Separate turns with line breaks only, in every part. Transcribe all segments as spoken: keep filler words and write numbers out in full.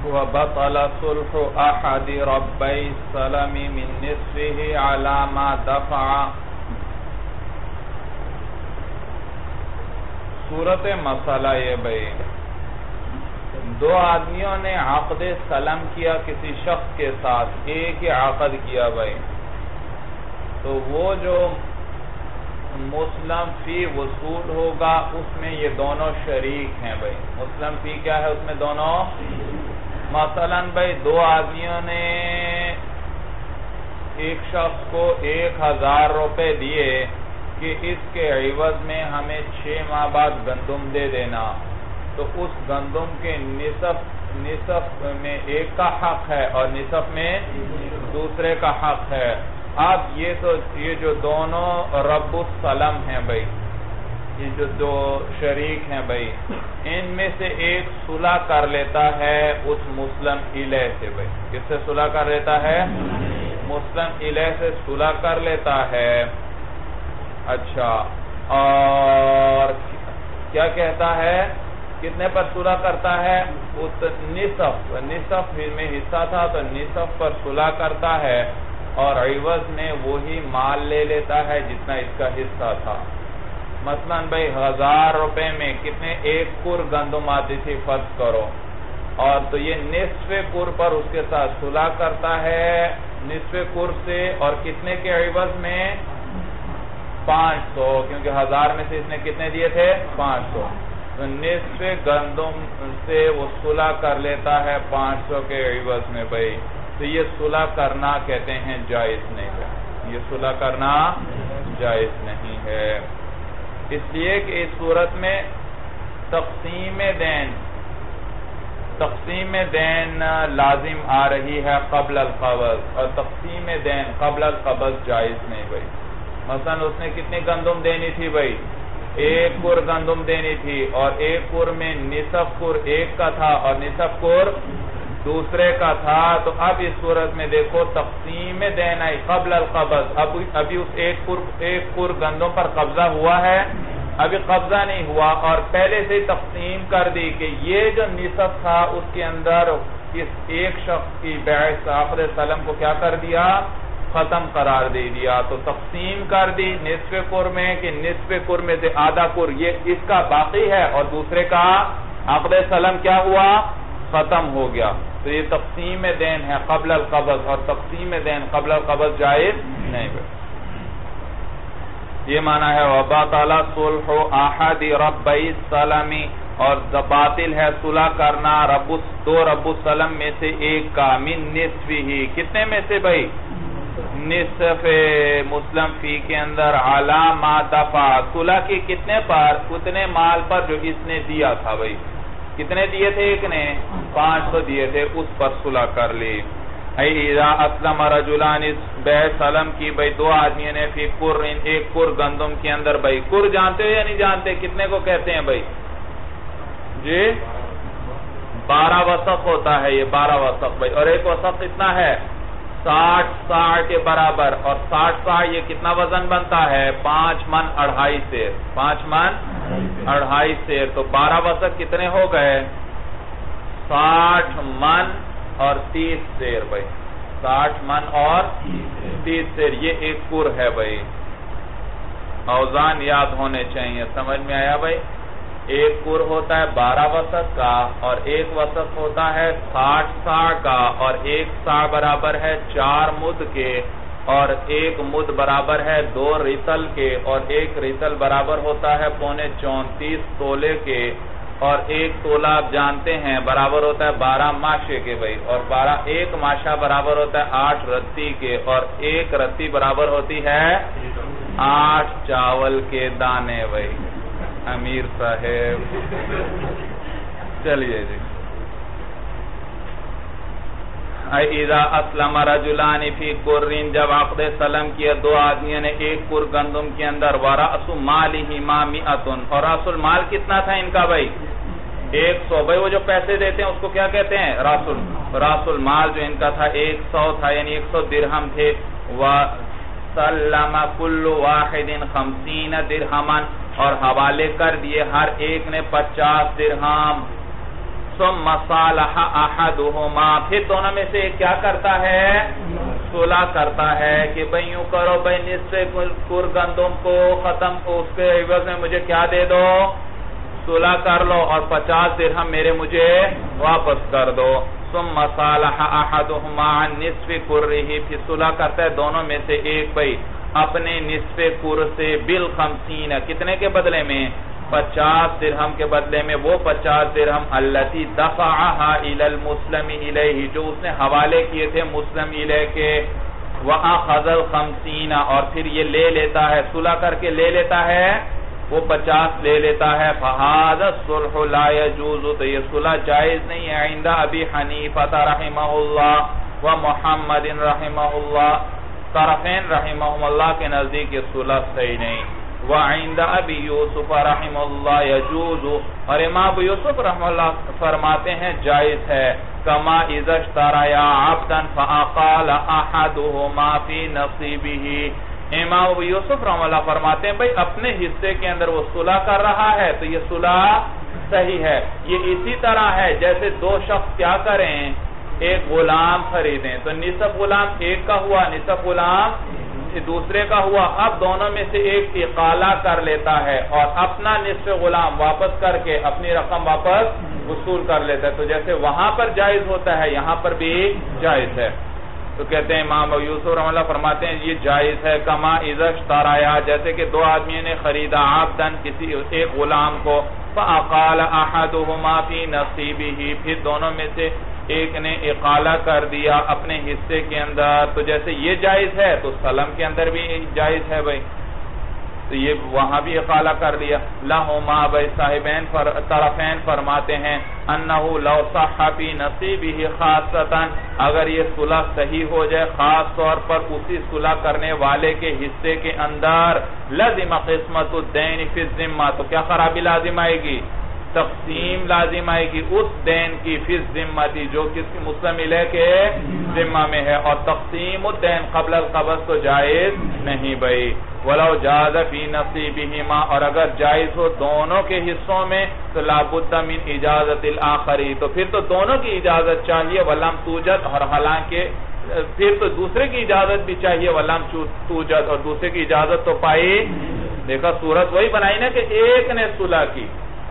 وبطل صلح أحد ربي السلم من نصفه على ما دفع. صورت مسئلہ یہ بھئی، دو آدمیوں نے عقد سلم کیا کسی شخص کے ساتھ، ایک ہی عقد کیا بھئی، تو وہ جو مسلم فی وصول ہوگا اس میں یہ دونوں شریک ہیں بھئی. مسلم فی کیا ہے؟ اس میں دونوں. مثلا بھئی دو آدمیوں نے ایک شخص کو ایک ہزار روپے دیے کہ اس کے عوض میں ہمیں چھ ماہ بعد گندم دے دینا، تو اس گندم کے نصف نصف میں ایک کا حق ہے اور نصف میں دوسرے کا حق ہے. اب یہ تو یہ جو دونوں رب السلم ہیں بھئی، یہ جو دو شریک ہیں بھئی، ان میں سے ایک صلح کر لیتا ہے اس مسلم الیہ سے بھئی. کس سے صلح کر لیتا ہے؟ مسلم الیہ سے صلح کر لیتا ہے. اچھا، اور کیا کہتا ہے؟ کتنے پر صلح کرتا ہے؟ اس نصف نصف میں حصہ تھا تو نصف پر صلح کرتا ہے اور عوض میں وہی مال لے لیتا ہے جتنا اس کا حصہ تھا. مثلا بھئی ہزار روپے میں کتنے ایک کر گندم آتی تھی فرض کرو، اور تو یہ نصف کر پر اس کے ساتھ صلح کرتا ہے نصف کر سے، اور کتنے کے عوض میں؟ پانچ سو، کیونکہ ہزار میں سے اس نے کتنے دیے تھے؟ پانچ سو. تو نصف گندم سے وہ صلح کر لیتا ہے پانچ سو کے عوض میں بھئی. تو یہ صلح کرنا کہتے ہیں جائز نہیں ہے، یہ صلح کرنا جائز نہیں ہے، اس لیے کہ اس صورت میں تقسیم دین تقسیم دین لازم آ رہی ہے قبل القبض، اور تقسیم دین قبل القبض جائز نہیں بھئی. مثلا اس نے کتنی گندم دینی تھی بھئی؟ ایک کر گندم دینی تھی، اور ایک کر میں نصف کر ایک کا تھا اور نصف کر دوسرے کا تھا. تو اب اس صورت میں دیکھو تقسیم دین آئی قبل القبض. اب ابھی اس ایک کر ایک کر گندم پر قبضہ ہوا ہے؟ ابھی قبضہ نہیں ہوا، اور پہلے سے تقسیم کر دی کہ یہ جو نصف تھا اس کے اندر اس ایک شخص کی بیع عقد سلم کو کیا کر دیا؟ ختم قرار دے دیا. تو تقسیم کر دی نصف کر میں کہ نصف کر میں سے آدھا کر یہ اس کا باقی ہے اور دوسرے کا عقد سلم کیا ہوا؟ ختم ہو گیا. تو یہ تقسیم دین ہے قبل القبض، اور تقسیم دین قبل القبض جائز نہیں ہے. یہ معنی ہے وَبَطَلَ صُلْحُ أَحَدِ رَبِّ السَّلَمِ، اور باطل ہے صلح کرنا رب دو رب السلم میں سے ایک کا، من نصفہ، کتنے میں سے بھئی؟ نصف مسلم فی کے اندر، علی ما دفع، صلح کی کتنے پر؟ اتنے مال پر جو اس نے دیا تھا بھئی. کتنے دیے تھے؟ ایک نے پانچ سو دیے تھے، اس پر صلح کر لی. اذا اسلم رجلان، اس بیع سلم کی بھئی دو آدمیوں نے، فی کر، ایک کر گندم کے اندر. بھئی کر جانتے ہو یا نہیں جانتے؟ کتنے کو کہتے ہیں بھئی؟ جی بارہ وسق ہوتا ہے یہ، بارہ وسق بھئی. اور ایک وسق کتنا ہے؟ ساٹھ ساٹھ کے برابر. اور ساٹھ ساٹھ یہ کتنا وزن بنتا ہے؟ پانچ من اڑھائی سیر، پانچ من اڑھائی سیر. تو بارہ وسق کتنے ہو گئے؟ ساٹھ من اور تیس سیر بھئی، ساٹھ من اور تیس سیر. یہ ایک کر ہے بھئی. اوزان یاد ہونے چاہیے. سمجھ میں آیا بھئی؟ ایک کر ہوتا ہے بارہ وسق کا، اور ایک وسق ہوتا ہے ساٹھ سا کا، اور ایک سا برابر ہے چار مد کے، اور ایک مد برابر ہے دو ریتل کے، اور ایک ریتل برابر ہوتا ہے پونے چونتیس تولے کے، اور ایک تولہ آپ جانتے ہیں برابر ہوتا ہے بارہ ماشے کے بھئی. اور بارہ ایک ماشا برابر ہوتا ہے آٹھ رتی کے، اور ایک رتی برابر ہوتی ہے آٹھ چاول کے دانے بھئی. امیر صاحب چلیے جی. اذا اسلم رجلان فی کرین، جب عقد سلم کیا دو آدمیوں نے ایک کر گندم کے اندر، ورأس مالہما مئتن، اور رأس المال کتنا تھا ان کا بھئی؟ ایک سو. بھئی وہ جو پیسے دیتے ہیں اس کو کیا کہتے ہیں؟ رأس المال. جو ان کا تھا ایک سو تھا، یعنی ایک سو درہم تھے. وَسَلَّمَ كُلُّ وَاحِدٍ خَمْسِينَ دِرْهَمًا، اور حوالے کر دیے ہر ایک نے پچاس درہم. ثم صالح احدهما، پھر دونوں میں سے کیا کرتا ہے؟ صلح کرتا ہے کہ بھئی یوں کرو، بھئی نصف کر گندم کو ختم کو اس کے عوض میں مجھے کیا دے دو؟ صلح کر لو، اور پچاس درہم میرے مجھے واپس کر دو۔ ثم صالح احدهما عن نصف کرہ، پھر صلح کرتا ہے دونوں میں سے ایک بھئی اپنے نصف کر سے بالخمسین، کتنے کے بدلے میں؟ پچاس درہم کے بدلے میں، وہ پچاس درہم التی دفعہا الی المسلم الیہ، جو اس نے حوالے کیے تھے مسلم الیہ کے، وَأَخَذَ الْخَمْسِينَ، اور پھر یہ لے لیتا ہے، صلح کر کے لے لیتا ہے، وہ پچاس لے لیتا ہے۔ فَهَذَا الصُّلْحُ لَا يَجُوزُ، تو یہ صلح جائز نہیں ہے عند ابی حنیفہ رحمہ اللہ ومحمد رحمہ اللہ، طرفین رحمہ اللہ کے نزدیک یہ صلح صحیح نہیں۔ وعند ابی یوسف رحمہ اللہ یجوز، اور امام ابو یوسف رحمہ اللہ فرماتے ہیں جائز ہے۔ کما اذا اشتریا عبدا فاقال احدهما فی نصیبہ، امام ابو یوسف رحمہ اللہ فرماتے ہیں بھئی اپنے حصے کے اندر وہ صلح کر رہا ہے تو یہ صلح صحیح ہے۔ یہ اسی طرح ہے جیسے دو شخص کیا کریں، ایک غلام خریدیں، تو نصف غلام ایک کا ہوا، نصف غلام دوسرے کا ہوا، اب دونوں میں سے ایک اقالہ کر لیتا ہے اور اپنا نصف غلام واپس کر کے اپنی رقم واپس وصول کر لیتا ہے، تو جیسے وہاں پر جائز ہوتا ہے یہاں پر بھی جائز ہے۔ تو کہتے ہیں امام ابو یوسف رحمہ اللہ فرماتے ہیں یہ جائز ہے۔ کما اذا اشترایا، جیسے کہ دو آدمیوں نے خریدا عبدن، کسی ایک غلام کو، فاقال احدهما فی نصیبہ، پھر دونوں میں سے ایک نے اقالہ کر دیا اپنے حصے کے اندر، تو جیسے یہ جائز ہے تو سلم کے اندر بھی جائز ہے بھائی، تو یہ وہاں بھی اقالہ کر دیا۔ لہما، بھائی صاحبین طرفین فرماتے ہیں انہو لو صح فی نصیبہ خاصتاً، اگر یہ صلح صحیح ہو جائے خاص طور پر اسی صلح کرنے والے کے حصے کے اندر، لازم قسمت الدین فی الذمہ، تو کیا خرابی لازم آئے گی؟ تقسیم لازم آئے گی اس دین کی فی الذمتی، جو کس کی مسلم علیہ کے ذمہ میں ہے، اور تقسیم الدین قبل القبض تو جائز نہیں بھئی۔ ولو جاز فی نصیبہما، اور اگر جائز ہو دونوں کے حصوں میں تو لابد من اجازت الاخری، تو پھر تو دونوں کی اجازت چاہیے، ولم توجد، اور حالانکہ پھر تو دوسرے کی اجازت بھی چاہیے، ولم توجد، اور دوسرے کی اجازت تو پائی۔ دیکھا صورت وہی بنائی نا کہ ایک نے صلح کی،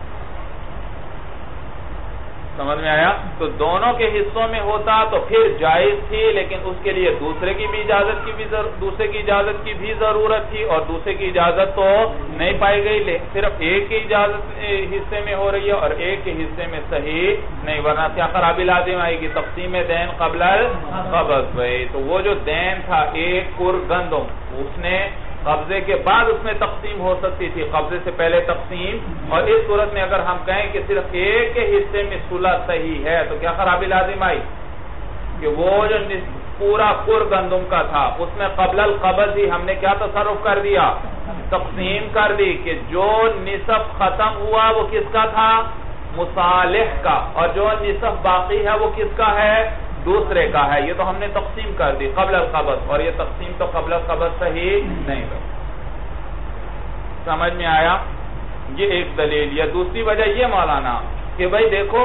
سمجھ میں آیا؟ تو دونوں کے حصوں میں ہوتا تو پھر جائز تھی، لیکن اس کے لیے دوسرے کی بھی اجازت کی بھی دوسرے کی اجازت کی بھی ضرورت تھی، اور دوسرے کی اجازت تو نہیں پائی گئی، صرف ایک کی اجازت حصے میں ہو رہی ہے اور ایک کے حصے میں صحیح نہیں، ورنہ کیا خرابی لازم آئے گی؟ تقسیم دین قبل القبض بھائی، تو وہ جو دین تھا ایک کر گندم، اس نے قبضے کے بعد اس میں تقسیم ہو سکتی تھی، قبضے سے پہلے تقسیم، اور اس صورت میں اگر ہم کہیں کہ صرف ایک کے حصے میں صلح صحیح ہے تو کیا خرابی لازم آئی کہ وہ جو پورا کر گندم کا تھا اس میں قبل القبض ہی ہم نے کیا تصرف کر دیا؟ تقسیم کر دی کہ جو نصف ختم ہوا وہ کس کا تھا؟ مصالح کا، اور جو نصف باقی ہے وہ کس کا ہے؟ دوسرے کا ہے۔ یہ تو ہم نے تقسیم کر دی قبل القبض، اور یہ تقسیم تو قبل القبض صحیح نہیں ہے۔ سمجھ میں آیا؟ یہ ایک دلیل۔ یا دوسری وجہ یہ مولانا کہ بھائی دیکھو،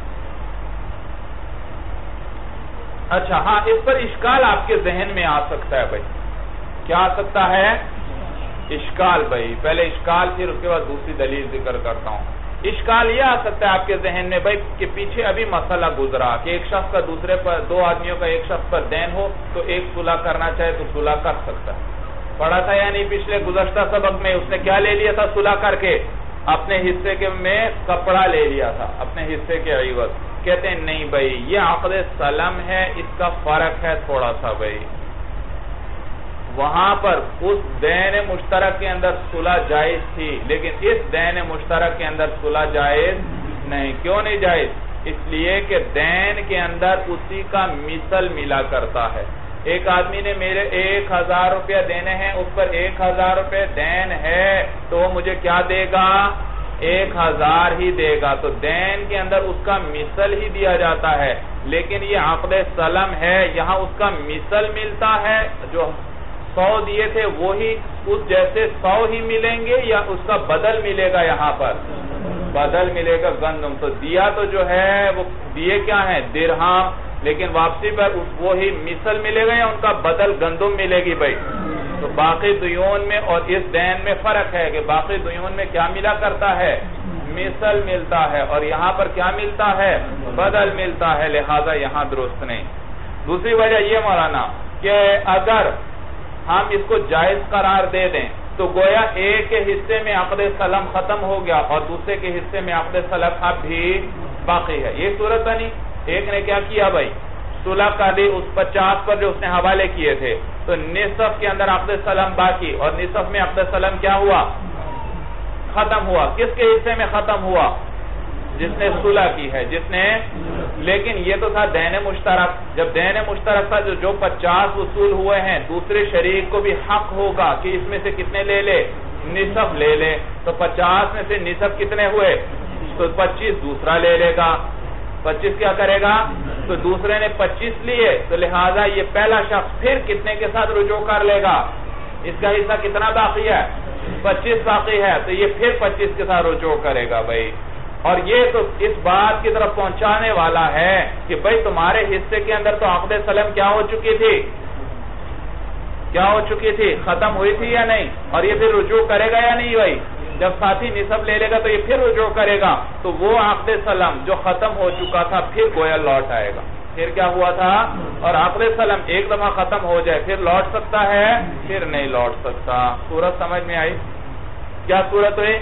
اچھا ہاں اس پر اشکال آپ کے ذہن میں آ سکتا ہے بھائی، کیا آ سکتا ہے؟ اشکال بھائی، پہلے اشکال پھر اس کے بعد دوسری دلیل ذکر کرتا ہوں۔ اشکال یہ آ سکتا ہے آپ کے ذہن میں بھائی کہ پیچھے ابھی مسئلہ گزرا کہ ایک شخص کا دوسرے پر، دو آدمیوں کا ایک شخص پر دین ہو تو ایک صلح کرنا چاہے تو صلح کر سکتا ہے، پڑھا تھا یعنی پچھلے گزشتہ سبق میں اس نے کیا لے لیا تھا صلح کر کے؟ اپنے حصے کے میں کپڑا لے لیا تھا اپنے حصے کے عوض۔ کہتے ہیں نہیں بھائی یہ عقد سلم ہے، اس کا فرق ہے تھوڑا سا بھائی، وہاں پر اس دین مشترک کے اندر صلح جائز تھی، لیکن اس دین مشترک کے اندر صلح جائز نہیں۔ کیوں نہیں جائز؟ اس لیے کہ دین کے اندر اسی کا مثل ملا کرتا ہے۔ ایک آدمی نے میرے ایک ہزار روپیہ دینے ہیں، اس پر ایک ہزار روپے دین ہے تو وہ مجھے کیا دے گا؟ ایک ہزار ہی دے گا، تو دین کے اندر اس کا مثل ہی دیا جاتا ہے۔ لیکن یہ عقد سلم ہے، یہاں اس کا مثل ملتا ہے، جو سو دیے تھے وہی اس جیسے سو ہی ملیں گے یا اس کا بدل ملے گا؟ یہاں پر بدل ملے گا گندم. تو دیا تو جو ہے وہ دیے کیا ہیں درہم, لیکن واپسی پر وہی مثل ملے گا یا ان کا بدل گندم ملے گی بھائی. تو باقی دیون میں اور اس دین میں فرق ہے کہ باقی دیون میں کیا ملا کرتا ہے, مثل ملتا ہے, اور یہاں پر کیا ملتا ہے, بدل ملتا ہے, لہذا یہاں درست نہیں. دوسری وجہ یہ مولانا کہ اگر ہم اس کو جائز قرار دے دیں تو گویا ایک کے حصے میں عقد سلم ختم ہو گیا اور دوسرے کے حصے میں عقد سلم اب بھی باقی ہے. یہ صورت نہیں. ایک نے کیا کیا بھائی, صلح کر دی اس پچاس پر جو اس نے حوالے کیے تھے, تو نصف کے اندر عقد سلم باقی اور نصف میں عقد سلم کیا ہوا, ختم ہوا. کس کے حصے میں ختم ہوا, جس نے صلح کی ہے, جس نے. لیکن یہ تو تھا دین مشترک. جب دین مشترک تھا جو جو پچاس وصول ہوئے ہیں, دوسرے شریک کو بھی حق ہوگا کہ اس میں سے کتنے لے لے, نصف لے لے. تو پچاس میں سے نصف کتنے ہوئے, تو پچیس دوسرا لے لے گا. پچیس کیا کرے گا, تو دوسرے نے پچیس لیے, تو لہذا یہ پہلا شخص پھر کتنے کے ساتھ رجوع کر لے گا, اس کا حصہ کتنا باقی ہے, پچیس باقی ہے, تو یہ پھر پچیس کے ساتھ رجوع کرے گا بھائی. اور یہ تو اس بات کی طرف پہنچانے والا ہے کہ بھائی تمہارے حصے کے اندر تو عقد سلم کیا ہو چکی تھی, کیا ہو چکی تھی, ختم ہوئی تھی یا نہیں, اور یہ پھر رجوع کرے گا یا نہیں بھائی. جب ساتھی نصف لے لے گا تو یہ پھر رجوع کرے گا, تو وہ عقد سلم جو ختم ہو چکا تھا پھر گویا لوٹ آئے گا. پھر کیا ہوا تھا, اور عقد سلم ایک دفعہ ختم ہو جائے پھر لوٹ سکتا ہے, پھر نہیں لوٹ سکتا. صورت سمجھ میں آئی؟ کیا صورت ہوئی,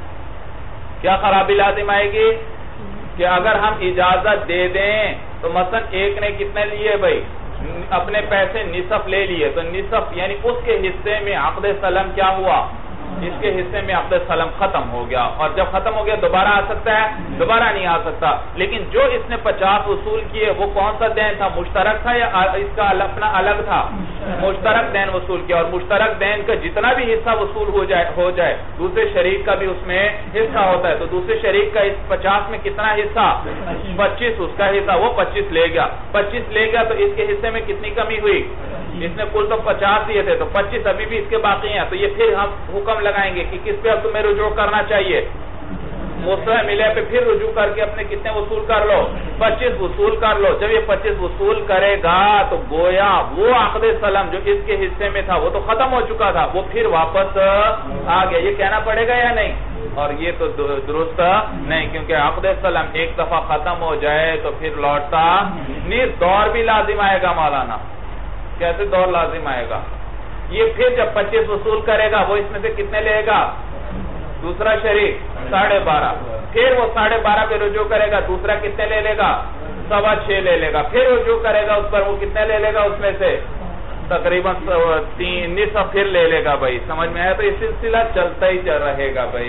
کیا خرابی لازم آئے گی کہ اگر ہم اجازت دے دیں تو مثلا ایک نے کتنے لیے بھائی, اپنے پیسے نصف لے لیے, تو نصف یعنی اس کے حصے میں عقد سلم کیا ہوا, اس کے حصے میں عقد سلم ختم ہو گیا, اور جب ختم ہو گیا دوبارہ آ سکتا ہے, دوبارہ نہیں آ سکتا. لیکن جو اس نے پچاس وصول کیے وہ کون سا دین تھا, مشترک تھا یا اس کا اپنا الگ تھا, مشترک دین وصول کیا, اور مشترک دین کا جتنا بھی حصہ وصول ہو جائے ہو جائے دوسرے شریک کا بھی اس میں حصہ ہوتا ہے. تو دوسرے شریک کا اس پچاس میں کتنا حصہ, پچیس اس کا حصہ, وہ پچیس لے گیا. پچیس لے گیا تو اس کے حصے میں کتنی کمی ہوئی, اس نے کل تو پچاس دیے تھے تو پچیس ابھی بھی اس کے باقی ہیں. تو یہ پھر ہم حکم لگائیں گے کہ کس پہ اب تمہیں رجوع کرنا چاہیے, مصلح ملے پہ پھر رجوع کر کے اپنے کتنے وصول کر لو, پچیس وصول کر لو. جب یہ پچیس وصول کرے گا تو گویا وہ عقد سلم جو اس کے حصے میں تھا وہ تو ختم ہو چکا تھا, وہ پھر واپس آ گیا. یہ کہنا پڑے گا یا نہیں, اور یہ تو درست نہیں, کیونکہ عقد سلم ایک دفعہ ختم ہو جائے تو پھر لوٹتا نہیں. دور بھی لازم آئے گا مولانا. کیسے دور لازم آئے گا, یہ پھر جب پچیس وصول کرے گا وہ اس میں سے کتنے لے گا, دوسرا شریک ساڑھے بارہ, پھر وہ ساڑھے بارہ پہ رجوع کرے گا, دوسرا کتنے لے لے گا, سوا چھ لے لے گا, پھر رجوع کرے گا اس پر, وہ کتنے لے لے گا اس میں سے, تقریباً تین نصف پھر لے لے گا بھائی. سمجھ میں آیا؟ تو یہ سلسلہ چلتا ہی چل رہے گا بھائی.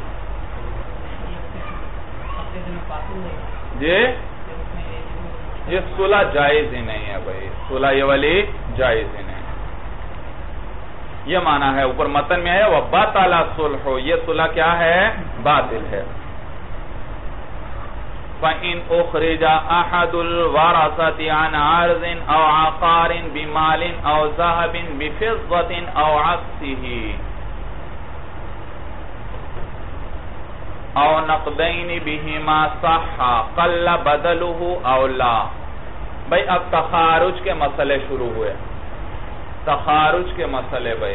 جی یہ صلح جائز ہی نہیں ہے بھائی, صلح یہ والی جائز ہی نہیں. یہ معنی ہے اوپر متن میں آیا وَبَطَلَ صُلْحُ, یہ صلح کیا ہے, باطل ہے. فَإِنْ أُخْرِجَ أَحَدُ الْوَرَثَةِ عَنْ عَرْضٍ أَوْ عَقَارٍ بِمَالٍ أَوْ ذَهَبٍ بِفِضَّةٍ أَوْ عَكْسِهِ أَوْ نَقْدَيْنِ بِهِمَا صَحَّ قَلَّ بَدَلُهُ أَوْ لَا. بھئی اب تخارج کے مسئلے شروع ہوئے. تخارج کے مسئلے بھئی,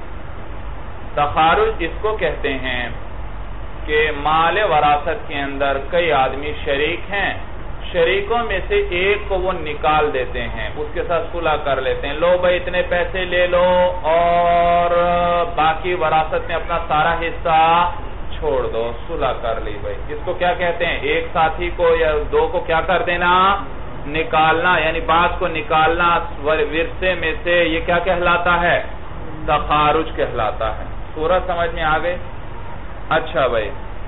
تخارج اس کو کہتے ہیں کہ مال وراثت کے اندر کئی آدمی شریک ہیں, شریکوں میں سے ایک کو وہ نکال دیتے ہیں, اس کے ساتھ صلح کر لیتے ہیں, لو بھئی اتنے پیسے لے لو اور باقی وراثت میں اپنا سارا حصہ چھوڑ دو, صلح کر لی بھئی. اس کو کیا کہتے ہیں, ایک ساتھی کو یا دو کو کیا کر دینا, نکالنا, یعنی بعض کو نکالنا ورثے میں سے, یہ کیا کہلاتا ہے, تخارج کہلاتا ہے. صورت سمجھ میں آ گئی؟ اچھا بھائی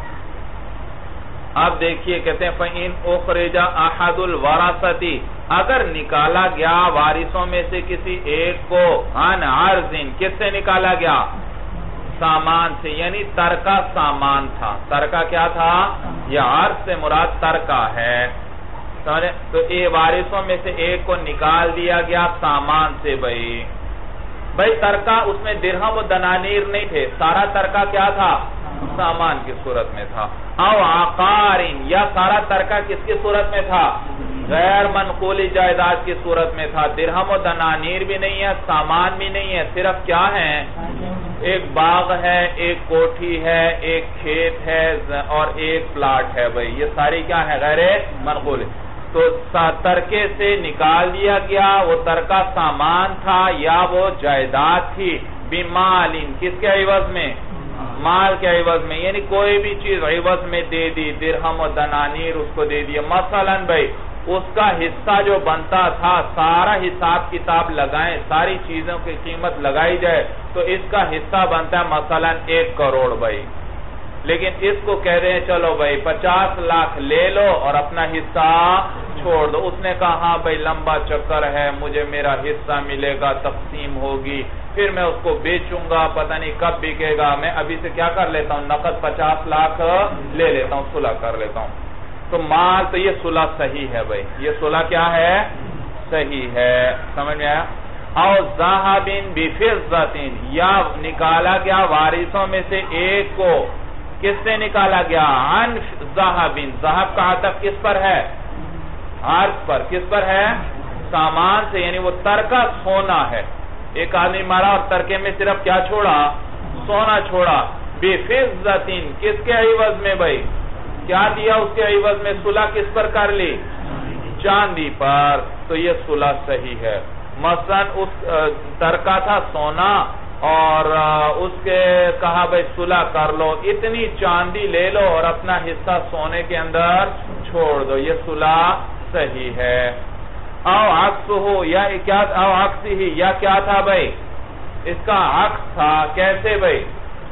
اب دیکھیے کہتے ہیں فَإِنْ أُخْرِجَ أَحَدُ الْوَرَثَةِ, اگر نکالا گیا وارثوں میں سے کسی ایک کو, عَنْ عَرْضٍ, کس سے نکالا گیا, سامان سے, یعنی ترکہ سامان تھا. ترکہ کیا تھا, یہ عرض سے مراد ترکہ ہے. تو اے وارثوں میں سے ایک کو نکال دیا گیا سامان سے. بھائی بھائی ترکہ اس میں درہم و دنانیر نہیں تھے, سارا ترکہ کیا تھا, سامان کی صورت میں تھا. او عقارن یا سارا ترکہ کس کی صورت میں تھا؟ غیر منقولی جائیداد کی صورت میں تھا. درہم و دنانیر بھی نہیں ہے، سامان بھی نہیں ہے، صرف کیا ہے؟ ایک باغ ہے، ایک کوٹھی ہے، ایک کھیت ہے اور ایک پلاٹ ہے. بھائی یہ ساری کیا ہے؟ غیر منقولی. تو ترکے سے نکال دیا گیا وہ ترکہ سامان تھا یا وہ جائیداد تھی. بمالین کس کے عوض میں؟ مال کے عوض میں، یعنی کوئی بھی چیز عوض میں دے دی، درہم و دنانیر اس کو دے دیا. مثلا بھائی اس کا حصہ جو بنتا تھا، سارا حساب کتاب لگائیں، ساری چیزوں کی قیمت لگائی جائے تو اس کا حصہ بنتا ہے مثلا ایک کروڑ. بھائی لیکن اس کو کہہ رہے ہیں چلو بھائی پچاس لاکھ لے لو اور اپنا حصہ چھوڑ دو. اس نے کہا ہاں بھائی لمبا چکر ہے، مجھے میرا حصہ ملے گا، تقسیم ہوگی، پھر میں اس کو بیچوں گا، پتہ نہیں کب بکے گا، میں ابھی سے کیا کر لیتا ہوں؟ نقد پچاس لاکھ لے لیتا ہوں، صلح کر لیتا ہوں. تو مال تو یہ صلح صحیح ہے. بھائی یہ صلح کیا ہے؟ صحیح ہے. سمجھ میں آیا؟ او ذہب بفضۃ یا نکالا گیا وارثوں میں سے ایک کو. کس سے نکالا گیا؟ عن ذہب. ذہب کا عطف کس پر ہے؟ عرض پر. کس پر ہے؟ سامان سے، یعنی وہ ترکہ سونا ہے. ایک آدمی مارا اور ترکے میں صرف کیا چھوڑا؟ سونا چھوڑا. بفضۃ کس کے عوض میں؟ بھائی کیا دیا اس کے عوض میں؟ صلح کس پر کر لی؟ چاندی پر. تو یہ صلح صحیح ہے. مثلا اس ترکہ تھا سونا اور اس کے کہا بھائی صلح کر لو، اتنی چاندی لے لو اور اپنا حصہ سونے کے اندر چھوڑ دو. یہ صلح صحیح ہے. او عکس ہو یا کیا؟ او عکس ہی یا کیا تھا بھائی؟ اس کا عکس تھا. کیسے بھائی؟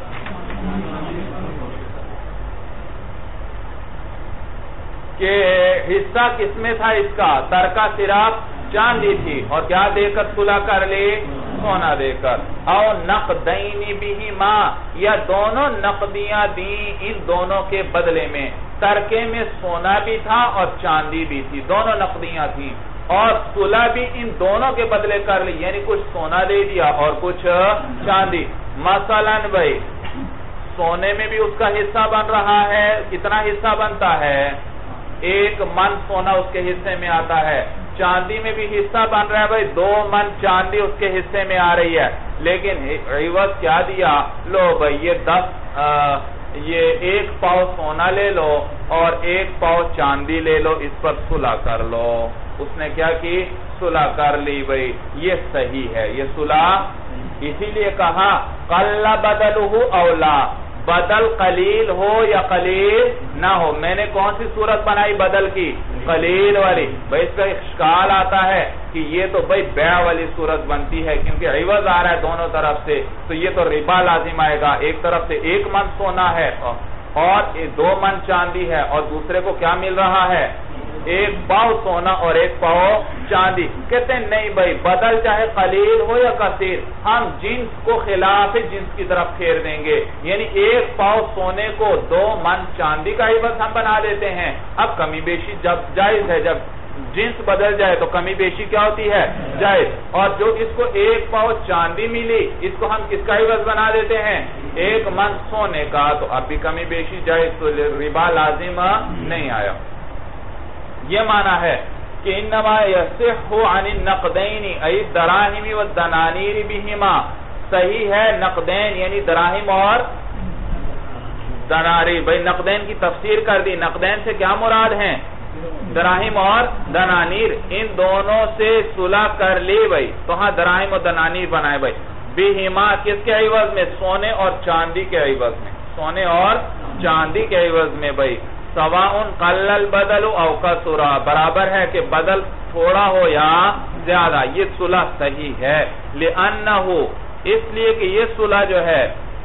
کہ حصہ کس میں تھا اس کا؟ ترکہ صرف چاندی تھی اور کیا دے کر صلح کر لی؟ سونا دے کر. او نقدین بہما یا دونوں نقدیاں دیں ان دونوں کے بدلے میں. ترکے میں سونا بھی تھا اور چاندی بھی تھی، دونوں نقدیاں تھیں اور صلح بھی ان دونوں کے بدلے کر لی، یعنی کچھ سونا دے دیا اور کچھ چاندی. مثلا بھائی سونے میں بھی اس کا حصہ بن رہا ہے. کتنا حصہ بنتا ہے؟ ایک من سونا اس کے حصے میں آتا ہے. چاندی میں بھی حصہ بن رہا ہے بھائی، دو من چاندی اس کے حصے میں آ رہی ہے. لیکن عوض کیا دیا؟ لو بھائی یہ دس یہ ایک پاؤ سونا لے لو اور ایک پاؤ چاندی لے لو، اس پر صلح کر لو. اس نے کیا کی؟ صلح کر لی. بھائی یہ صحیح ہے، یہ صلح. اسی لیے کہا قل بدلہ اولا، بدل قلیل ہو یا قلیل نہ ہو. میں نے کون سی صورت بنائی بدل کی؟ قلیل والی. بھائی اس کا اشکال آتا ہے کہ یہ تو بھائی بیع والی صورت بنتی ہے کیونکہ عوض آ رہا ہے دونوں طرف سے، تو یہ تو ربا لازم آئے گا. ایک طرف سے ایک من سونا ہے اور دو من چاندی ہے اور دوسرے کو کیا مل رہا ہے؟ ایک پاؤ سونا اور ایک پاؤ چاندی. کہتے ہیں نہیں بھائی بدل چاہے قلیل ہو یا کثیر، ہم جنس کو خلاف جنس کی طرف پھیر دیں گے. یعنی ایک پاؤ سونے کو دو من چاندی کا عوض ہم بنا دیتے ہیں. اب کمی بیشی جب جائز ہے، جب جنس بدل جائے تو کمی بیشی کیا ہوتی ہے؟ جائز. اور جو اس کو ایک پاؤ چاندی ملی اس کو ہم کس کا عوض بنا دیتے ہیں؟ ایک من سونے کا. تو اب بھی کمی بیشی جائز، تو ربا لازم نہیں آیا. یہ معنی ہے کہ انما یصح عن النقدین ای الدراہم والدنانیر بہما. صحیح ہے نقدین یعنی دراہم اور دنانیر. بھئی نقدین کی تفسیر کر دی. نقدین سے کیا مراد ہیں؟ دراہم اور دنانیر. ان دونوں سے صلح کر لی. بھئی تو ہاں دراہم اور دنانیر بنائے. بھئی بہما کس کے عوض میں؟ سونے اور چاندی کے عوض میں. سونے اور چاندی کے عوض میں. بھئی سواء قل البدل او کثر، برابر ہے کہ بدل تھوڑا ہو یا زیادہ. یہ صلح صحیح ہے. لأنہ اس لیے کہ یہ صلح جو ہے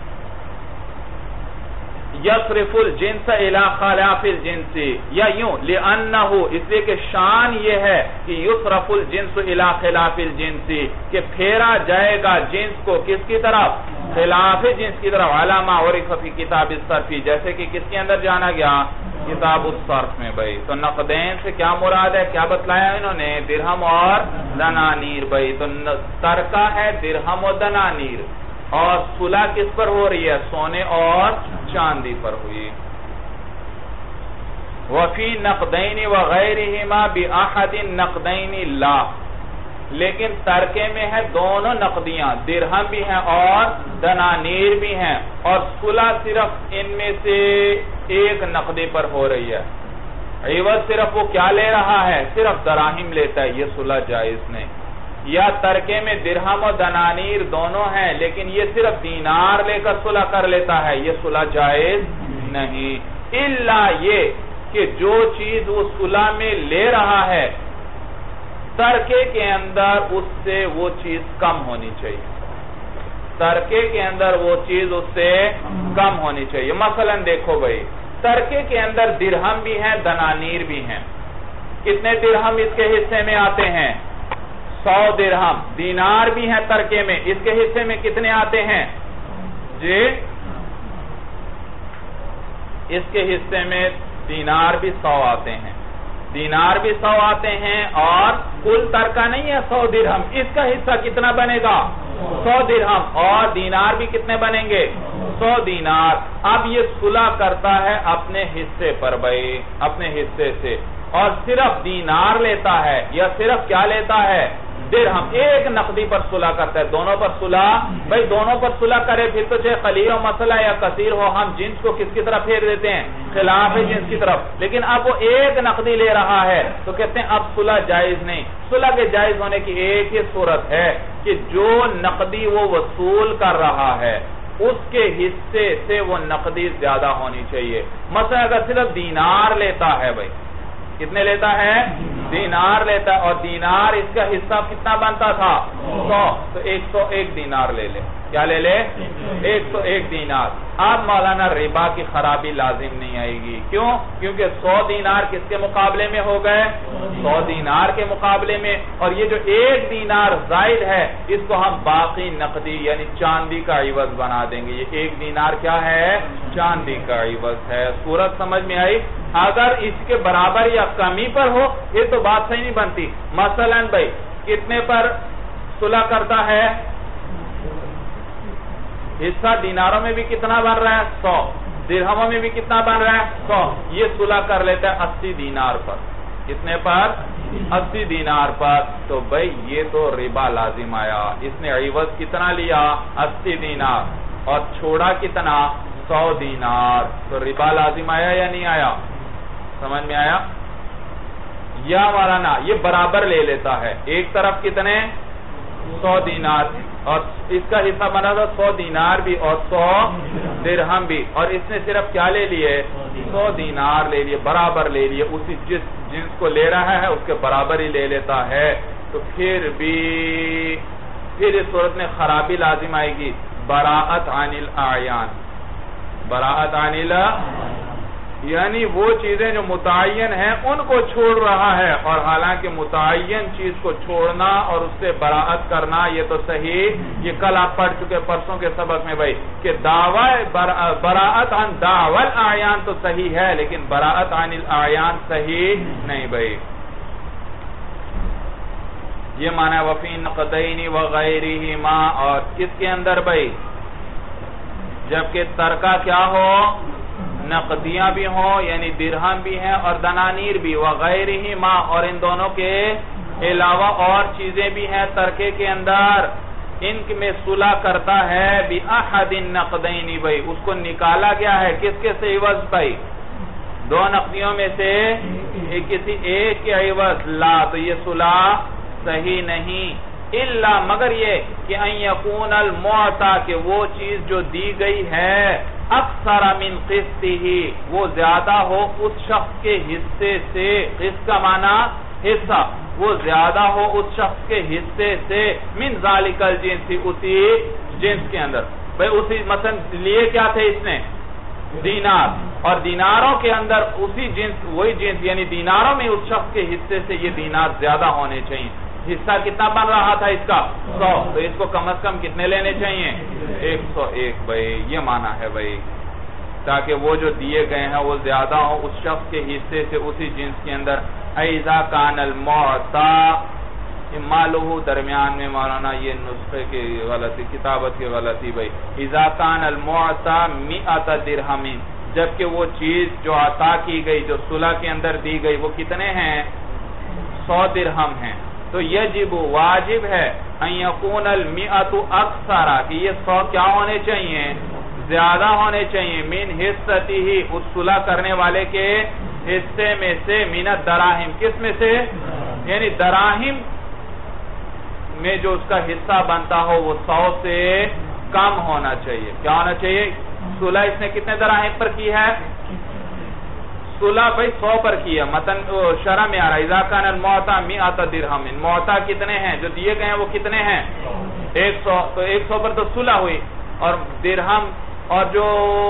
یصرف الجنس الى خلاف الجنس، یا یوں لأنہ اس لیے کہ شان یہ ہے کہ یصرف الجنس الى خلاف الجنس، کہ پھیرا جائے گا جنس کو کس کی طرف؟ خلاف جنس کی طرف. علامہ عرف فی کتاب الصرف، جیسے کہ کس کے اندر جانا گیا؟ کتاب الصرف میں. بھئی تو نقدین سے کیا مراد ہے؟ کیا بتلایا انہوں نے؟ درہم اور دنانیر. بھئی تو ترکہ ہے درہم و دنانیر اور صلح کس پر ہو رہی ہے؟ سونے اور چاندی پر ہوئی. وفی نقدین وغیرہما بأحد النقدین لا، لیکن ترکے میں ہے دونوں نقدیاں، درہم بھی ہیں اور دنانیر بھی ہیں، اور صلح صرف ان میں سے ایک نقدی پر ہو رہی ہے. عوض صرف وہ کیا لے رہا ہے؟ صرف دراہم لیتا ہے، یہ صلح جائز نہیں. یا ترکے میں درہم اور دنانیر دونوں ہیں لیکن یہ صرف دینار لے کر صلح کر لیتا ہے، یہ صلح جائز نہیں. الا یہ کہ جو چیز وہ صلح میں لے رہا ہے ترکے کے اندر اس سے وہ چیز کم ہونی چاہیے، ترکے کے اندر وہ چیز اس سے کم ہونی چاہیے. مثلا دیکھو بھائی، ترکے کے اندر درہم بھی ہیں دنانیر بھی ہیں. کتنے درہم اس کے حصے میں آتے ہیں؟ سو درہم. دینار بھی ہیں ترکے میں، اس کے حصے میں کتنے آتے ہیں؟ جی اس کے حصے میں دینار بھی سو آتے ہیں، دینار بھی سو آتے ہیں، اور کل ترکہ نہیں ہے سو درہم، اس کا حصہ کتنا بنے گا؟ سو درہم. اور دینار بھی کتنے بنیں گے؟ سو دینار. اب یہ صلح کرتا ہے اپنے حصے پر بھائی، اپنے حصے سے، اور صرف دینار لیتا ہے یا صرف کیا لیتا ہے؟ درہم. ایک نقدی پر صلح کرتا ہے. دونوں پر صلح، بھائی دونوں پر صلح کرے پھر تو چاہے قلیل و مسئلہ یا کثیر ہو، ہم جنس کو کس کی طرف پھیر دیتے ہیں؟ خلاف جنس کی طرف. لیکن اب وہ ایک نقدی لے رہا ہے تو کہتے ہیں اب صلح جائز نہیں. صلح کے جائز ہونے کی ایک ہی صورت ہے کہ جو نقدی وہ وصول کر رہا ہے اس کے حصے سے وہ نقدی زیادہ ہونی چاہیے. مثلا اگر صرف دینار لیتا ہے بھائی، کتنے لیتا ہے؟ دینار لیتا ہے، اور دینار اس کا حصہ کتنا بنتا تھا؟ سو. تو ایک سو ایک دینار لے لے. کیا لے لے؟ ایک سو ایک دینار. اب مولانا ربا کی خرابی لازم نہیں آئے گی. کیوں؟ کیونکہ سو دینار کس کے مقابلے میں ہو گئے؟ سو دینار کے مقابلے میں. اور یہ جو ایک دینار زائد ہے اس کو ہم باقی نقدی یعنی چاندی کا عوض بنا دیں گے. یہ ایک دینار کیا ہے؟ چاندی کا عوض ہے. صورت سمجھ میں آئی؟ اگر اس کے برابر یا کمی پر ہو یہ تو بات صحیح نہیں بنتی. مثلا بھائی کتنے پر صلح کرتا ہے؟ حصہ دیناروں میں بھی کتنا بن رہا ہے؟ سو. درہموں میں بھی کتنا بن رہا ہے؟ سو. یہ صلح کر لیتا ہے اسی دینار پر. کتنے پر؟ اسی دینار پر. تو بھائی یہ تو ربا لازم آیا. اس نے عوض کتنا لیا؟ اسی دینار. اور چھوڑا کتنا؟ سو دینار. تو ربا لازم آیا یا نہیں آیا؟ سمجھ میں آیا؟ یا مولانا یہ برابر لے لیتا ہے. ایک طرف کتنے؟ سو دینار، اور اس کا حصہ بنا تھا سو دینار بھی اور سو درہم بھی، اور اس نے صرف کیا لے لیے؟ سو دینار لے لیے، برابر لے لیے. اسی جس جنس کو لے رہا ہے اس کے برابر ہی لے لیتا ہے. تو پھر بھی پھر اس صورت میں خرابی لازم آئے گی. براءت عن الاعیان. براءت عن الاعیان یعنی وہ چیزیں جو متعین ہیں ان کو چھوڑ رہا ہے، اور حالانکہ متعین چیز کو چھوڑنا اور اس سے براءت کرنا یہ تو صحیح. یہ کل آپ پڑھ چکے پرسوں کے سبق میں بھائی کہ دعوی براءت عن دعوی الاعیان تو صحیح ہے لیکن براءت عن الاعیان صحیح نہیں بھائی. یہ معنی وفی نقدین وغیرہما. اور کس کے اندر بھائی؟ جبکہ ترکہ کیا ہو؟ نقدیاں بھی ہوں یعنی درہم بھی ہیں اور دنانیر بھی، وغیرہما اور ان دونوں کے علاوہ اور چیزیں بھی ہیں ترکے کے اندر، ان میں صلح کرتا ہے بأحد النقدین بھائی. اس کو نکالا گیا ہے کس کے سے عوض بھائی؟ دو نقدیوں میں سے کسی ایک کے عوض. لا، تو یہ صلح صحیح نہیں. الا مگر یہ کہ ان یکون المعطى کہ وہ چیز جو دی گئی ہے اکثر من قسطہ وہ زیادہ ہو اس شخص کے حصے سے. قسط کا معنی حصہ. وہ زیادہ ہو اس شخص کے حصے سے من ذالک الجنس اسی جنس کے اندر. بھئی اسی مثلا لیے کیا تھے اس نے؟ دینار. اور دیناروں کے اندر اسی جنس وہی جنس یعنی دیناروں میں اس شخص کے حصے سے یہ دینار زیادہ ہونے چاہیے. حصہ کتنا بن رہا تھا اس کا؟ سو. تو اس کو کم از کم کتنے لینے چاہیے؟ ایک سو ایک بھائی. یہ معنی ہے بھائی تاکہ وہ جو دیے گئے ہیں وہ زیادہ ہوں اس شخص کے حصے سے اسی جنس کے اندر. اذا کان المعطى مالہ درمیان میں مولانا یہ نسخے کی غلطی، کتابت کی غلطی بھائی. اذا کان المعطى مئۃ درہم، جبکہ وہ چیز جو عطا کی گئی، جو صلح کے اندر دی گئی، وہ کتنے ہیں؟ سو درہم ہیں. تو یجب واجب ہے ان یکون المئۃ اکثر، کہ یہ سو کیا ہونے چاہیے؟ زیادہ ہونے چاہیے. من حصتی ہی، اس صلح کرنے والے کے حصے میں سے. من الدراہم، کس میں سے؟ یعنی دراہم میں جو اس کا حصہ بنتا ہو وہ سو سے کم ہونا چاہیے. کیا ہونا چاہیے؟ صلح اس نے کتنے دراہم پر کی ہے؟ صلح بھائی سو پر کی ہے. متن شرح میں آ رہا ہے اذا کان المعطى مئۃ درہم، معطى کتنے ہیں جو دیے گئے ہیں وہ کتنے ہیں؟ ایک سو. تو ایک سو پر تو صلح ہوئی، اور درہم اور جو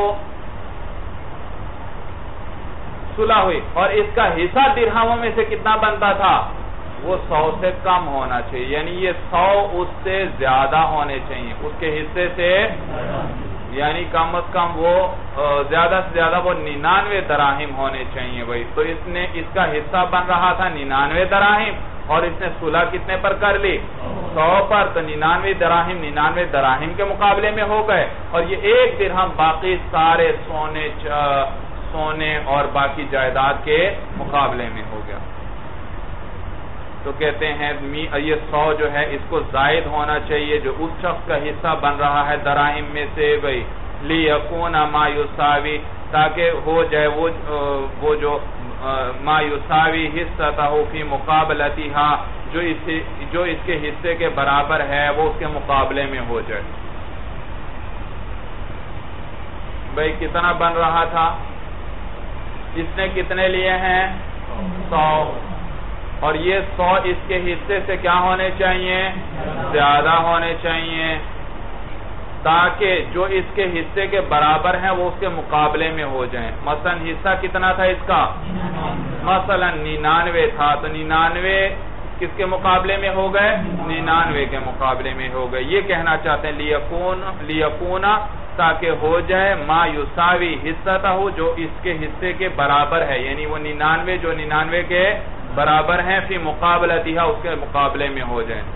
صلح ہوئی، اور اس کا حصہ درہموں میں سے کتنا بنتا تھا؟ وہ سو سے کم ہونا چاہیے. یعنی یہ سو اس سے زیادہ ہونے چاہیے، اس کے حصے سے، یعنی کم از کم وہ زیادہ سے زیادہ وہ ننانوے دراہم ہونے چاہیے بھائی. تو اس نے اس کا حصہ بن رہا تھا ننانوے دراہم، اور اس نے صلح کتنے پر کر لی؟ سو پر. تو ننانوے دراہم ننانوے دراہم کے مقابلے میں ہو گئے، اور یہ ایک درہم باقی سارے سونے سونے اور باقی جائیداد کے مقابلے میں ہو گیا. تو کہتے ہیں یہ سو جو ہے اس کو زائد ہونا چاہیے جو اس شخص کا حصہ بن رہا ہے دراہم میں سے بھائی. لیکون ما یساوی، تاکہ ہو جائے وہ وہ جو ما یساوی حصتہ فی مقابلتہا، جو اس جو اس کے حصے کے برابر ہے وہ اس کے مقابلے میں ہو جائے. بھائی کتنا بن رہا تھا؟ اس نے کتنے لیے ہیں؟ سو. اور یہ سو اس کے حصے سے کیا ہونے چاہیے؟ زیادہ ہونے چاہیے، تاکہ جو اس کے حصے کے برابر ہیں وہ اس کے مقابلے میں ہو جائیں. مثلا حصہ کتنا تھا اس کا؟ مثلا ننانوے تھا، تو ننانوے کس کے مقابلے میں ہو گئے؟ ننانوے کے مقابلے میں ہو گئے. یہ کہنا چاہتے ہیں لیکون لیکونا، تاکہ ہو جائے ما یساوی حصتہ، جو اس کے حصے کے برابر ہے، یعنی وہ ننانوے جو ننانوے کے برابر ہیں فی مقابلتہا، اس کے مقابلے میں ہو جائیں.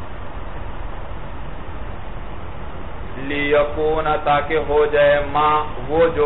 لیکون، تاکہ ہو جائے ما، وہ جو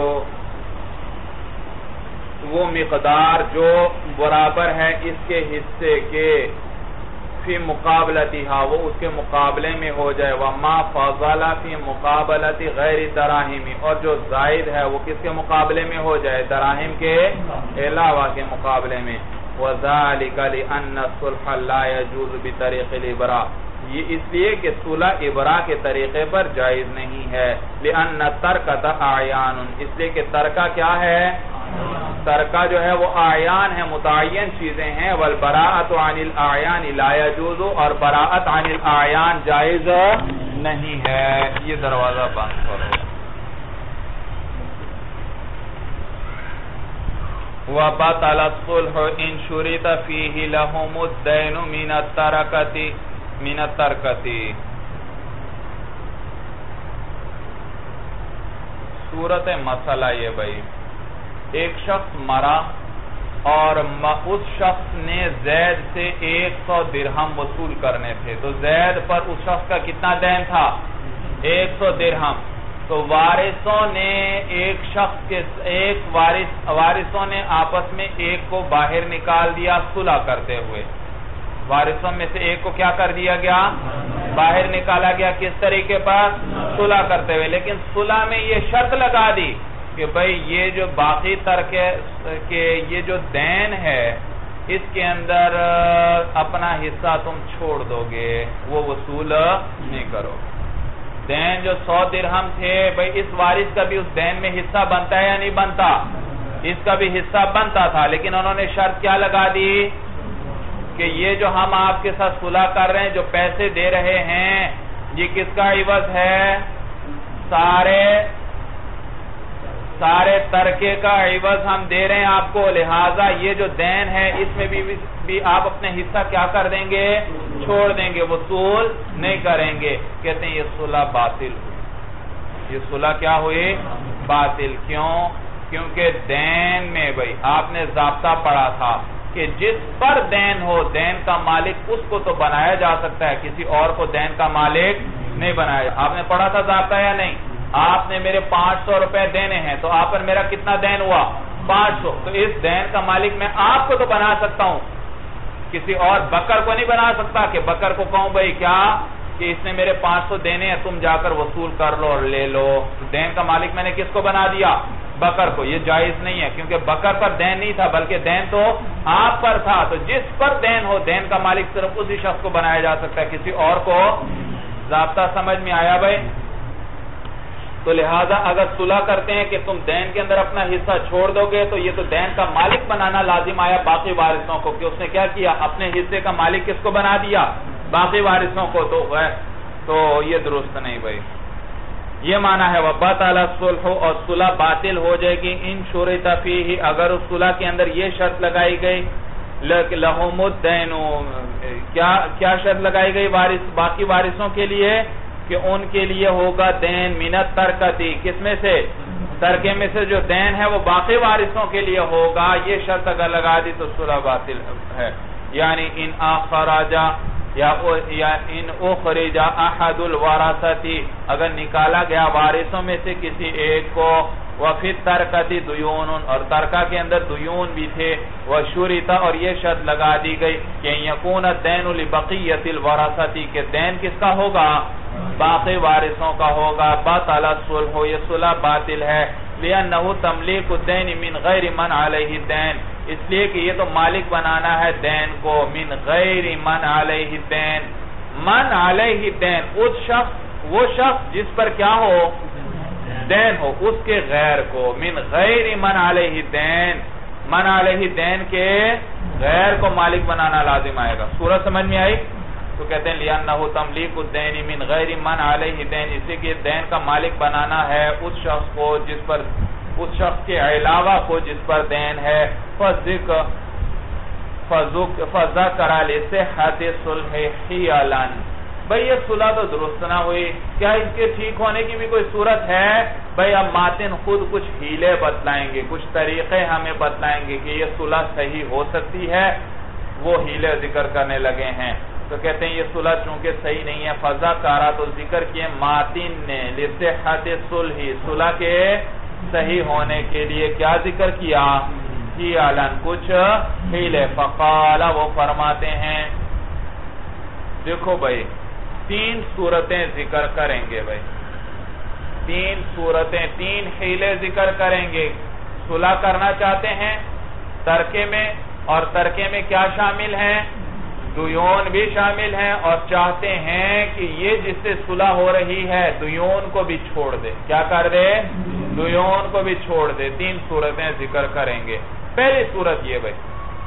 وہ مقدار جو برابر ہے اس کے حصے کے فی مقابلتہا، وہ اس کے مقابلے میں ہو جائے. وما فضل فی مقابلت غیر دراہم، اور جو زائد ہے وہ کس کے مقابلے میں ہو جائے؟ دراہم کے علاوہ کے مقابلے میں. وَذَلِكَ لِأَنَّ الصُّلْحَ لَا يَجُوزُ بِطَرِيقِ الْإِبْرَاءِ، یہ اس لیے کہ صلح ابراء کے طریقے پر جائز نہیں ہے. لِأَنَّ التَّرْكَةَ أَعْيَانٌ، اس لیے کہ ترکہ کیا ہے؟ ترکہ جو ہے وہ اعیان ہے، متعین چیزیں ہیں. وَالْبَرَاءَةُ عَنِ الْأَعْيَانِ لَا يَجُوزُ، اور براءت عن الاعیان جائز نہیں ہے. یہ دروازہ بند کرو. وَبَطَلَ الصُّلْحُ إِنْ شُرِطَ فِيهِ لَهُمُ الدَّيْنُ مِنَ التَّرَكَةِ مِنَ التَّرْكَةِ. صورت مسئلہ یہ بھائی، ایک شخص مرا اور اس شخص نے زید سے ایک سو درہم وصول کرنے تھے. تو زید پر اس شخص کا کتنا دین تھا؟ ایک سو درہم. تو وارثوں نے ایک شخص کے ایک وارث وارثوں نے آپس میں ایک کو باہر نکال دیا صلح کرتے ہوئے. وارثوں میں سے ایک کو کیا کر دیا گیا؟ باہر نکالا گیا. کس طریقے پر؟ صلح کرتے ہوئے. لیکن صلح میں یہ شرط لگا دی کہ بھئی یہ جو باقی ترکے کہ یہ جو دین ہے اس کے اندر اپنا حصہ تم چھوڑ دو گے، وہ وصول نہیں کرو. دین جو سو درہم تھے، بھئی اس وارث کا بھی اس دین میں حصہ بنتا ہے یا نہیں بنتا؟ اس کا بھی حصہ بنتا تھا، لیکن انہوں نے شرط کیا لگا دی کہ یہ جو ہم آپ کے ساتھ صلح کر رہے ہیں، جو پیسے دے رہے ہیں، یہ کس کا عوض ہے؟ سارے سارے ترکے کا عوض ہم دے رہے ہیں آپ کو، لہٰذا یہ جو دین ہے اس میں بھی بھی آپ اپنے حصہ کیا کر دیں گے؟ چھوڑ دیں گے، وصول نہیں کریں گے. کہتے ہیں یہ صلح باطل ہوئی. یہ صلح کیا ہوئی؟ باطل. کیوں؟ کیونکہ دین میں بھائی آپ نے ضابطہ پڑھا تھا کہ جس پر دین ہو دین کا مالک اس کو تو بنایا جا سکتا ہے، کسی اور کو دین کا مالک نہیں بنایا۔ آپ نے پڑھا تھا ضابطہ یا نہیں؟ آپ نے میرے پانچ سو روپے دینے ہیں تو آپ پر میرا کتنا دین ہوا؟ پانچ سو۔ تو اس دین کا مالک میں آپ کو تو بنا سکتا ہوں، کسی اور بکر کو نہیں بنا سکتا کہ بکر کو کہوں بھائی کیا کہ اس نے میرے پانچ سو دینے ہیں، تم جا کر وصول کر لو اور لے لو۔ دین کا مالک میں نے کس کو بنا دیا؟ بکر کو۔ یہ جائز نہیں ہے کیونکہ بکر پر دین نہیں تھا بلکہ دین تو آپ پر تھا۔ تو جس پر دین ہو دین کا مالک صرف اسی شخص کو بنایا جا سکتا ہے، کسی اور کو۔ ضابطہ سمجھ میں آیا بھائی؟ تو لہذا اگر صلح کرتے ہیں کہ تم دین کے اندر اپنا حصہ چھوڑ دو گے تو یہ تو دین کا مالک بنانا لازم آیا باقی وارثوں کو، کہ اس نے کیا کیا؟ اپنے حصے کا مالک کس کو بنا دیا؟ باقی وارثوں کو۔ تو تو یہ درست نہیں بھائی۔ یہ معنی ہے وَبَطَلَ الصُّلْحُ، اور صلح باطل ہو جائے گی ان شُرِطَ فِيهِ، اگر اس صلح کے اندر یہ شرط لگائی گئی لَهُمُ الدَّيْنُ، کیا کیا شرط لگائی گئی وارث باقی وارثوں کے لیے؟ کہ ان کے لیے ہوگا دین من الترکتی، کس میں سے؟ ترکے میں سے جو دین ہے وہ باقی وارثوں کے لیے ہوگا۔ یہ شرط اگر لگا دی تو صلح باطل ہے۔ یعنی ان اخرجا یا ان اخرج احد الورثتی، اگر نکالا گیا وارثوں میں سے کسی ایک کو، وفی الترکتی دیون، اور ترکہ کے اندر دیون بھی تھے، وشرط، اور یہ شرط لگا دی گئی کہ یکون الدین لبقیت الورثتی، کہ دین کس کا ہوگا؟ باقی وارثوں کا ہوگا۔ باطل الصلح، یہ صلح باطل ہے، لأنہ تملیک الدین من غیر من علیہ الدین، اس لیے کہ یہ تو مالک بنانا ہے دین کو، من غیر من علیہ الدین، من علیہ الدین، اس شخص وہ شخص جس پر کیا ہو؟ دین ہو، اس کے غیر کو، من غیر من علیہ الدین، من علیہ الدین کے غیر کو مالک بنانا لازم آئے گا۔ سورہ سمجھ میں آئی؟ تو کہتے ہیں لِأَنَّهُ تَمْلِيكُ الدَّيْنِ مِنْ غَيْرِ مَنْ عَلَيْهِ الدَّيْنِ، اس لیے کہ دین کا مالک بنانا ہے اس شخص کو جس پر، اس شخص کے علاوہ کو جس پر دین ہے۔ فَذَكَرَ لِصِحَّةِ الصُّلْحِ حِيَلًا، بھئی یہ صلح تو درست نہ ہوئی، کیا اس کے ٹھیک ہونے کی بھی کوئی صورت ہے؟ بھئی اب ماتن خود کچھ ہیلے بتلائیں گے، کچھ طریقے ہمیں بتلائیں گے کہ یہ صلح صحیح ہو سکتی ہے، وہ ہیلے ذکر کرنے لگے ہیں۔ تو کہتے ہیں یہ صلح چونکہ صحیح نہیں ہے، فضا کارا، تو ذکر کیے ماتن نے لصحت صلح، صلح کے صحیح ہونے کے لیے کیا ذکر کیا؟ ہی علن، کچھ ہیلے۔ فقال، وہ فرماتے ہیں، دیکھو بھائی تین صورتیں ذکر کریں گے، بھائی تین صورتیں، تین ہیلے ذکر کریں گے۔ صلح کرنا چاہتے ہیں ترکے میں، اور ترکے میں کیا شامل ہیں؟ دیون بھی شامل ہیں، اور چاہتے ہیں کہ یہ جس سے صلح ہو رہی ہے دیون کو بھی چھوڑ دے، کیا کر دے؟ دیون کو بھی چھوڑ دے۔ تین صورتیں ذکر کریں گے۔ پہلی صورت یہ بھائی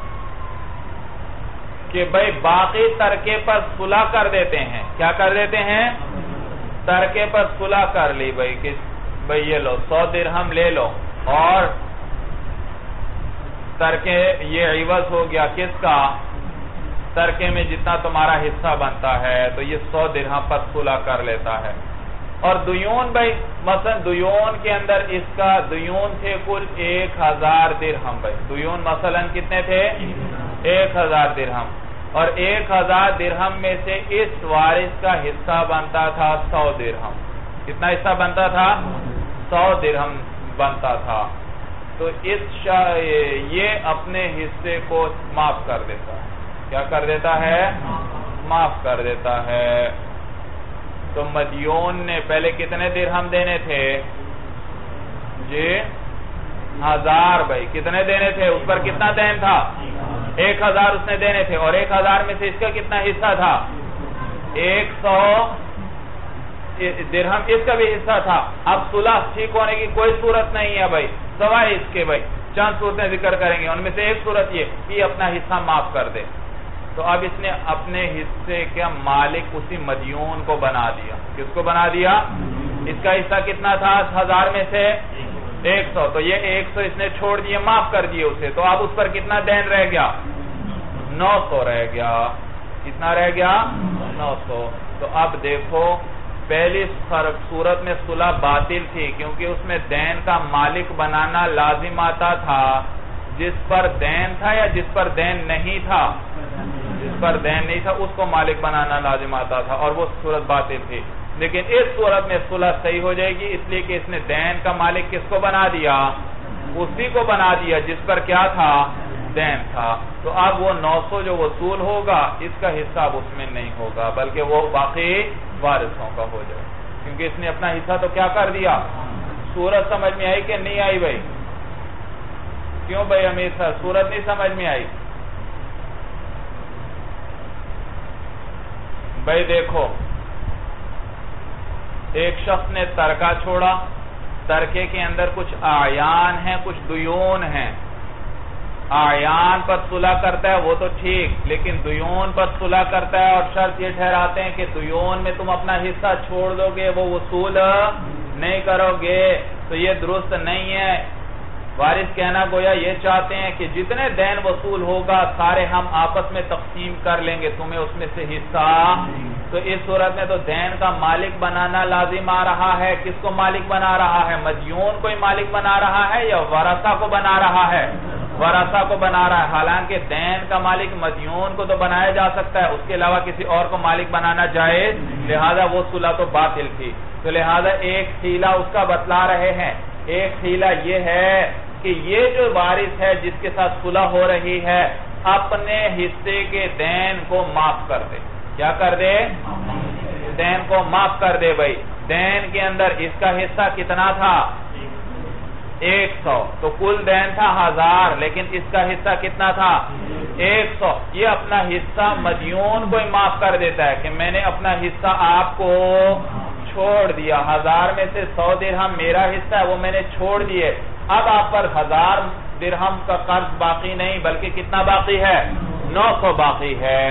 کہ بھائی باقی ترکے پر صلح کر دیتے ہیں، کیا کر دیتے ہیں؟ ترکے پر صلح کر لی بھائی کہ بھائی یہ لو سو درہم لے لو، اور ترکے یہ عوض ہو گیا کس کا؟ ترکے میں جتنا تمہارا حصہ بنتا ہے، تو یہ سو درہم پر صلح کر لیتا ہے۔ اور دیون بھائی مثلا دیون کے اندر اس کا دیون تھے کل ایک ہزار درہم، بھائی دیون مثلا کتنے تھے؟ ایک ہزار درہم، اور ایک ہزار درہم میں سے اس وارث کا حصہ بنتا تھا سو درہم۔ کتنا حصہ بنتا تھا؟ سو درہم بنتا تھا۔ تو اس یہ اپنے حصے کو معاف کر دیتا ہے، کیا کر دیتا ہے؟ معاف کر دیتا ہے۔ تو مدیون نے پہلے کتنے درہم دینے تھے؟ جی ہزار، بھائی کتنے دینے تھے؟ اس پر کتنا دین تھا؟ ایک ہزار اس نے دینے تھے، اور ایک ہزار میں سے اس کا کتنا حصہ تھا؟ ایک سو درہم اس کا بھی حصہ تھا۔ اب صلح ٹھیک ہونے کی کوئی صورت نہیں ہے بھائی، سوائے اس کے بھائی چند صورتیں ذکر کریں گے، ان میں سے ایک صورت یہ کہ اپنا حصہ معاف کر دے۔ تو اب اس نے اپنے حصے کا مالک اسی مدیون کو بنا دیا۔ کس کو بنا دیا؟ اس کا حصہ کتنا تھا ہزار میں سے؟ ایک سو، تو یہ ایک سو اس نے چھوڑ دیے، معاف کر دیے اسے، تو اب اس پر کتنا دین رہ گیا؟ نو سو رہ گیا۔ کتنا رہ گیا؟ نو سو۔ تو اب دیکھو پہلی صورت میں صلح باطل تھی کیونکہ اس میں دین کا مالک بنانا لازم آتا تھا، جس پر دین تھا یا جس پر دین نہیں تھا؟ جس پر دین نہیں تھا اس کو مالک بنانا لازم آتا تھا اور وہ صورت باطل تھی. لیکن اس صورت میں صلح صحیح ہو جائے گی اس لیے کہ اس نے دین کا مالک کس کو بنا دیا؟ اسی کو بنا دیا جس پر کیا تھا؟ دین تھا. تو اب وہ نو سو جو وصول ہوگا اس کا حصہ اب اس میں نہیں ہوگا بلکہ وہ باقی وارثوں کا ہو جائے کیونکہ اس نے اپنا حصہ تو کیا کر دیا. صورت سمجھ میں آئی کہ نہیں آئی بھائی؟ کیوں بھائی امیر صاحب صورت نہیں سمجھ میں آئی؟ بھائی دیکھو ایک شخص نے ترکہ چھوڑا, ترکے کے اندر کچھ اعیان ہیں کچھ دیون ہیں. اعیان پر صلح کرتا ہے وہ تو ٹھیک, لیکن دیون پر صلح کرتا ہے اور شرط یہ ٹھہراتے ہیں کہ دیون میں تم اپنا حصہ چھوڑ دو گے, وہ وصول نہیں کرو گے, تو یہ درست نہیں ہے. وارث کہنا گویا یہ چاہتے ہیں کہ جتنے دین وصول ہوگا سارے ہم آپس میں تقسیم کر لیں گے, تمہیں اس میں سے حصہ. تو اس صورت میں تو دین کا مالک بنانا لازم آ رہا ہے. کس کو مالک بنا رہا ہے؟ مدیون کو ہی مالک بنا رہا ہے یا ورثہ کو بنا رہا ہے؟ ورثہ کو بنا رہا ہے. حالانکہ دین کا مالک مدیون کو تو بنایا جا سکتا ہے, اس کے علاوہ کسی اور کو مالک بنانا جائز, لہذا وہ صلح تو باطل تھی. تو لہذا ایک حیلہ اس کا بتلا رہے ہیں. ایک حیلہ یہ ہے کہ یہ جو وارث ہے جس کے ساتھ صلح ہو رہی ہے اپنے حصے کے دین کو معاف کر دے. کیا کر دے؟ دین کو معاف کر دے. بھائی دین کے اندر اس کا حصہ کتنا تھا؟ ایک سو. تو کل دین تھا ہزار, لیکن اس کا حصہ کتنا تھا؟ ایک سو. یہ اپنا حصہ مدیون کو ہی معاف کر دیتا ہے کہ میں نے اپنا حصہ آپ کو چھوڑ دیا. ہزار میں سے سو درہم میرا حصہ ہے وہ میں نے چھوڑ دیے. اب آپ پر ہزار درہم کا قرض باقی نہیں بلکہ کتنا باقی ہے؟ نو سو باقی ہے.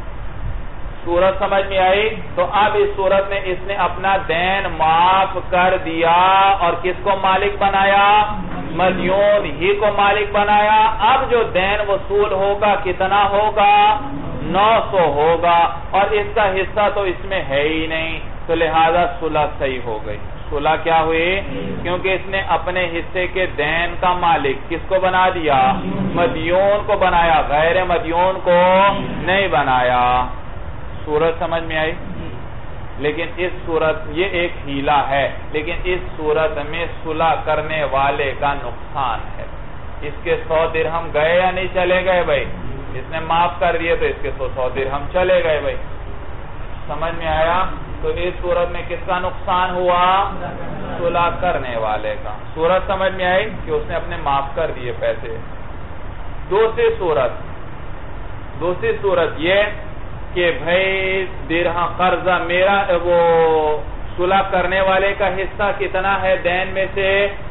صورت سمجھ میں آئی؟ تو اب اس صورت میں اس نے اپنا دین معاف کر دیا اور کس کو مالک بنایا؟ مدیون ہی کو مالک بنایا. اب جو دین وصول ہوگا کتنا ہوگا؟ نو سو ہوگا, اور اس کا حصہ تو اس میں ہے ہی نہیں, تو لہذا صلح صحیح ہو گئی. صلح کیا ہوئی؟ کیونکہ اس نے اپنے حصے کے دین کا مالک کس کو بنا دیا؟ مدیون کو بنایا, غیر مدیون کو نہیں بنایا. صورت سمجھ میں آئی؟ لیکن اس صورت یہ ایک حیلہ ہے, لیکن اس صورت میں صلح کرنے والے کا نقصان ہے. اس کے سو درہم گئے یا نہیں چلے گئے بھائی؟ اس نے معاف کر دیے تو اس کے سو سو درہم چلے گئے بھائی. سمجھ میں آیا؟ تو اس صورت میں کس کا نقصان ہوا؟ صلح کرنے والے کا. صورت سمجھ میں آئی کہ اس نے اپنے معاف کر دیے پیسے. دوسری صورت دوسری صورت یہ کہ بھائی درہم قرضہ میرا, وہ صلح کرنے والے کا حصہ کتنا ہے دین میں سے؟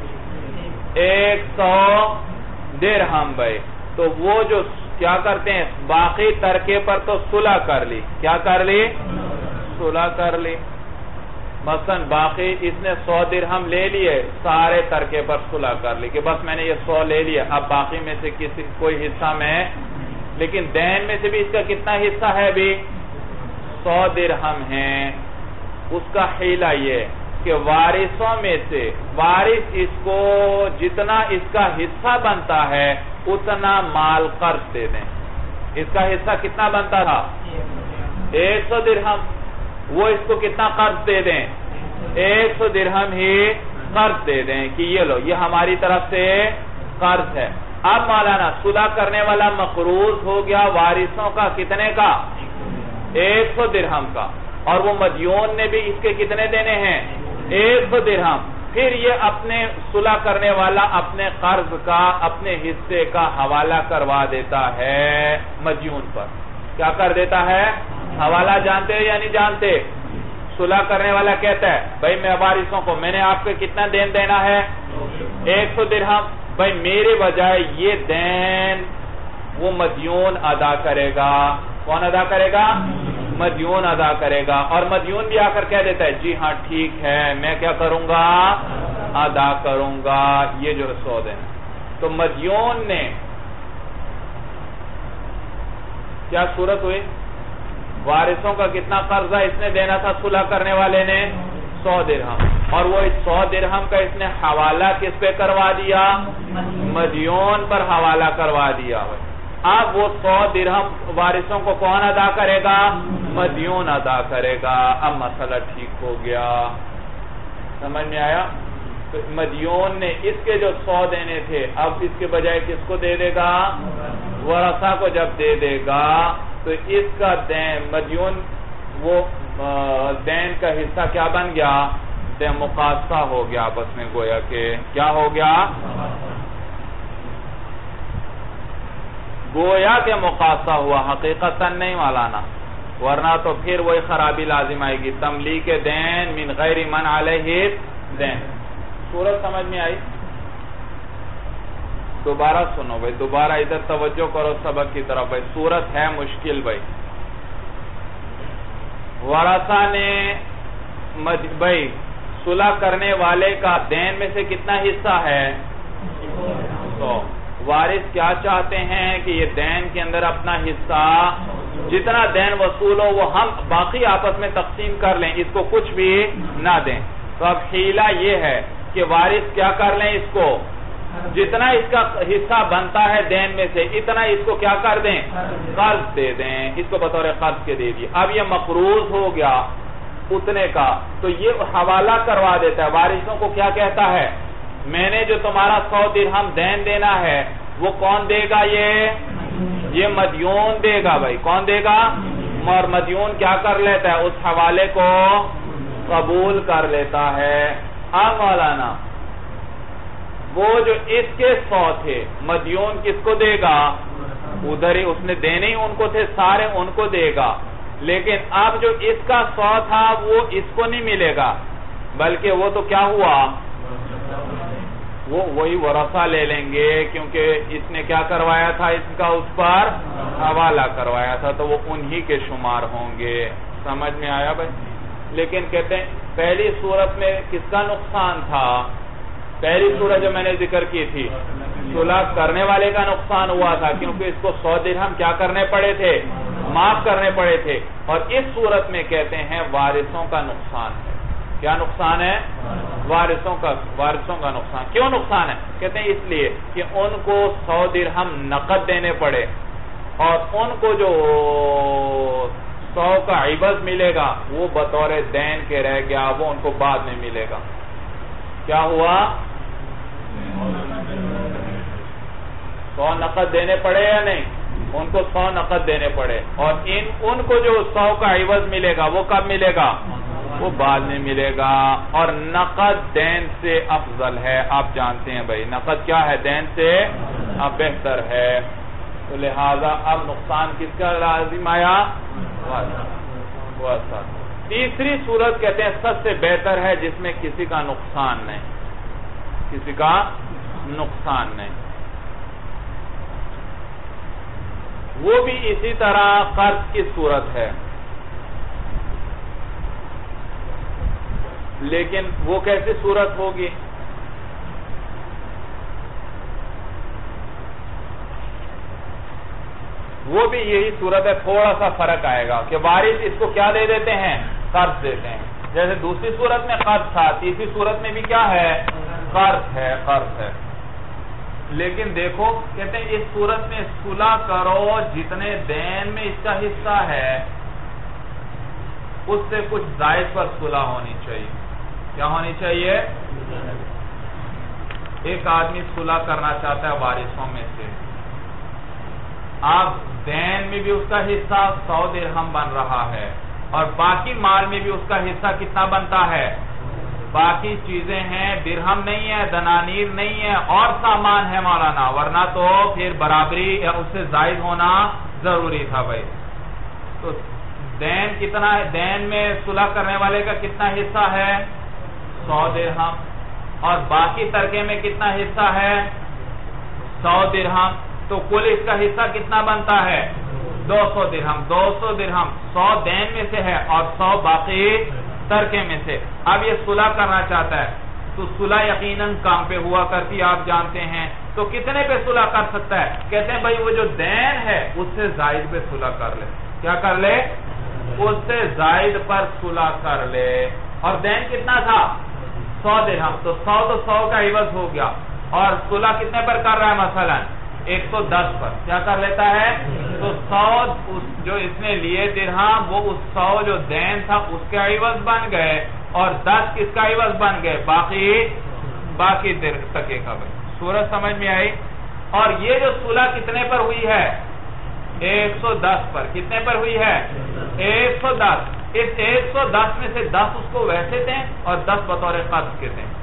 ایک سو درہم. بھائی تو وہ جو کیا کرتے ہیں باقی ترکے پر تو صلح کر لی. کیا کر لی؟ صلح کر لی. مثلا باقی اس نے سو درہم لے لیے, سارے ترکے پر صلح کر لی کہ بس میں نے یہ سو لے لیا, اب باقی میں سے کسی کوئی حصہ میں, لیکن دین میں سے بھی اس کا کتنا حصہ ہے بھی؟ سو درہم ہیں. اس کا حیلہ یہ کہ وارثوں میں سے وارث اس کو جتنا اس کا حصہ بنتا ہے اتنا مال قرض دے دیں. اس کا حصہ کتنا بنتا تھا؟ ایک سو درہم. وہ اس کو کتنا قرض دے دیں؟ ایک سو درہم ہی قرض دے دیں کہ یہ لو یہ ہماری طرف سے قرض ہے. اب مولانا صلح کرنے والا مقروض ہو گیا وارثوں کا کتنے کا؟ ایک سو درہم کا, اور وہ مدیون نے بھی اس کے کتنے دینے ہیں؟ ایک سو درہم. پھر یہ اپنے صلح کرنے والا اپنے قرض کا اپنے حصے کا حوالہ کروا دیتا ہے مدیون پر. کیا کر دیتا ہے؟ حوالہ. جانتے یا نہیں جانتے؟ صلح کرنے والا کہتا ہے بھائی میں وارثوں کو میں نے آپ کو کتنا دین دینا ہے؟ ایک سو درہم. بھائی میرے بجائے یہ دین وہ مدیون ادا کرے گا. کون ادا کرے گا؟ مدیون ادا کرے گا. اور مدیون بھی آ کر کہہ دیتا ہے جی ہاں ٹھیک ہے میں کیا کروں گا؟ ادا کروں گا یہ جو سو دین. تو مدیون نے کیا صورت ہوئی؟ وارثوں کا کتنا قرضہ اس نے دینا تھا صلح کرنے والے نے؟ سو درہم. اور وہ سو درہم کا اس نے حوالہ کس پہ کروا دیا؟ مدیون پر حوالہ کروا دیا. اب وہ سو درہم وارثوں کو کون ادا کرے گا؟ مدیون ادا کرے گا. اب مسئلہ ٹھیک ہو گیا. سمجھ میں آیا؟ مدیون نے اس کے جو سو دینے تھے اب اس کے بجائے کس کو دے دے گا؟ ورثہ کو جب دے دے گا تو اس کا دین مدیون وہ دین کا حصہ کیا بن گیا؟ دین مقاصہ ہو گیا آپس میں. گویا کہ کیا ہو گیا؟ گویا کہ مقاصہ ہوا، حقیقتاً نہیں مولانا، ورنہ تو پھر وہی خرابی لازم آئے گی. تملیک دین من غیر من علیہ دین. صورت سمجھ میں آئی؟ دوبارہ سنو بھائی، دوبارہ ادھر توجہ کرو سبق کی طرف. بھائی صورت ہے مشکل. بھائی ورثہ نے بھائی صلح کرنے والے کا دین میں سے کتنا حصہ ہے؟ سو. وارث کیا چاہتے ہیں کہ یہ دین کے اندر اپنا حصہ جتنا دین وصول ہو وہ ہم باقی آپس میں تقسیم کر لیں، اس کو کچھ بھی نہ دیں. تو اب حیلہ یہ ہے کہ وارث کیا کر لیں، اس کو جتنا اس کا حصہ بنتا ہے دین میں سے اتنا اس کو کیا کر دیں؟ قرض دے دیں. اس کو بطور قرض کے دے دی. اب یہ مقروض ہو گیا اتنے کا، تو یہ حوالہ کروا دیتا ہے. وارثوں کو کیا کہتا ہے؟ میں نے جو تمہارا سو درہم دین دینا ہے وہ کون دے گا؟ یہ یہ مدیون دے گا. بھائی کون دے گا؟ اور مدیون کیا کر لیتا ہے؟ اس حوالے کو قبول کر لیتا ہے. اب مولانا وہ جو اس کے سو تھے مدیون کس کو دے گا؟ ادھر ہی اس نے دینے ہی ان کو تھے سارے، ان کو دے گا. لیکن اب جو اس کا سو تھا وہ اس کو نہیں ملے گا، بلکہ وہ تو کیا ہوا؟ وہ وہی ورثہ لے لیں گے، کیونکہ اس نے کیا کروایا تھا؟ اس کا اس پر حوالہ کروایا تھا، تو وہ انہی کے شمار ہوں گے. سمجھ میں آیا بھائی؟ لیکن کہتے ہیں پہلی صورت میں کس کا نقصان تھا؟ پہلی صورت جو میں نے ذکر کی تھی صلح کرنے والے کا نقصان ہوا تھا، کیونکہ اس کو سو درہم کیا کرنے پڑے تھے؟ معاف کرنے پڑے تھے. اور اس صورت میں کہتے ہیں وارثوں کا نقصان ہے. کیا نقصان ہے؟ وارثوں کا وارثوں کا نقصان. کیوں نقصان ہے؟ کہتے ہیں اس لیے کہ ان کو سو درہم نقد دینے پڑے، اور ان کو جو سو کا عوض ملے گا وہ بطور دین کے رہ گیا، وہ ان کو بعد میں ملے گا. کیا ہوا؟ سو نقد دینے پڑے یا نہیں؟ ان کو سو نقد دینے پڑے، اور ان ان کو جو سو کا عوض ملے گا وہ کب ملے گا؟ وہ بعد میں ملے گا. اور نقد دین سے افضل ہے. آپ جانتے ہیں بھائی نقد کیا ہے؟ دین سے اب بہتر ہے. تو لہذا اب نقصان کس کا لازم آیا؟ تیسری صورت کہتے ہیں سب سے بہتر ہے جس میں کسی کا نقصان نہیں، کسی کا نقصان نہیں. وہ بھی اسی طرح قرض کی صورت ہے، لیکن وہ کیسی صورت ہوگی؟ وہ بھی یہی صورت ہے، تھوڑا سا فرق آئے گا کہ وارث اس کو کیا دے دیتے ہیں؟ قرض دیتے ہیں. جیسے دوسری صورت میں قرض تھا، تیسری صورت میں بھی کیا ہے؟ قرض ہے. قرض ہے. لیکن دیکھو کہتے ہیں اس صورت میں صلح کرو جتنے دین میں اس کا حصہ ہے اس سے کچھ زائد پر صلح ہونی چاہیے. کیا ہونی چاہیے؟ ایک آدمی صلح کرنا چاہتا ہے وارثوں میں سے، اب دین میں بھی اس کا حصہ سو درہم بن رہا ہے، اور باقی مال میں بھی اس کا حصہ کتنا بنتا ہے؟ باقی چیزیں ہیں، درہم نہیں ہے، دنانیر نہیں ہے، اور سامان ہے مولانا، ورنہ تو پھر برابری اس سے زائد ہونا ضروری تھا بھائی. تو دین کتنا ہے؟ دین میں صلح کرنے والے کا کتنا حصہ ہے؟ سو درہم. اور باقی ترکے میں کتنا حصہ ہے؟ سو درہم. تو کل اس کا حصہ کتنا بنتا ہے؟ دو سو درہم. دو سو درہم سو دین میں سے ہے اور سو باقی ترکے میں سے. اب یہ صلح کرنا چاہتا ہے تو صلح یقیناً کام پہ ہوا کرتی، آپ جانتے ہیں. تو کتنے پہ صلح کر سکتا ہے؟ کہتے ہیں بھائی وہ جو دین ہے اس سے زائد پہ صلح کر لے. کیا کر لے؟ اس سے زائد پر صلح کر لے. اور دین کتنا تھا؟ سو درہم، تو سو تو سو کا عوض ہو گیا، اور صلح کتنے پر کر رہا ہے مثلا ایک سو دس پر، کیا کر لیتا ہے؟ تو سو جو اس نے لیے درہم وہ اس سو جو دین تھا اس کے عوض بن گئے، اور دس کس کا عوض بن گئے؟ باقی باقی تکے کا بھائی۔ سورج سمجھ میں آئی؟ اور یہ جو صلح کتنے پر ہوئی ہے؟ ایک سو دس پر۔ کتنے پر ہوئی ہے؟ ایک سو دس۔ اس ایک سو دس میں سے دس اس کو ویسے دیں اور دس بطور قرض کے دیں۔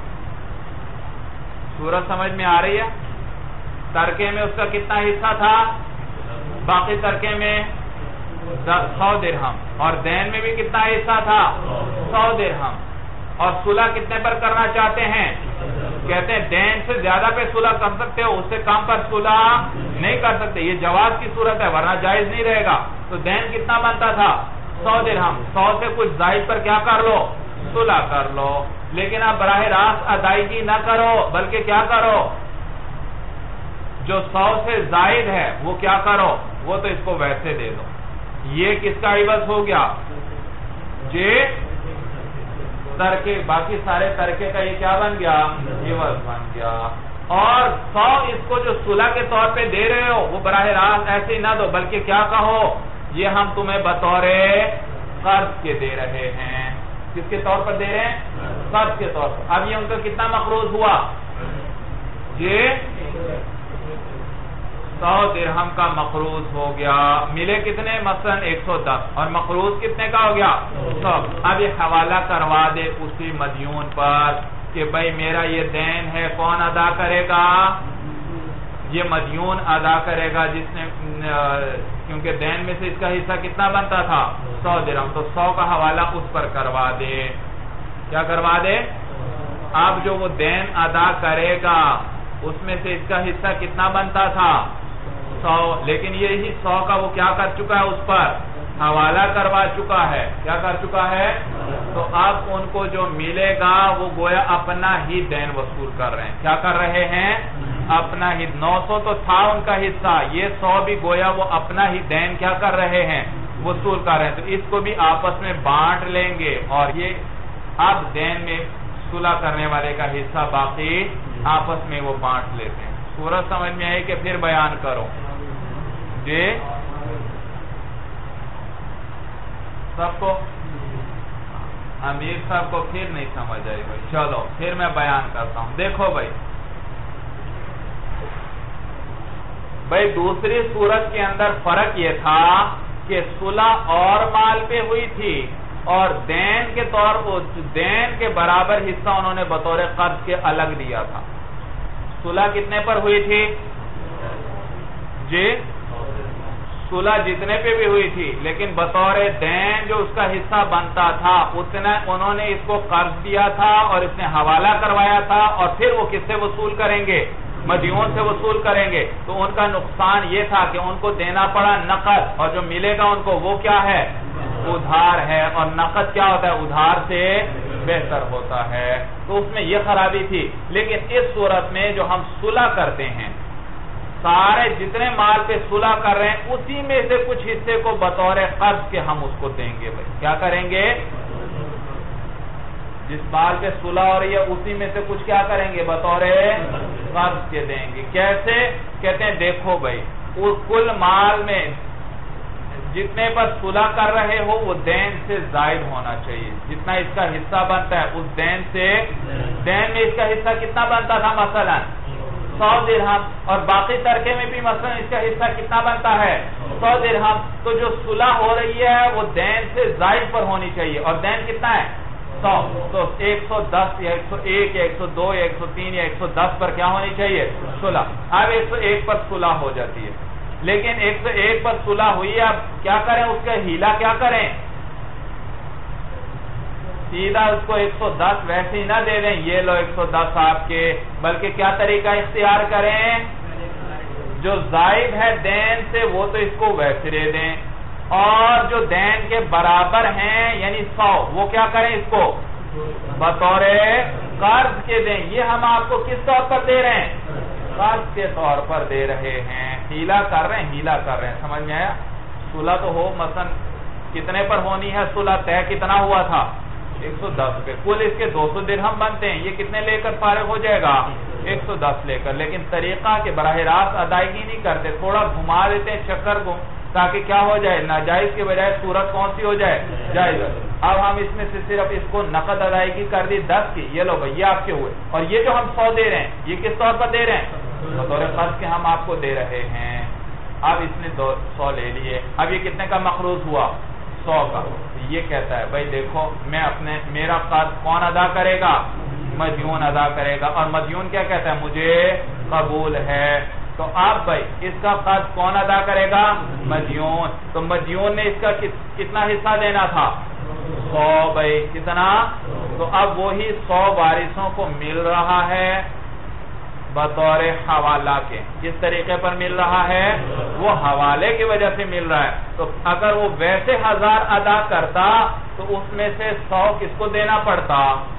سورج سمجھ میں آ رہی ہے؟ ترکے میں اس کا کتنا حصہ تھا؟ باقی ترکے میں سو درہم، اور دین میں بھی کتنا حصہ تھا؟ سو درہم۔ اور صلح کتنے پر کرنا چاہتے ہیں؟ کہتے ہیں دین سے زیادہ پہ صلح کر سکتے ہو، اس سے کم پر صلح نہیں کر سکتے، یہ جواز کی صورت ہے، ورنہ جائز نہیں رہے گا۔ تو دین کتنا بنتا تھا؟ سو درہم۔ سو سے کچھ زائد پر کیا کر لو؟ صلح کر لو۔ لیکن آپ براہ راست ادائیگی نہ کرو، بلکہ کیا کرو؟ جو سو سے زائد ہے وہ کیا کرو؟ وہ تو اس کو ویسے دے دو۔ یہ کس کا عوض ہو گیا؟ جی ترکے، باقی سارے ترکے کا یہ کیا بن گیا؟ عوض بن گیا۔ اور سو اس کو جو صلح کے طور پہ دے رہے ہو وہ براہ راست ایسے ہی نہ دو، بلکہ کیا کہو؟ یہ ہم تمہیں بطور قرض کے دے رہے ہیں۔ کس کے طور پر دے رہے ہیں؟ قرض کے طور پر۔ اب یہ ان کا کتنا مقروض ہوا؟ یہ سو درہم کا مقروض ہو گیا۔ ملے کتنے؟ مثلا ایک سو دس، اور مقروض کتنے کا ہو گیا؟ سو۔ اب یہ حوالہ کروا دے اسی مدیون پر کہ بھائی میرا یہ دین ہے، کون ادا کرے گا؟ یہ مدیون ادا کرے گا، جس نے کیونکہ دین میں سے اس کا حصہ کتنا بنتا تھا؟ سو درہم، تو سو کا حوالہ اس پر کروا دے۔ کیا کروا دے؟ اب جو وہ دین ادا کرے گا اس میں سے اس کا حصہ کتنا بنتا تھا؟ سو، لیکن یہی سو کا وہ کیا کر چکا ہے؟ اس پر حوالہ کروا چکا ہے۔ کیا کر چکا ہے؟ تو اب ان کو جو ملے گا وہ گویا اپنا ہی دین وصول کر رہے ہیں۔ کیا کر رہے ہیں؟ اپنا ہی۔ نو سو تو تھا ان کا حصہ، یہ سو بھی گویا وہ اپنا ہی دین کیا کر رہے ہیں؟ وصول کر رہے ہیں۔ تو اس کو بھی آپس میں بانٹ لیں گے، اور یہ اب دین میں صلح کرنے والے کا حصہ باقی آپس میں وہ بانٹ لیتے ہیں۔ سورج سمجھ میں آئی کہ پھر بیان کرو؟ جی سب کو؟ امیر صاحب کو پھر نہیں سمجھ آئی بھائی؟ چلو پھر میں بیان کرتا ہوں۔ دیکھو بھائی بھائی دوسری صورت کے اندر فرق یہ تھا کہ صلح اور مال پہ ہوئی تھی، اور دین کے طور دین کے برابر حصہ انہوں نے بطور قرض کے الگ دیا تھا۔ صلح کتنے پر ہوئی تھی؟ جی صلح جتنے پہ بھی ہوئی تھی، لیکن بطور دین جو اس کا حصہ بنتا تھا اتنا انہوں نے اس کو قرض دیا تھا، اور اس نے حوالہ کروایا تھا، اور پھر وہ کس سے وصول کریں گے؟ مدیون سے وصول کریں گے۔ تو ان کا نقصان یہ تھا کہ ان کو دینا پڑا نقد، اور جو ملے گا ان کو وہ کیا ہے؟ ادھار ہے، اور نقد کیا ہوتا ہے؟ ادھار سے بہتر ہوتا ہے۔ تو اس میں یہ خرابی تھی۔ لیکن اس صورت میں جو ہم صلح کرتے ہیں، سارے جتنے مال پہ صلح کر رہے ہیں اسی میں سے کچھ حصے کو بطور قرض کے ہم اس کو دیں گے۔ بھائی کیا کریں گے؟ جس مال پہ صلح ہو رہی ہے اسی میں سے کچھ کیا کریں گے؟ بطور قرض کے دیں گے۔ کیسے؟ کہتے ہیں دیکھو بھائی کل مال میں جتنے پر صلح کر رہے ہو وہ دین سے زائد ہونا چاہیے، جتنا اس کا حصہ بنتا ہے اس دین سے۔ دین میں اس کا حصہ کتنا بنتا تھا؟ مثلا سو درہم، اور باقی ترکے میں بھی مثلا اس کا حصہ کتنا بنتا ہے؟ سو درہم۔ تو جو صلح ہو رہی ہے وہ دین سے زائد پر ہونی چاہیے، اور دین کتنا ہے؟ سو۔ تو ایک سو دس یا ایک سو ایک یا ایک سو دو یا ایک سو تین یا ایک سو دس پر کیا ہونی چاہیے؟ صلح۔ اب ایک سو ایک پر صلح ہو جاتی ہے، لیکن ایک سو ایک پر صلح ہوئی ہے، اب کیا کریں؟ اس کا ہیلا کیا کریں؟ سیدھا اس کو ایک سو دس ویسے ہی نہ دے دیں، یہ لو ایک سو دس آپ کے، بلکہ کیا طریقہ اختیار کریں؟ جو زائد ہے دین سے وہ تو اس کو ویسے دے دیں، اور جو دین کے برابر ہیں یعنی سو وہ کیا کریں؟ اس کو بطور قرض کے دیں۔ یہ ہم آپ کو کس طور پر دے رہے ہیں؟ قرض کے طور پر دے رہے ہیں۔ ہیلا کر رہے ہیں، ہیلا کر رہے ہیں۔ سمجھ میں آیا؟ صلح تو ہو مثلا کتنے پر ہونی ہے؟ صلح طے کتنا ہوا تھا؟ ایک سو دس روپے. کل اس کے دو سو درہم بنتے ہیں. یہ کتنے لے کر فارغ ہو جائے گا؟ ایک سو دس لے کر. لیکن طریقہ کہ براہ راست ادائیگی نہیں کرتے, تھوڑا گھما دیتے ہیں چکر کو, تاکہ کیا ہو جائے, ناجائز کے بجائے صورت کون سی ہو جائے؟ جائز. اب ہم اس میں سے صرف اس کو نقد ادائیگی کر دی دس کی, یہ لو بھئی یہ آپ کے ہوئے, اور یہ جو ہم سو دے رہے ہیں یہ کس طور پر دے رہے ہیں؟ بطور قرض کے ہم آپ کو دے رہے ہیں. اب اس نے دو سو لے لیے. اب یہ کتنے کا مقروض ہوا؟ سو کا. یہ کہتا ہے بھائی دیکھو میں اپنے, میرا قرض کون ادا کرے گا؟ مدیون ادا کرے گا. اور مدیون کیا کہتا ہے؟ مجھے قبول ہے. تو آپ بھائی اس کا قرض کون ادا کرے گا؟ مدیون. تو مدیون نے اس کا کتنا حصہ دینا تھا؟ سو. بھائی کتنا؟ تو اب وہی سو وارثوں کو مل رہا ہے بطور حوالہ کے. کس طریقے پر مل رہا ہے؟ وہ حوالے کی وجہ سے مل رہا ہے. تو اگر وہ ویسے ہزار ادا کرتا تو اس میں سے سو کس کو دینا پڑتا؟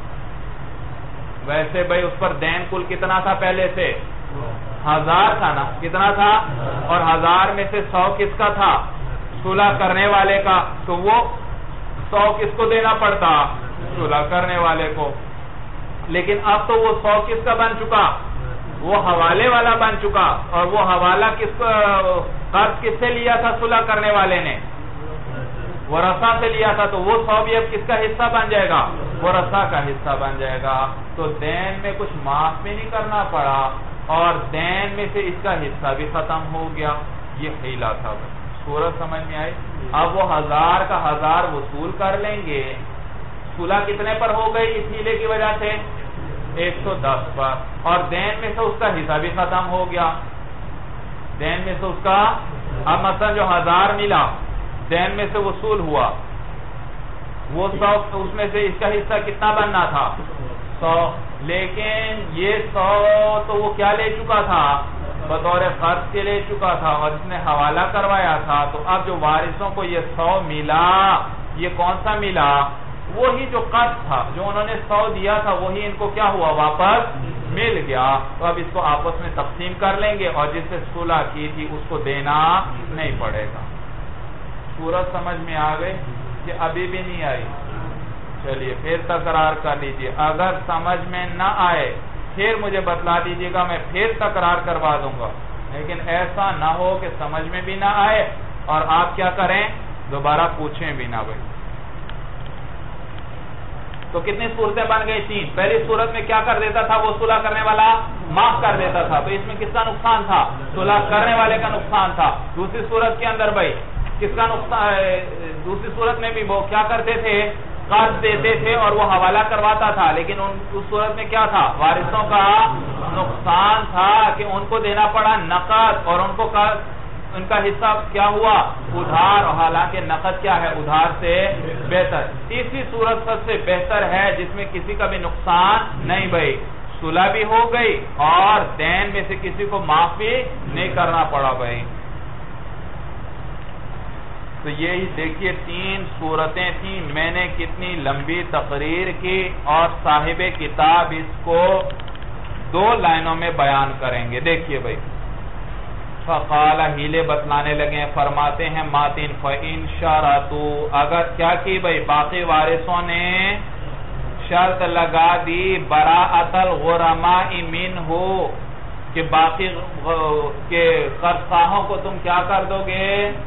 ویسے بھائی اس پر دین کل کتنا تھا پہلے سے؟ ہزار تھا نا, کتنا تھا؟ اور ہزار میں سے سو کس کا تھا؟ صلح کرنے والے کا. تو وہ سو کس کو دینا پڑتا؟ صلح کرنے والے کو. لیکن اب تو وہ سو کس کا بن چکا؟ وہ حوالے والا بن چکا. اور وہ حوالہ کس کو, قرض کس سے لیا تھا صلح کرنے والے نے؟ ورثہ سے لیا تھا. تو وہ سو بھی اب کس کا حصہ بن جائے گا؟ ورثہ کا حصہ بن جائے گا. تو دین میں کچھ معاف بھی نہیں کرنا پڑا, اور دین میں سے اس کا حصہ بھی ختم ہو گیا. یہ حیلہ تھا. صورت سمجھ میں آئی؟ اب وہ ہزار کا ہزار وصول کر لیں گے. صلح کتنے پر ہو گئی اس حیلے کی وجہ سے؟ ایک سو دس پر. اور دین میں سے اس کا حصہ بھی ختم ہو گیا. دین میں سے اس کا, اب مثلا جو ہزار ملا دین میں سے وصول ہوا, وہ سو, اس میں سے اس کا حصہ کتنا بننا تھا؟ سو. لیکن یہ سو تو وہ کیا لے چکا تھا؟ بطور قرض کے لے چکا تھا, اور اس نے حوالہ کروایا تھا. تو اب جو وارثوں کو یہ سو ملا, یہ کون سا ملا؟ وہی جو قرض تھا, جو انہوں نے سو دیا تھا, وہی ان کو کیا ہوا؟ واپس مل گیا. تو اب اس کو آپس میں تقسیم کر لیں گے, اور جس سے صلح کی تھی اس کو دینا نہیں پڑے گا. صورت سمجھ میں آ گئی کہ ابھی بھی نہیں آئی؟ چلیے پھر تکرار کر لیجئے. اگر سمجھ میں نہ آئے پھر مجھے بتلا دیجئے گا, میں پھر تکرار کروا دوں گا. لیکن ایسا نہ ہو کہ سمجھ میں بھی نہ آئے اور آپ کیا کریں, دوبارہ پوچھیں بھی نہ. بھائی تو کتنی صورتیں بن گئی؟ تین. پہلی صورت میں کیا کر دیتا تھا وہ صلح کرنے والا؟ معاف کر دیتا تھا. تو اس میں کس کا نقصان تھا؟ صلح کرنے والے کا نقصان تھا. دوسری صورت کے اندر بھائی کس کا نقصان؟ دوسری صورت میں بھی وہ کیا کرتے تھے؟ قرض دیتے تھے اور وہ حوالہ کرواتا تھا. لیکن اس صورت میں کیا تھا؟ وارثوں کا نقصان تھا کہ ان کو دینا پڑا نقد, اور ان کو ان کا حصہ کیا ہوا؟ ادھار. اور حالانکہ نقد کیا ہے؟ ادھار سے بہتر. تیسری صورت سب سے بہتر ہے جس میں کسی کا بھی نقصان نہیں. بھائی صلح بھی ہو گئی اور دین میں سے کسی کو معاف بھی نہیں کرنا پڑا. بھائی تو یہی دیکھیے تین صورتیں تھیں. میں نے کتنی لمبی تقریر کی, اور صاحب کتاب اس کو دو لائنوں میں بیان کریں گے. دیکھیے بھائی, فقال ہیلے بتلانے لگے, فرماتے ہیں ماتن فإن شرطوا, اگر کیا کی بھائی باقی وارثوں نے شرط لگا دی براءۃ الغرماء منہ, کہ باقی کے قرض خواہوں کو تم کیا کر دو گے؟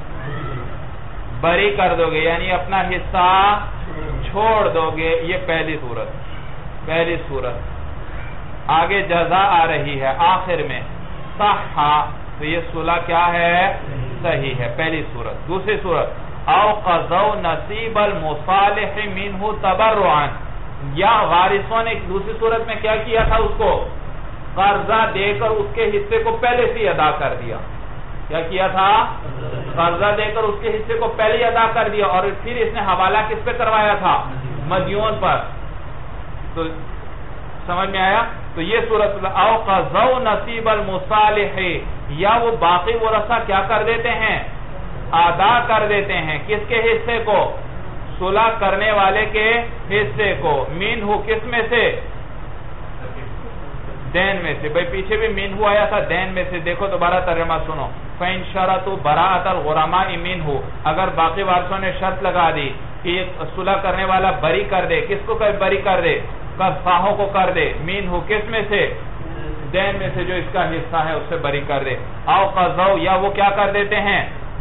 بری کر دو گے, یعنی اپنا حصہ چھوڑ دو گے. یہ پہلی صورت. پہلی صورت آگے جزا آ رہی ہے آخر میں, صحا, تو یہ صلح کیا ہے؟ صحیح ہے. پہلی صورت. دوسری صورت او قضوا نصیب المصالح منہ تبرعا, یا وارثوں نے دوسری صورت میں کیا کیا تھا؟ اس کو قرضہ دے کر اس کے حصے کو پہلے سے ادا کر دیا. کیا کیا تھا؟ قرضہ دے کر اس کے حصے کو پہلے ہی ادا کر دیا, اور پھر اس نے حوالہ کس پہ کروایا تھا؟ مدیون پر. تو سمجھ میں آیا؟ تو یہ صورت او قضوا نصیب المصالح, یا وہ باقی ورثہ کیا کر دیتے ہیں؟ ادا کر دیتے ہیں. کس کے حصے کو؟ صلح کرنے والے کے حصے کو. منہ کس میں سے؟ دین میں سے. بھائی پیچھے بھی منہ آیا تھا دین میں سے. دیکھو دوبارہ ترجمہ سنو. فإن شرطوا براءۃ الغرماء منہ, اگر باقی وارثوں نے شرط لگا دی کہ صلح کرنے والا بری کر دے. کس کو بری کر دے؟ قرضخواہوں کو کر دے. مین ہو کس میں سے؟ دین میں سے جو اس کا حصہ ہے اس سے بری کر دے. او قضوا یا وہ کیا کر دیتے ہیں؟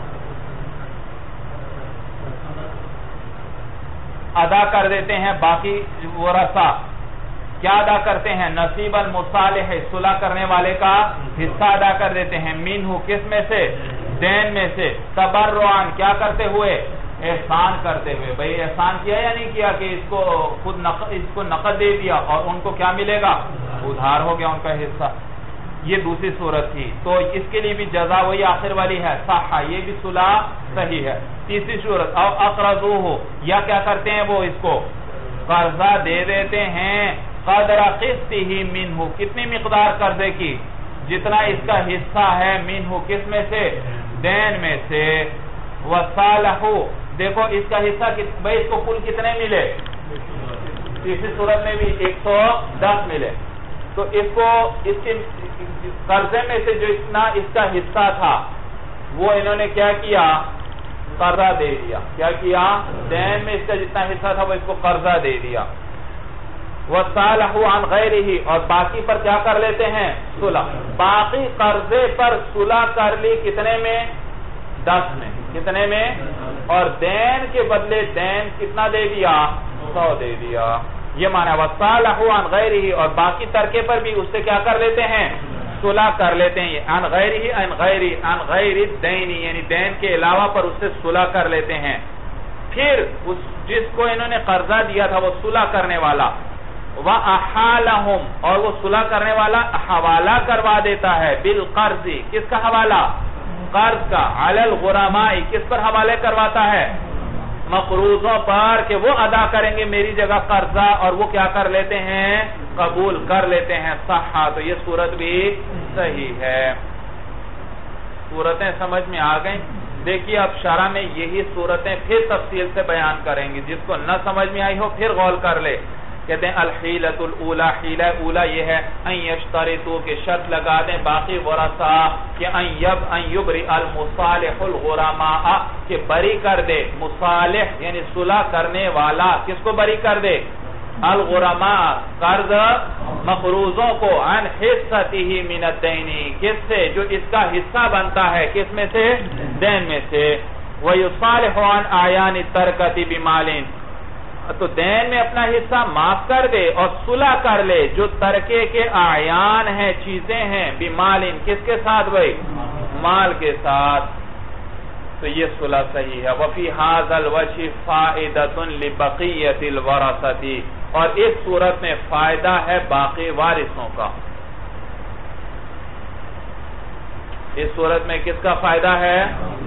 ادا کر دیتے ہیں باقی ورثہ. کیا ادا کرتے ہیں؟ نصیب المصالح صلح کرنے والے کا حصہ ادا کر دیتے ہیں. مین ہو کس میں سے؟ دین میں سے. تبرعن کیا کرتے ہوئے؟ احسان کرتے ہوئے. بھئی احسان کیا یا نہیں کیا کہ اس کو خود نقد اس کو نقد دے دیا اور ان کو کیا ملے گا؟ ادھار ہو گیا ان کا حصہ. یہ دوسری صورت تھی. تو اس کے لیے بھی جزا وہی آخر والی ہے صح، یہ بھی صلح صحیح ہے. تیسری صورت او اقرضوہ یا کیا کرتے ہیں وہ اس کو قرضہ دے دیتے ہیں. قدر قسطہ منہ کتنی مقدار قرضے کی؟ جتنا اس کا حصہ ہے. منہ کس میں سے؟ دین میں سے. وصالحو دیکھو اس کا حصہ بھئی اس کو کل کتنے ملے؟ تیسری صورت میں بھی ایک سو دس ملے. تو اس کو اس کے قرضے میں سے جو اتنا اس کا حصہ تھا وہ انہوں نے کیا کیا؟ قرضہ دے دیا. کیا کیا؟ دین میں اس کا جتنا حصہ تھا وہ اس کو قرضہ دے دیا. وَصَالَحُ عَنْ غَيْرِهِ اور باقی پر کیا کر لیتے ہیں؟ صلح. باقی قرضے پر صلح کر لی کتنے میں؟ دس میں. کتنے میں؟ اور دین کے بدلے دین کتنا دے دیا؟ سو دے دیا. یہ معنی وَصَالَحُ عَنْ غَيْرِهِ اور باقی ترکے پر بھی اس سے کیا کر لیتے ہیں؟ صلح کر لیتے ہیں. عن غیرہ عن غیر عن غیر الدین یعنی دین کے علاوہ پر اس سے صلح کر لیتے ہیں. پھر اس جس کو انہوں نے قرضہ دیا تھا وہ صلح کرنے والا وَأَحَالَهُمْ اور وہ صلح کرنے والا حوالہ کروا دیتا ہے بالقرض. کس کا حوالہ؟ قرض کا. علی الغرماء کس پر حوالے کرواتا ہے؟ مقروضوں پر کہ وہ ادا کریں گے میری جگہ قرضہ اور وہ کیا کر لیتے ہیں؟ قبول کر لیتے ہیں. صحا تو یہ صورت بھی صحیح ہے. صورتیں سمجھ میں آ گئیں. دیکھیے اب شرح میں یہی صورتیں پھر تفصیل سے بیان کریں گے. جس کو نہ سمجھ میں آئی ہو پھر غور کر لے. کہتے ہیں الحیلۃ الاولی حیلہ اولا یہ ہے ان یشترطوا کہ شرط لگا دیں باقی ورثہ کہ ان یب ان یبری المصالح الغرماء کہ بری کر دے مصالح یعنی صلح کرنے والا. کس کو بری کر دے؟ الغرماء قرض مقروضوں کو عن حصتہ من الدین کس سے؟ جو اس کا حصہ بنتا ہے. کس میں سے؟ دین میں سے. ویصالح عن اعیان الترکۃ بمال تو دین میں اپنا حصہ معاف کر دے اور صلح کر لے جو ترکے کے اعیان ہیں چیزیں ہیں بمال کس کے ساتھ بھئی؟ مال کے ساتھ. تو یہ صلح صحیح ہے. وفی ھذا الوجہ فائدۃ لبقیۃ الورثۃ اور اس صورت میں فائدہ ہے باقی وارثوں کا. اس صورت میں کس کا فائدہ ہے؟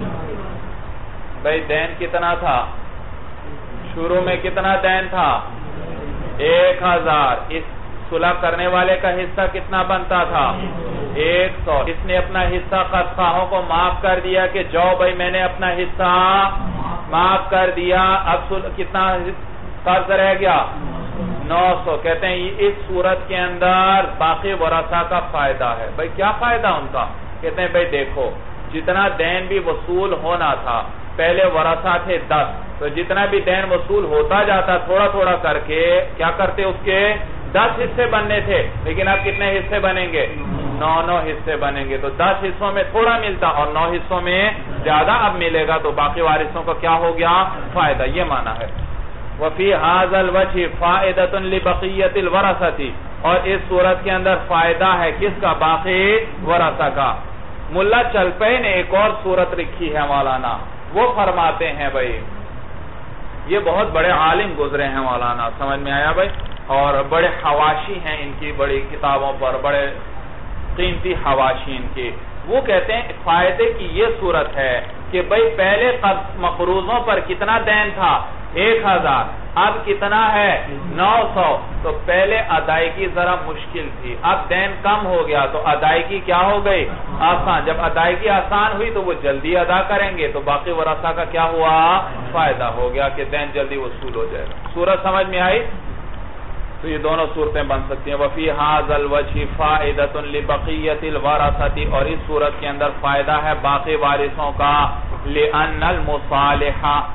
بھئی دین کتنا تھا؟ شروع میں کتنا دین تھا؟ ایک ہزار. اس صلح کرنے والے کا حصہ کتنا بنتا تھا؟ ایک سو. اس نے اپنا حصہ قرضخواہوں کو معاف کر دیا کہ جاؤ بھائی میں نے اپنا حصہ معاف کر دیا. اب کتنا قرض رہ گیا؟ نو سو. کہتے ہیں اس صورت کے اندر باقی ورثہ کا فائدہ ہے. بھائی کیا فائدہ ان کا؟ کہتے ہیں بھائی دیکھو جتنا دین بھی وصول ہونا تھا پہلے ورثہ تھے دس تو جتنا بھی دین وصول ہوتا جاتا تھوڑا تھوڑا کر کے کیا کرتے اس کے دس حصے بننے تھے. لیکن اب کتنے حصے بنیں گے؟ نو نو حصے بنیں گے. تو دس حصوں میں تھوڑا ملتا اور نو حصوں میں زیادہ اب ملے گا. تو باقی وارثوں کا کیا ہو گیا؟ فائدہ. یہ معنی ہے. وفی ھذا الوجہ فائدۃ لبقیۃ الورثۃ اور اس صورت کے اندر فائدہ ہے کس کا؟ باقی ورثہ کا. ملا چلپے نے ایک اور صورت رکھی ہے مولانا. وہ فرماتے ہیں بھائی یہ بہت بڑے عالم گزرے ہیں مولانا. سمجھ میں آیا بھائی؟ اور بڑے حواشی ہیں ان کی بڑی کتابوں پر بڑے قیمتی حواشی ان کی. وہ کہتے ہیں فائدے کی یہ صورت ہے کہ بھائی پہلے مقروضوں پر کتنا دین تھا؟ ایک ہزار. اب کتنا ہے؟ نو سو. تو پہلے ادائیگی ذرا مشکل تھی. اب دین کم ہو گیا تو ادائیگی کیا ہو گئی؟ آسان. جب ادائیگی آسان ہوئی تو وہ جلدی ادا کریں گے تو باقی ورثہ کا کیا ہوا؟ فائدہ ہو گیا کہ دین جلدی وصول ہو جائے گا. صورت سمجھ میں آئی؟ تو یہ دونوں صورتیں بن سکتی ہیں. وفی ھذا الوجہ فائدۃ لبقیۃ الورثۃ اور اس صورت کے اندر فائدہ ہے باقی وارثوں کا. لأن المصالح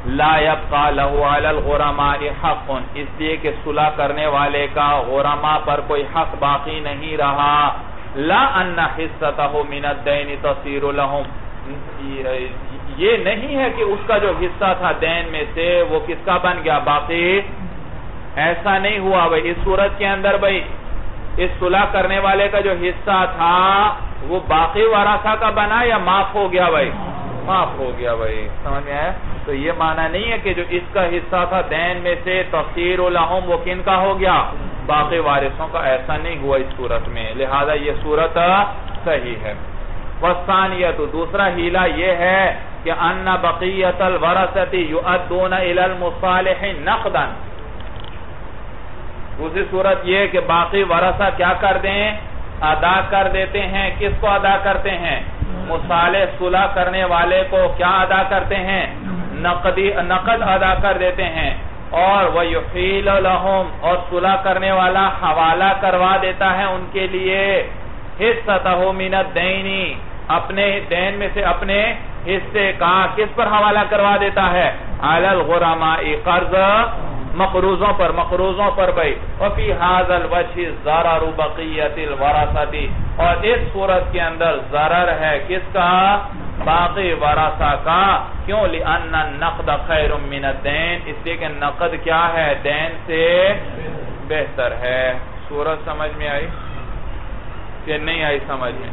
لا يبقى له على الغرماء حق، اس لیے کہ صلح کرنے والے کا غرماء پر کوئی حق باقی نہیں رہا. لا ان حصته من الدين تصير لهم، یہ نہیں ہے کہ اس کا جو حصہ تھا دین میں سے وہ کس کا بن گیا باقی، ایسا نہیں ہوا بھائی. اس صورت کے اندر بھائی اس صلح کرنے والے کا جو حصہ تھا وہ باقی ورثہ کا بنا یا معاف ہو گیا بھائی، معاف ہو گیا بھائی. سمجھ میں آیا؟ تو یہ معنی نہیں ہے کہ جو اس کا حصہ تھا دین میں سے تصیر لہم وہ کن کا ہو گیا، باقی وارثوں کا، ایسا نہیں ہوا اس صورت میں. لہذا یہ صورت صحیح ہے. والثانیۃ، دوسرا ہیلہ یہ ہے کہ ان بقیۃ الورثۃ یؤدون الی المصالح نقدا. دوسری صورت یہ کہ باقی ورثہ کیا کر دیں، ادا کر دیتے ہیں. کس کو ادا کرتے ہیں؟ مصالح صلح کرنے والے کو کیا ادا کرتے ہیں؟ نقدی نقد ادا کر دیتے ہیں. اور وَيُحِيلُ لَهُمْ، اور صلح کرنے والا حوالہ کروا دیتا ہے ان کے لیے حصتہ من الدین، اپنے دین میں سے اپنے حصے کا کس پر حوالہ کروا دیتا ہے؟ علی الغرماء، قرض مقروضوں پر، مقروضوں پر بھائی. وفی ھذا الوجہ ضرر بقیۃ الورثۃ، اور اس صورت کے اندر ضرر ہے کس کا؟ باقی ورثہ کا. کیوں؟ لأن النقد خیر من الدین، اس لیے کہ نقد کیا ہے؟ دین سے بہتر ہے. صورت سمجھ میں آئی کہ نہیں آئی سمجھ میں؟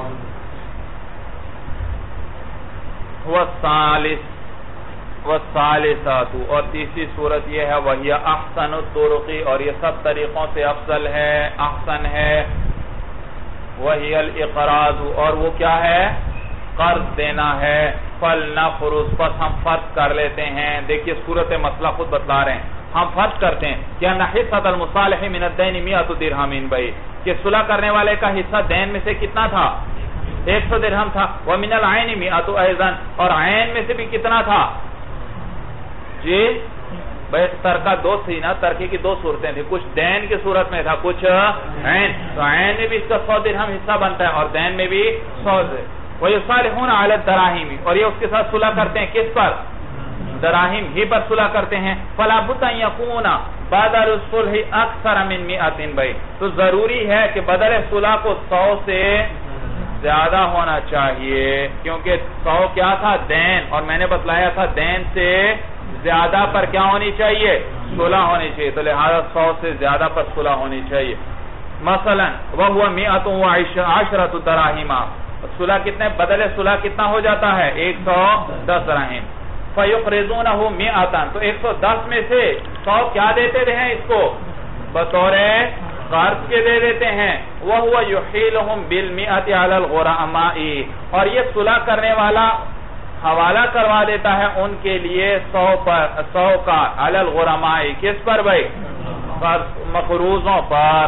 والثالث والثالثات، اور تیسری صورت یہ ہے وہی احسن الطرق، اور یہ سب طریقوں سے افضل ہے، احسن ہے. وہی الاقراض، اور وہ کیا ہے؟ قرض دینا ہے. فلنفرض، پس ہم فرض کر لیتے ہیں. دیکھیے صورت مسئلہ خود بتلا رہے ہیں. ہم فرض کرتے ہیں کہ ان حصۃ المصالح من الدین مئۃ درہم بھائی، کہ صلح کرنے والے کا حصہ دین میں سے کتنا تھا؟ ایک سو درہم تھا. ومن العین مئۃ ایضا، اور عین میں سے بھی کتنا تھا؟ جی بھائی ترکہ دو تھی نا، ترکے کی دو صورتیں تھیں، کچھ دین کی صورت میں تھا، کچھ عین. تو عین میں بھی اس کا سو درہم حصہ بنتا ہے اور دین میں بھی سو. وَيُصَالِحُونَ عَلَى الدَّرَاهِمِ، اور یہ اس کے ساتھ صلح کرتے ہیں کس پر؟ دراہم ہی پر صلح کرتے ہیں. فَلَا بُدَّ أَن يَكُونَ بَدَلُ الصُّلْحِ أَكْثَرَ مِن مِئَةٍ بھائی، تو ضروری ہے کہ بدل صلح کو سو سے زیادہ ہونا چاہیے، کیونکہ سو کیا تھا؟ دین. اور میں نے بتلایا تھا دین سے زیادہ پر کیا ہونی چاہیے؟ صلح ہونی چاہیے. تو لہذا سو سے زیادہ پر صلح ہونی چاہیے. مثلا وَهُوَ مِئَةٌ وَعَشْرَةُ دَرَاهِمَ، صلح کتنے بدل صلح کتنا ہو جاتا ہے؟ ایک سو دس دراہم. فَيُقْرِضُونَهُ مِئَةً، تو ایک سو دس میں سے سو کیا دیتے ہیں اس کو؟ بطور قرض کے دے دیتے ہیں. وَهُوَ يُحِيلُهُمْ بِالْمِئَةِ عَلَى الْغُرَمَاءِ، اور یہ صلح کرنے والا حوالہ کروا دیتا ہے ان کے لیے سو پر، سو کا علی الغرماء، کس پر بھائی؟ مقروضوں پر.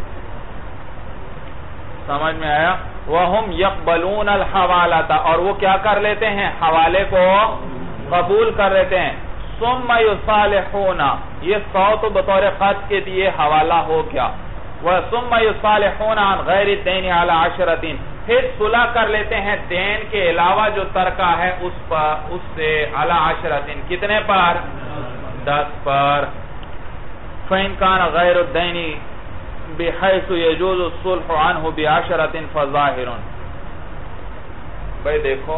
سمجھ میں آیا؟ وَهُمْ يَقْبَلُونَ الْحَوَالَةَ، اور وہ کیا کر لیتے ہیں؟ حوالے کو قبول کر لیتے ہیں. ثُمَّ يُصَالِحُونَ، یہ سو تو بطور قرض کے دیے حوالہ ہو گیا. وَثُمَّ يُصَالِحُونَ عَنْ غَيْرِ الدَّيْنِ عَلَى عَشْرَةٍ، پھر صلح کر لیتے ہیں دین کے علاوہ جو ترکہ ہے اس پر، اس سے عَلَى عَشْرَةٍ، کتنے پر؟ دس پر. فَإِنْ كَانَ غَيْرُ الدَّيْنِ بِحَيْثُ يَجُوزُ الصُّلْحُ عَنْهُ بِعَشْرَةٍ فَظَاهِرٌ. بھئی دیکھو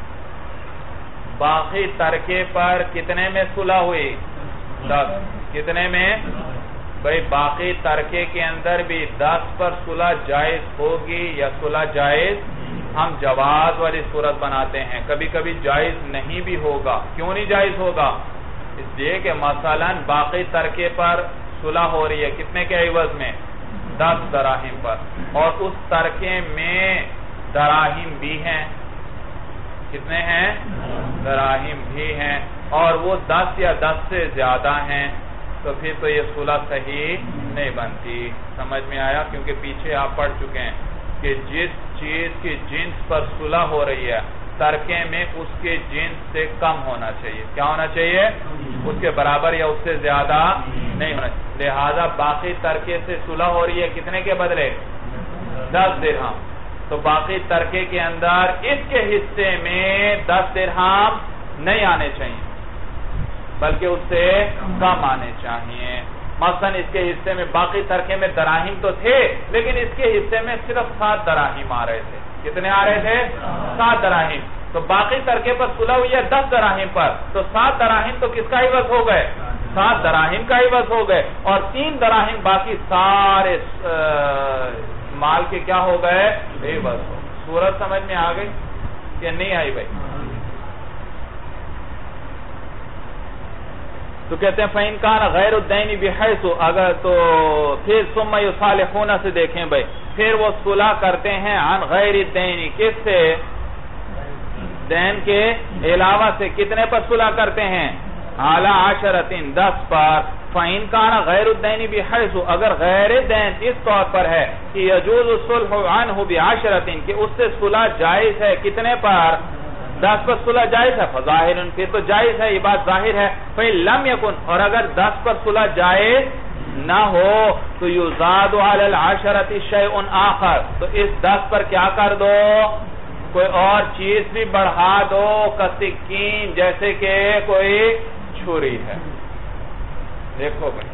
باقی ترکے پر کتنے میں صلح ہوئی؟ دس. کتنے میں؟ بھئی باقی ترکے کے اندر بھی دس پر صلح جائز ہوگی یا صلح جائز؟ ہم جواز والی صورت بناتے ہیں. کبھی کبھی جائز نہیں بھی ہوگا. کیوں نہیں جائز ہوگا؟ اس لیے کہ مثلا باقی ترکے پر صلح ہو رہی ہے کتنے کے عوض میں؟ دس دراہم پر، اور اس ترکے میں دراہم بھی ہیں. کتنے ہیں؟ دراہم بھی ہیں، اور وہ دس یا دس سے زیادہ ہیں. تو پھر تو یہ صلح صحیح نہیں بنتی. سمجھ میں آیا؟ کیونکہ پیچھے آپ پڑھ چکے ہیں کہ جس چیز کی جنس پر صلح ہو رہی ہے ترکے میں اس کے جنس سے کم ہونا چاہیے. کیا ہونا چاہیے؟ اس کے برابر یا اس سے زیادہ نہیں ہونا چاہیے. لہذا باقی ترکے سے صلح ہو رہی ہے کتنے کے بدلے؟ دس درہم. تو باقی ترکے کے اندر اس کے حصے میں دس درہم نہیں آنے چاہیے. بلکہ اس سے کم آنے چاہیے. مثلا اس کے حصے میں باقی ترکے میں دراہیم تو تھے لیکن اس کے حصے میں صرف سات دراہیم آ رہے تھے. کتنے آ رہے تھے؟ سات دراہیم. تو باقی ترکے پر صلح ہوئی ہے دس دراہیم پر, تو سات دراہیم تو کس کا عوض ہو گئے؟ سات دراہیم کا عوض ہو گئے, اور تین دراہیم باقی سارے مال کے کیا ہو گئے؟ عوض ہو. صورت سمجھ میں آ گئی کہ نہیں آئی بھائی؟ تو کہتے ہیں فَإِنْ كَانَ غَيْرُ الدَّيْنِ بِحَيْثُ, اگر تو پھر ثُمَّ يُصَالِحُونَ سے دیکھیں بھائی, پھر وہ صلح کرتے ہیں عن غیر الدین, کس سے؟ دین کے علاوہ سے. کتنے پر صلح کرتے ہیں؟ عَلَى عَشَرَةٍ, دس پر. فَإِنْ كَانَ غَيْرُ الدَّيْنِ بِحَيْثُ, اگر غیر دین اس طور پر ہے کہ يَجُوزُ الصُّلْحُ عَنْهُ بِعَشَرَةٍ, کہ اس سے صلح جائز ہے. کتنے پر؟ دس پر صلح جائز ہے. فظاہر, پھر تو جائز ہے, یہ بات ظاہر ہے. فَإِن لَمْ يَكُنْ, اور اگر دس پر صلح جائز نہ ہو تو یزاد علی العشرۃ شیء آخر, تو اس دس پر کیا کر دو؟ کوئی اور چیز بھی بڑھا دو, کسکین, جیسے کہ کوئی چھری ہے. دیکھو بھائی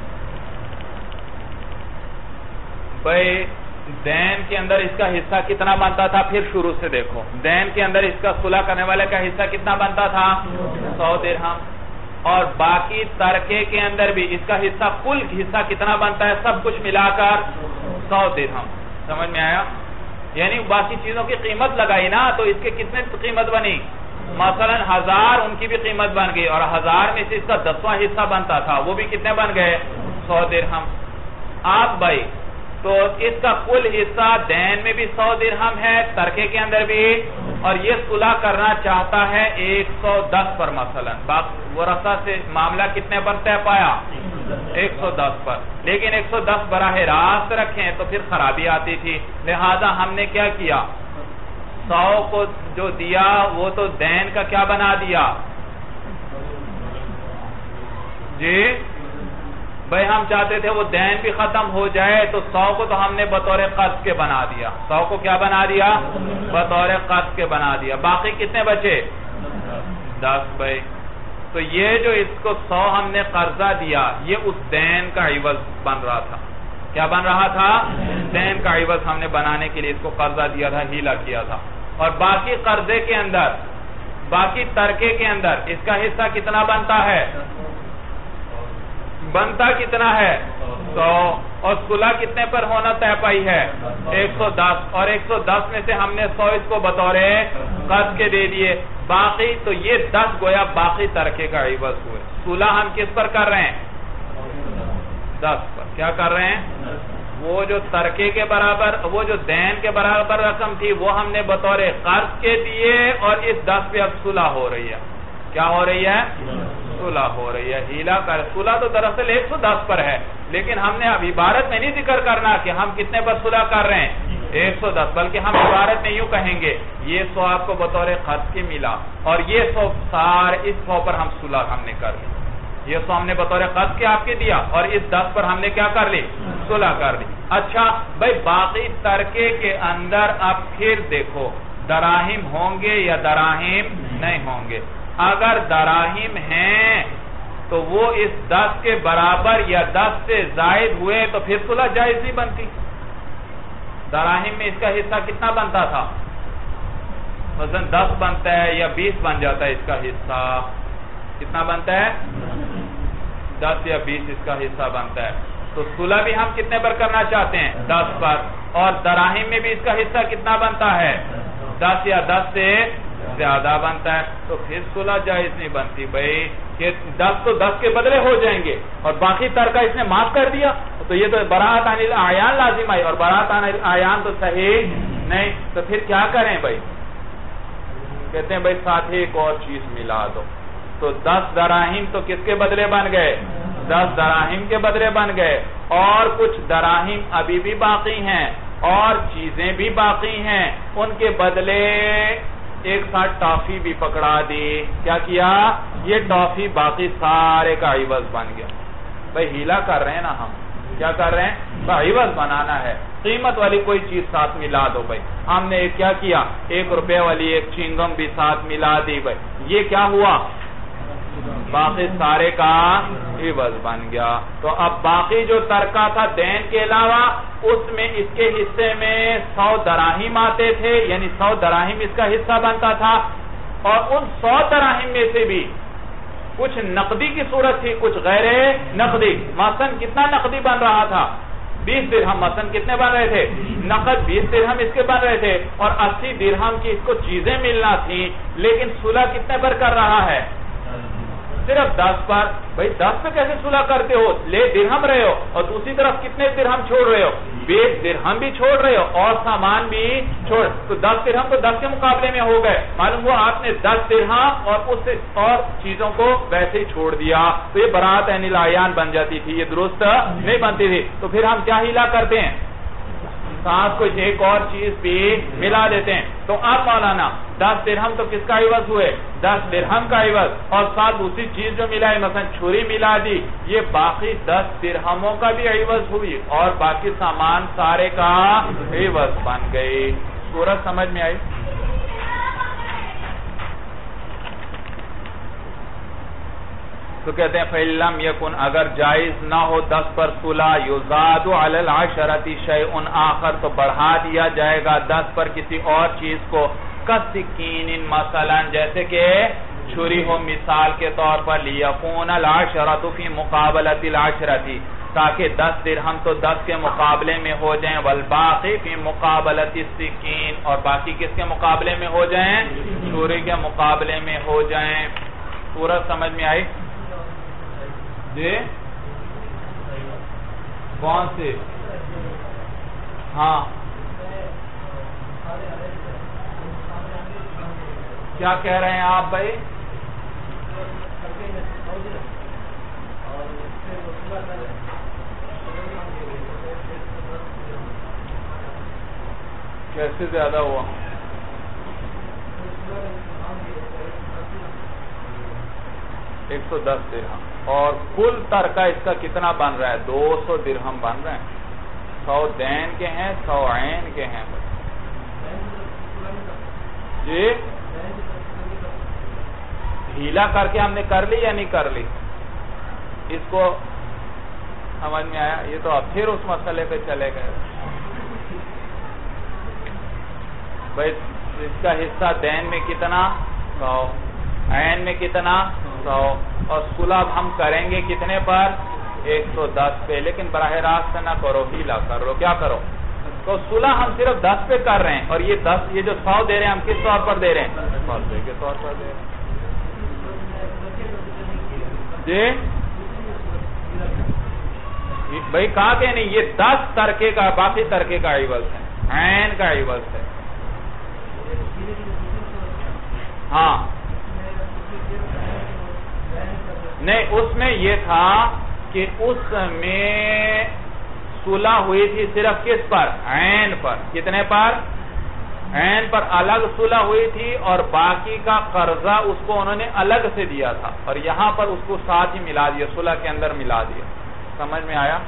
بھائی دین کے اندر اس کا حصہ کتنا بنتا تھا؟ پھر شروع سے دیکھو. دین کے اندر اس کا صلح کرنے والے کا حصہ کتنا بنتا تھا؟ سو درہم. اور باقی ترکے کے اندر بھی اس کا حصہ, کل حصہ کتنا بنتا ہے سب کچھ ملا کر؟ سو درہم. سمجھ میں آیا؟ یعنی باقی چیزوں کی قیمت لگائی نا, تو اس کے کتنے قیمت بنی؟ مثلا ہزار, ان کی بھی قیمت بن گئی, اور ہزار میں سے اس کا دسواں حصہ بنتا تھا, وہ بھی کتنے بن گئے؟ سو درہم. آپ بھائی تو اس کا کل حصہ دین میں بھی سو درہم ہے, ترکے کے اندر بھی, اور یہ صلح کرنا چاہتا ہے ایک سو دس پر. مثلا ورثہ سے معاملہ کتنے پر طے پایا؟ ایک سو دس پر. لیکن ایک سو دس براہ راست رکھیں تو پھر خرابی آتی تھی, لہذا ہم نے کیا کیا؟ سو کو جو دیا وہ تو دین کا کیا بنا دیا جی بھائی؟ ہم چاہتے تھے وہ دین بھی ختم ہو جائے, تو سو کو تو ہم نے بطور قرض کے بنا دیا. سو کو کیا بنا دیا؟ بطور قرض کے بنا دیا. باقی کتنے بچے؟ دس. بھائی تو یہ جو اس کو سو ہم نے قرضہ دیا, یہ اس دین کا عوض بن رہا تھا. کیا بن رہا تھا؟ دین کا عوض ہم نے بنانے کے لیے اس کو قرضہ دیا تھا, ہیلا کیا تھا. اور باقی قرضے کے اندر, باقی ترکے کے اندر اس کا حصہ کتنا بنتا ہے؟ بنتا کتنا ہے؟ سو. اور صلح کتنے پر ہونا طے پائی ہے؟ ایک سو دس. اور ایک سو دس میں سے ہم نے سو اس کو بطور قرض کے دے دیے. باقی تو یہ دس گویا باقی ترکے کا عوض ہوئے. صلح ہم کس پر کر رہے ہیں؟ دس پر. کیا کر رہے ہیں؟ وہ جو ترکے کے برابر, وہ جو دین کے برابر رقم تھی وہ ہم نے بطور قرض کے دیے, اور اس دس پہ اب صلح ہو رہی ہے. کیا ہو رہی ہے؟ صلح ہو رہی ہے. ہیلا کر. صلح تو دراصل ایک سو دس پر ہے, لیکن ہم نے اب عبارت میں نہیں ذکر کرنا کہ ہم کتنے پر صلح کر رہے ہیں, ایک سو دس, بلکہ ہم عبارت میں یوں کہیں گے یہ سو آپ کو بطور قرض کے ملا, اور یہ سو سارے اس سو پر ہم صلح ہم نے کر لی. یہ سو ہم نے بطور قرض کے آپ کے دیا, اور اس دس پر ہم نے کیا کر لی؟ صلح کر لی. اچھا بھائی باقی ترکے کے اندر اب پھر دیکھو دراہیم ہوں گے یا دراہیم نہیں ہوں گے. اگر دراہیم ہیں تو وہ اس دس کے برابر یا دس سے زائد ہوئے تو پھر صلح جائز نہیں بنتی. دراہیم میں اس کا حصہ کتنا بنتا تھا؟ مثلا دس بنتا ہے یا بیس بن جاتا ہے اس کا حصہ. کتنا بنتا ہے؟ دس یا بیس اس کا حصہ بنتا ہے. تو صلح بھی ہم کتنے پر کرنا چاہتے ہیں؟ دس پر. اور دراہیم میں بھی اس کا حصہ کتنا بنتا ہے؟ دس یا دس سے زیادہ بنتا ہے. تو پھر صلح جائز نہیں بنتی بھائی, کہ دس تو دس کے بدلے ہو جائیں گے, اور باقی ترکہ اس نے معاف کر دیا, تو یہ تو براءت عن الاعیان لازم آئی, اور براءت عن الاعیان تو صحیح نہیں. تو پھر کیا کریں بھائی؟ کہتے ہیں بھائی ساتھ ہی ایک اور چیز ملا دو. تو دس دراہیم تو کس کے بدلے بن گئے؟ دس دراہیم کے بدلے بن گئے, اور کچھ دراہیم ابھی بھی باقی ہیں, اور چیزیں بھی باقی ہیں, ان کے بدلے ایک ساتھ ٹافی بھی پکڑا دی. کیا کیا؟ یہ ٹافی باقی سارے کا عوض بن گیا. بھائی ہیلا کر رہے ہیں نا ہم, کیا کر رہے ہیں؟ عوض بنانا ہے. قیمت والی کوئی چیز ساتھ ملا دو بھائی. ہم نے کیا کیا؟ ایک روپے والی ایک چنگم بھی ساتھ ملا دی. بھائی یہ کیا ہوا؟ باقی سارے کا عوض بن گیا. تو اب باقی جو ترکہ تھا دین کے علاوہ اس میں اس کے حصے میں سو دراہم آتے تھے، یعنی سو دراہم اس کا حصہ بنتا تھا، اور ان سو دراہم میں سے بھی کچھ نقدی کی صورت تھی، کچھ غیر نقدی. مثلا کتنا نقدی بن رہا تھا؟ بیس درہم. مثلا کتنے بن رہے تھے؟ نقد بیس درہم اس کے بن رہے تھے، اور اسی درہم کی اس کو چیزیں ملنا تھی، لیکن صلح کتنے پر کر رہا ہے؟ صرف دس پر. بھئی دس پہ کیسے صلح کرتے ہو؟ لے درہم رہے ہو اور دوسری طرف کتنے درہم چھوڑ رہے ہو؟ بیس درہم بھی چھوڑ رہے ہو اور سامان بھی چھوڑ. تو دس درہم تو دس کے مقابلے میں ہو گئے. معلوم ہوا آپ نے دس درہم اور اس اور چیزوں کو ویسے ہی چھوڑ دیا، تو یہ برات عین العیان بن جاتی تھی، یہ درست نہیں بنتی تھی. تو پھر ہم کیا ہلا کرتے ہیں؟ ساتھ کوئی ایک اور چیز بھی ملا دیتے ہیں. تو اب مولانا دس درہم تو کس کا عوض ہوئے؟ دس درہم کا عوض، اور ساتھ دوسری چیز جو ملا ہے مثلا چھری ملا دی، یہ باقی دس درہموں کا بھی عوض ہوئی اور باقی سامان سارے کا عوض بن گئی. صورت سمجھ میں آئی؟ تو کہتے ہیں فَإِلَّمْ يَكُنْ اگر جائز نہ ہو دس پر صلح يُزَادُ عَلَى الْعَشَرَةِ شَيْءٌ آخر تو بڑھا دیا جائے گا دس پر کسی اور چیز کو. كَسِّكِينٍ مثلا جیسے کہ چھری ہو مثال کے طور پر لِيَكُونَ الْعَشَرَةُ فِي مُقَابَلَةِ الْعَشْرَةِ تاکہ دس درہم تو دس کے مقابلے میں ہو جائیں، وَالْبَاقِي فِي مُقَابَلَةِ السِّكِّينِ اور باقی کس کے مقابلے میں ہو جائیں؟ چھری کے مقابلے میں ہو جائیں. صورت سمجھ میں آئی؟ جی کون سی؟ ہاں کیا کہہ رہے ہیں آپ بھائی؟ کیسے زیادہ ہوا؟ ایک سو دس درہم. اور کل ترکہ اس کا کتنا بن رہا ہے؟ دو سو درہم بن رہے ہیں. سو دین کے ہیں، سو عین کے ہیں. جی ہیلا کر کے ہم نے کر لی یا نہیں کر لی؟ اس کو سمجھ میں آیا؟ یہ تو اب پھر اس مسئلے پہ چلے گئے. بھائی اس کا حصہ دین میں کتنا؟ سو. عین میں کتنا؟ سو. اور صلح ہم کریں گے کتنے پر؟ ایک سو دس پہ. لیکن براہ راست نہ کرو، ہیلا کر لو. کیا کرو؟ تو صلح ہم صرف دس پہ کر رہے ہیں، اور یہ دس یہ جو سو دے رہے ہیں ہم کس طور پر دے رہے ہیں؟ فاصلے کے طور پر دے رہے ہیں. جی بھائی کہا کہ نہیں، یہ دس ترکے کا باقی ترکے کا عوض ہے، عین کا عوض ہے. ہاں نہیں، اس میں یہ تھا کہ اس میں صلح ہوئی تھی صرف کس پر؟ عین پر. کتنے پر؟ عین پر الگ صلح ہوئی تھی، اور باقی کا قرضہ اس کو انہوں نے الگ سے دیا تھا، اور یہاں پر اس کو ساتھ ہی ملا دیا، صلح کے اندر ملا دیا. سمجھ میں آیا؟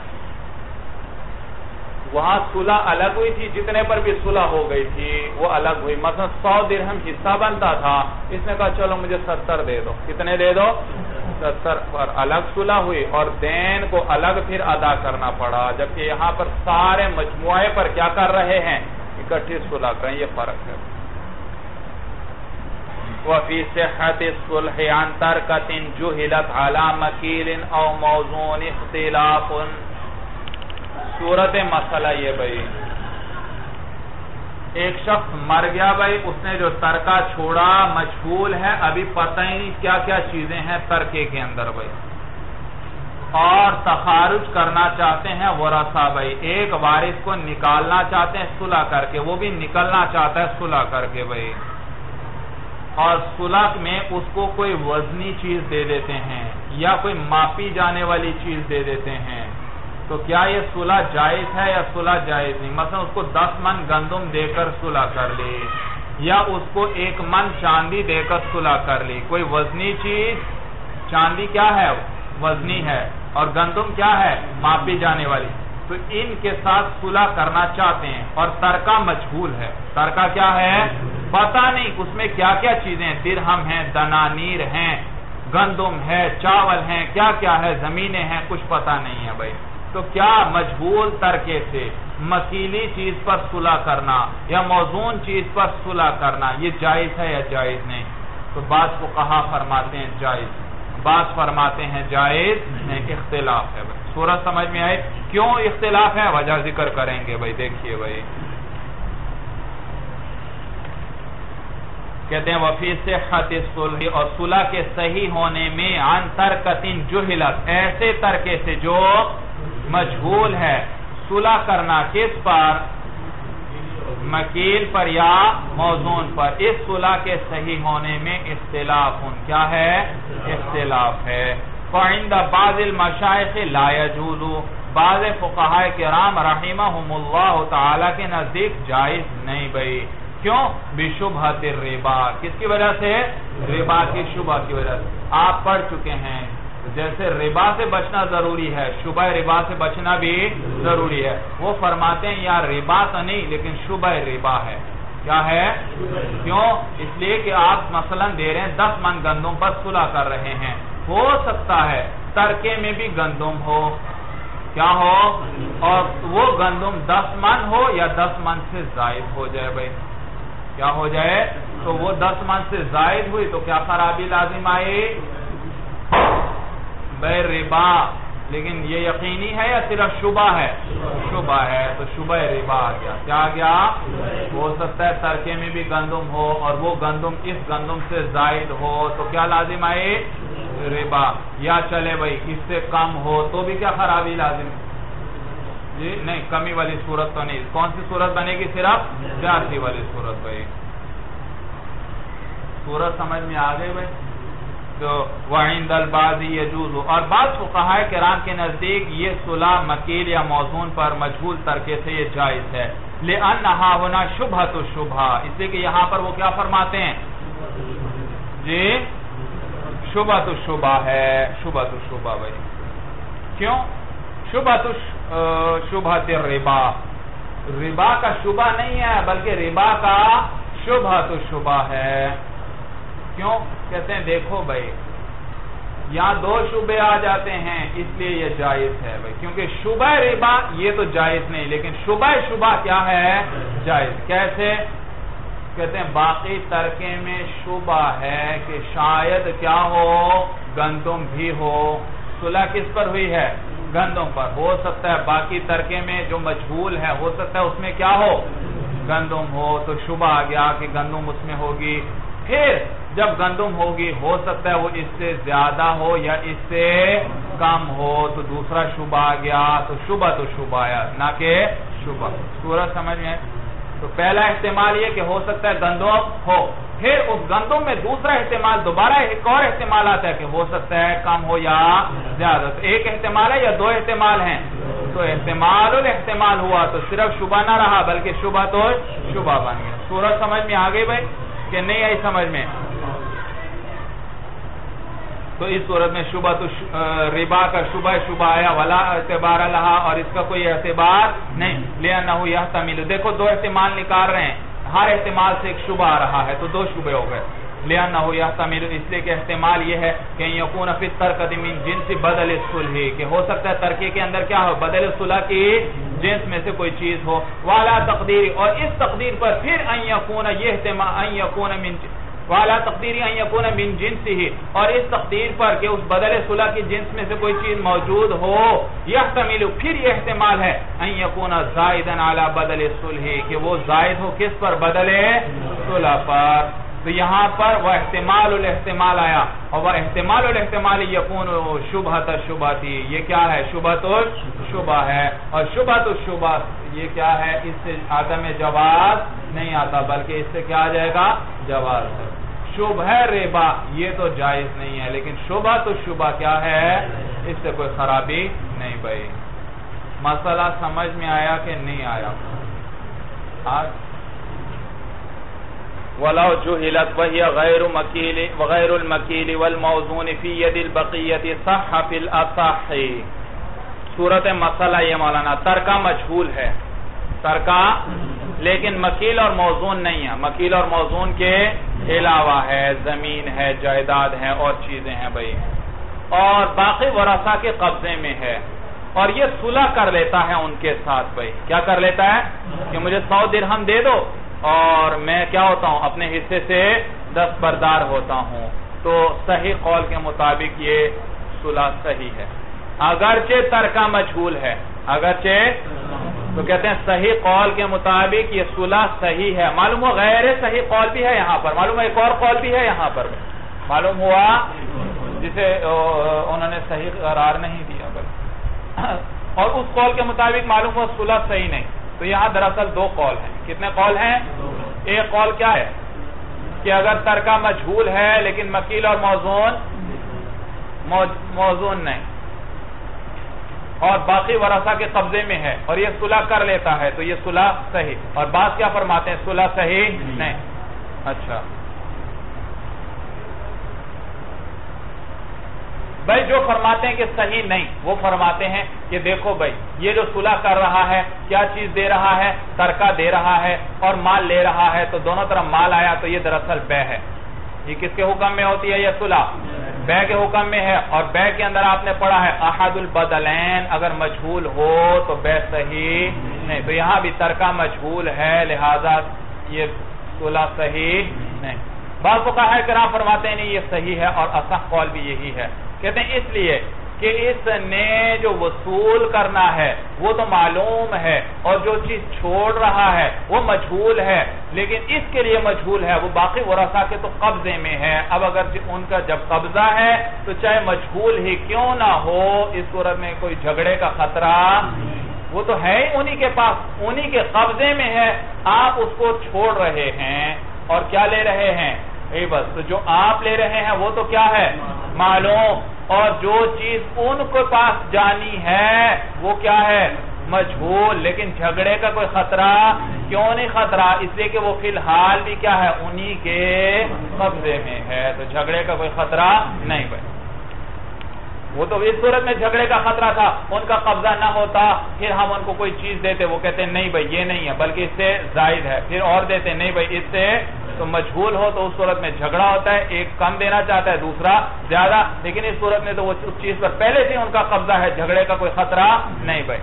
وہاں صلح الگ ہوئی تھی، جتنے پر بھی صلح ہو گئی تھی وہ الگ ہوئی. مثلا سو درہم حصہ بنتا تھا، اس نے کہا چلو مجھے ستر دے دو. کتنے دے دو؟ ستر. پر الگ صلح ہوئی اور دین کو الگ پھر ادا کرنا پڑا، جبکہ یہاں پر سارے مجموعے پر کیا کر رہے ہیں؟ اکٹھی صلح کریں. یہ فرق ہے. وَفِي صِحَّةِ الصُّلْحِ عَنْ تَرْكَةٍ جُهِلَتْ عَلَى مَكِيلٍ أَوْ مَوْضُوعٍ اخْتِلَافٌ. صورت مسئلہ یہ بھائی، ایک شخص مر گیا بھائی، اس نے جو ترکہ چھوڑا مجہول ہے، ابھی پتہ ہی نہیں کیا کیا چیزیں ہیں ترکے کے اندر بھائی، اور تخارج کرنا چاہتے ہیں ورثہ بھائی. ایک وارث کو نکالنا چاہتے ہیں صلح کر کے، وہ بھی نکلنا چاہتا ہے صلح کر کے بھائی، اور صلح میں اس کو کوئی وزنی چیز دے دیتے ہیں یا کوئی ماپی جانے والی چیز دے دیتے ہیں. تو کیا یہ صلح جائز ہے یا صلح جائز نہیں؟ مثلا اس کو دس من گندم دے کر صلح کر لی، یا اس کو ایک من چاندی دے کر صلح کر لی. کوئی وزنی چیز، چاندی کیا ہے؟ وزنی ہے، اور گندم کیا ہے؟ ماپی جانے والی. تو ان کے ساتھ صلح کرنا چاہتے ہیں، اور ترکہ مجہول ہے. ترکہ کیا ہے؟ پتہ نہیں اس میں کیا کیا چیزیں ہیں، درہم ہیں، دنانیر ہیں، گندم ہے، چاول ہیں، کیا کیا ہے، زمینیں ہیں، کچھ پتہ نہیں ہے بھائی. تو کیا مجہول ترکے سے مکیلی چیز پر صلح کرنا یا موزون چیز پر صلح کرنا یہ جائز ہے یا جائز نہیں؟ تو بعض فقہا فرماتے ہیں جائز، بعض فرماتے ہیں جائز نہیں. اختلاف ہے بھائی. سورج سمجھ میں آئے کیوں اختلاف ہے؟ وجہ ذکر کریں گے بھائی. دیکھیے بھائی کہتے ہیں وفی صحت الصلح، اور صلح کے صحیح ہونے میں عن ترکۃ جہلت، ایسے ترکے سے جو مجہول ہے. صلح کرنا کس پر؟ مکیل پر یا موزون پر. اس صلح کے صحیح ہونے میں اختلاف کیا ہے؟ اختلاف ہے. فعند بعض المشائخ لا يجوز، بعض فقہاء کرام رحمہم اللہ تعالی کے نزدیک جائز نہیں بھائی. کیوں؟ بشبہۃ الربا، کس کی وجہ سے؟ ربا کی شبہ کی وجہ سے. آپ پڑھ چکے ہیں جیسے ربا سے بچنا ضروری ہے، شبہ ربا سے بچنا بھی ضروری ہے. وہ فرماتے ہیں یار ربا تو نہیں لیکن شبہ ربا ہے. کیا ہے؟ کیوں؟ اس لیے کہ آپ مثلا دے رہے ہیں دس من گندم پر صلح کر رہے ہیں، ہو سکتا ہے ترکے میں بھی گندم ہو، کیا ہو، اور وہ گندم دس من ہو یا دس من سے زائد ہو جائے بھائی. کیا ہو جائے؟ تو وہ دس من سے زائد ہوئی تو کیا خرابی لازم آئی؟ بے ربا. لیکن یہ یقینی ہے یا صرف شبہ ہے؟ شبہ ہے. تو شبہ ربا آ گیا. کیا آ گیا؟ ہو سکتا ہے ترکے میں بھی گندم ہو اور وہ گندم اس گندم سے زائد ہو تو کیا لازم آئے؟ ربا. یا چلے بھائی اس سے کم ہو تو بھی کیا خرابی لازم؟ جی نہیں، کمی والی صورت تو نہیں. کون سی صورت بنے گی؟ صرف زیادتی والی صورت بھائی. صورت سمجھ میں آ گئی بھائی. تو وعند البعض یجوز، اور بعض فقہاء کرام کے نزدیک یہ صلح مکیل یا موزون پر مجہول ترکے سے یہ جائز ہے. لأنہا ہونا شبہۃ الشبہ، اس لیے کہ یہاں پر وہ کیا فرماتے ہیں جی؟ شبہۃ الشبہ ہے. شبہۃ الشبہ بھائی. کیوں؟ شبہۃ شبہۃ الربا، ربا کا شبہ نہیں ہے بلکہ ربا کا شبہۃ الشبہ ہے. کیوں؟ کہتے ہیں دیکھو بھائی یہاں دو شبہ آ جاتے ہیں اس لیے یہ جائز ہے بھائی. کیونکہ شبہ ربا یہ تو جائز نہیں لیکن شبہ شبہ کیا ہے؟ جائز. کیسے؟ کہتے ہیں باقی ترکے میں شبہ ہے کہ شاید کیا ہو، گندم بھی ہو. صلح کس پر ہوئی ہے؟ گندم پر. ہو سکتا ہے باقی ترکے میں جو مجہول ہے ہو سکتا ہے اس میں کیا ہو، گندم ہو. تو شبہ آ گیا کہ گندم اس میں ہوگی. پھر جب گندم ہوگی ہو سکتا ہے وہ اس سے زیادہ ہو یا اس سے کم ہو تو دوسرا شبہ آ گیا. تو شبہ تو شبہ آیا نہ کہ شبہ. سورج سمجھ میں؟ تو پہلا احتمال یہ کہ ہو سکتا ہے گندم ہو، پھر اس گندم میں دوسرا احتمال دوبارہ ایک اور احتمال آتا ہے کہ ہو سکتا ہے کم ہو یا زیادہ. تو ایک احتمال ہے یا دو احتمال ہیں؟ تو احتمال الاحتمال ہوا تو صرف شبہ نہ رہا بلکہ شبہ تو شبہ بن گیا. سورج سمجھ میں آ گئی بھائی کہ نہیں آئی سمجھ میں؟ تو اس صورت میں شبہ تو ربا کا شبہ شبہ آیا ولا اعتبار لہا، اور اس کا کوئی اعتبار نہیں. لأنہ یحتمل، دیکھو دو احتمال نکال رہے ہیں، ہر احتمال سے ایک شبہ آ رہا ہے تو دو شبہ ہو گئے. لأنہ یحتمل، اس لیے کہ احتمال یہ ہے کہ یکون فی الترکۃ من جنس بدل الصلح، کہ ہو سکتا ہے ترکے کے اندر کیا ہو، بدل الصلح کی جنس میں سے کوئی چیز ہو. والا تقدیر، اور اس تقدیر پر پھر ان یکون، یہ احتمال ان یکون من والا تقدیری ان یکون من جنسہ، اور اس تقدیر پر کہ اس بدل صلح کی جنس میں سے کوئی چیز موجود ہو. یحتمل، پھر یہ احتمال ہے ان یکون زائدا علی بدل الصلح، کہ وہ زائد ہو کس پر؟ بدل صلح پر. تو یہاں پر وہ احتمال الاحتمال آیا اور وہ احتمال الاحتمال یکون شبہۃ الشبہ تھی. یہ کیا ہے؟ شبہۃ الشبہ ہے. اور شبہۃ الشبہ یہ کیا ہے؟ اس سے عدم جواز نہیں آتا بلکہ اس سے کیا آ جائے گا؟ جواز. شبہ ربا یہ تو جائز نہیں ہے لیکن شبہۃ الشبہ کیا ہے؟ اس سے کوئی خرابی نہیں بھائی. مسئلہ سمجھ میں آیا کہ نہیں آیا؟ آج وَلَوْ جُهِلَتْ وَهِيَ غَيْرُ مَكِيلِ وَغَيْرُ الْمَكِيلِ وَالْمَوْزُونِ فِي يَدِ الْبَقِيَّةِ صَحَّ فِي الْأَصَحِّ. صورت مسئلہ یہ مولانا ترکہ مجہول ہے، ترکہ لیکن مکیل اور موزون نہیں ہے. مکیل اور موزون کے علاوہ ہے، زمین ہے، جائیداد ہے اور چیزیں ہیں بھائی، اور باقی ورثہ کے قبضے میں ہے، اور یہ صلح کر لیتا ہے ان کے ساتھ بھائی، کیا کر لیتا ہے کہ مجھے سو درہم دے دو اور میں کیا ہوتا ہوں اپنے حصے سے دس بردار ہوتا ہوں، تو صحیح قول کے مطابق یہ صلح صحیح ہے، اگرچہ ترکہ مجہول ہے، اگرچہ تو کہتے ہیں صحیح قول کے مطابق یہ صلح صحیح ہے۔ معلوم ہوا غیر صحیح قول بھی ہے یہاں پر، معلوم ہوا ایک اور قول بھی ہے یہاں پر، معلوم ہوا جسے انہوں نے صحیح قرار نہیں دیا بھائی، اور اس قول کے مطابق معلوم ہوا صلح صحیح نہیں، تو یہاں دراصل دو قول ہیں۔ کتنے قول ہیں؟ ایک قول کیا ہے کہ اگر ترکہ مجہول ہے لیکن مکیل اور موزون موزون نہیں اور باقی ورثہ کے قبضے میں ہے اور یہ صلح کر لیتا ہے تو یہ صلح صحیح، اور بعض کیا فرماتے ہیں صلح صحیح نہیں۔ اچھا بھائی، جو فرماتے ہیں کہ صحیح نہیں وہ فرماتے ہیں کہ دیکھو بھائی یہ جو صلح کر رہا ہے کیا چیز دے رہا ہے؟ ترکہ دے رہا ہے اور مال لے رہا ہے، تو دونوں طرف مال آیا تو یہ دراصل بے ہے۔ یہ کس کے حکم میں ہوتی ہے؟ یہ صلح بے کے حکم میں ہے، اور بے کے اندر آپ نے پڑھا ہے احد البدلین اگر مجہول ہو تو بے صحیح نہیں، تو یہاں بھی ترکہ مجہول ہے لہذا یہ صلح صحیح نہیں۔ بعض فقہاء کرام فرماتے ہیں نہیں یہ صحیح ہے، اور اصح قول بھی یہی ہے، کہتے ہیں اس لیے کہ اس نے جو وصول کرنا ہے وہ تو معلوم ہے، اور جو چیز چھوڑ رہا ہے وہ مجہول ہے، لیکن اس کے لیے مجہول ہے، وہ باقی ورثہ کے تو قبضے میں ہے۔ اب اگر ان کا جب قبضہ ہے تو چاہے مجہول ہی کیوں نہ ہو، اس صورت میں کوئی جھگڑے کا خطرہ، وہ تو ہے ہی انہی کے پاس، انہی کے قبضے میں ہے، آپ اس کو چھوڑ رہے ہیں اور کیا لے رہے ہیں؟ اے بس، تو جو آپ لے رہے ہیں وہ تو کیا ہے؟ معلوم، اور جو چیز ان کے پاس جانی ہے وہ کیا ہے؟ مجہول، لیکن جھگڑے کا کوئی خطرہ کیوں نہیں خطرہ؟ اس لیے کہ وہ فی الحال بھی کیا ہے؟ انہی کے قبضے میں ہے، تو جھگڑے کا کوئی خطرہ نہیں بھائی۔ وہ تو اس صورت میں جھگڑے کا خطرہ تھا، ان کا قبضہ نہ ہوتا پھر ہم ان کو کوئی چیز دیتے، وہ کہتے ہیں نہیں بھائی یہ نہیں ہے بلکہ اس سے زائد ہے، پھر اور دیتے نہیں بھائی اس سے، تو مجہول ہو تو اس صورت میں جھگڑا ہوتا ہے، ایک کم دینا چاہتا ہے دوسرا زیادہ، لیکن اس صورت میں تو وہ اس چیز پر پہلے سے ان کا قبضہ ہے، جھگڑے کا کوئی خطرہ نہیں بھائی۔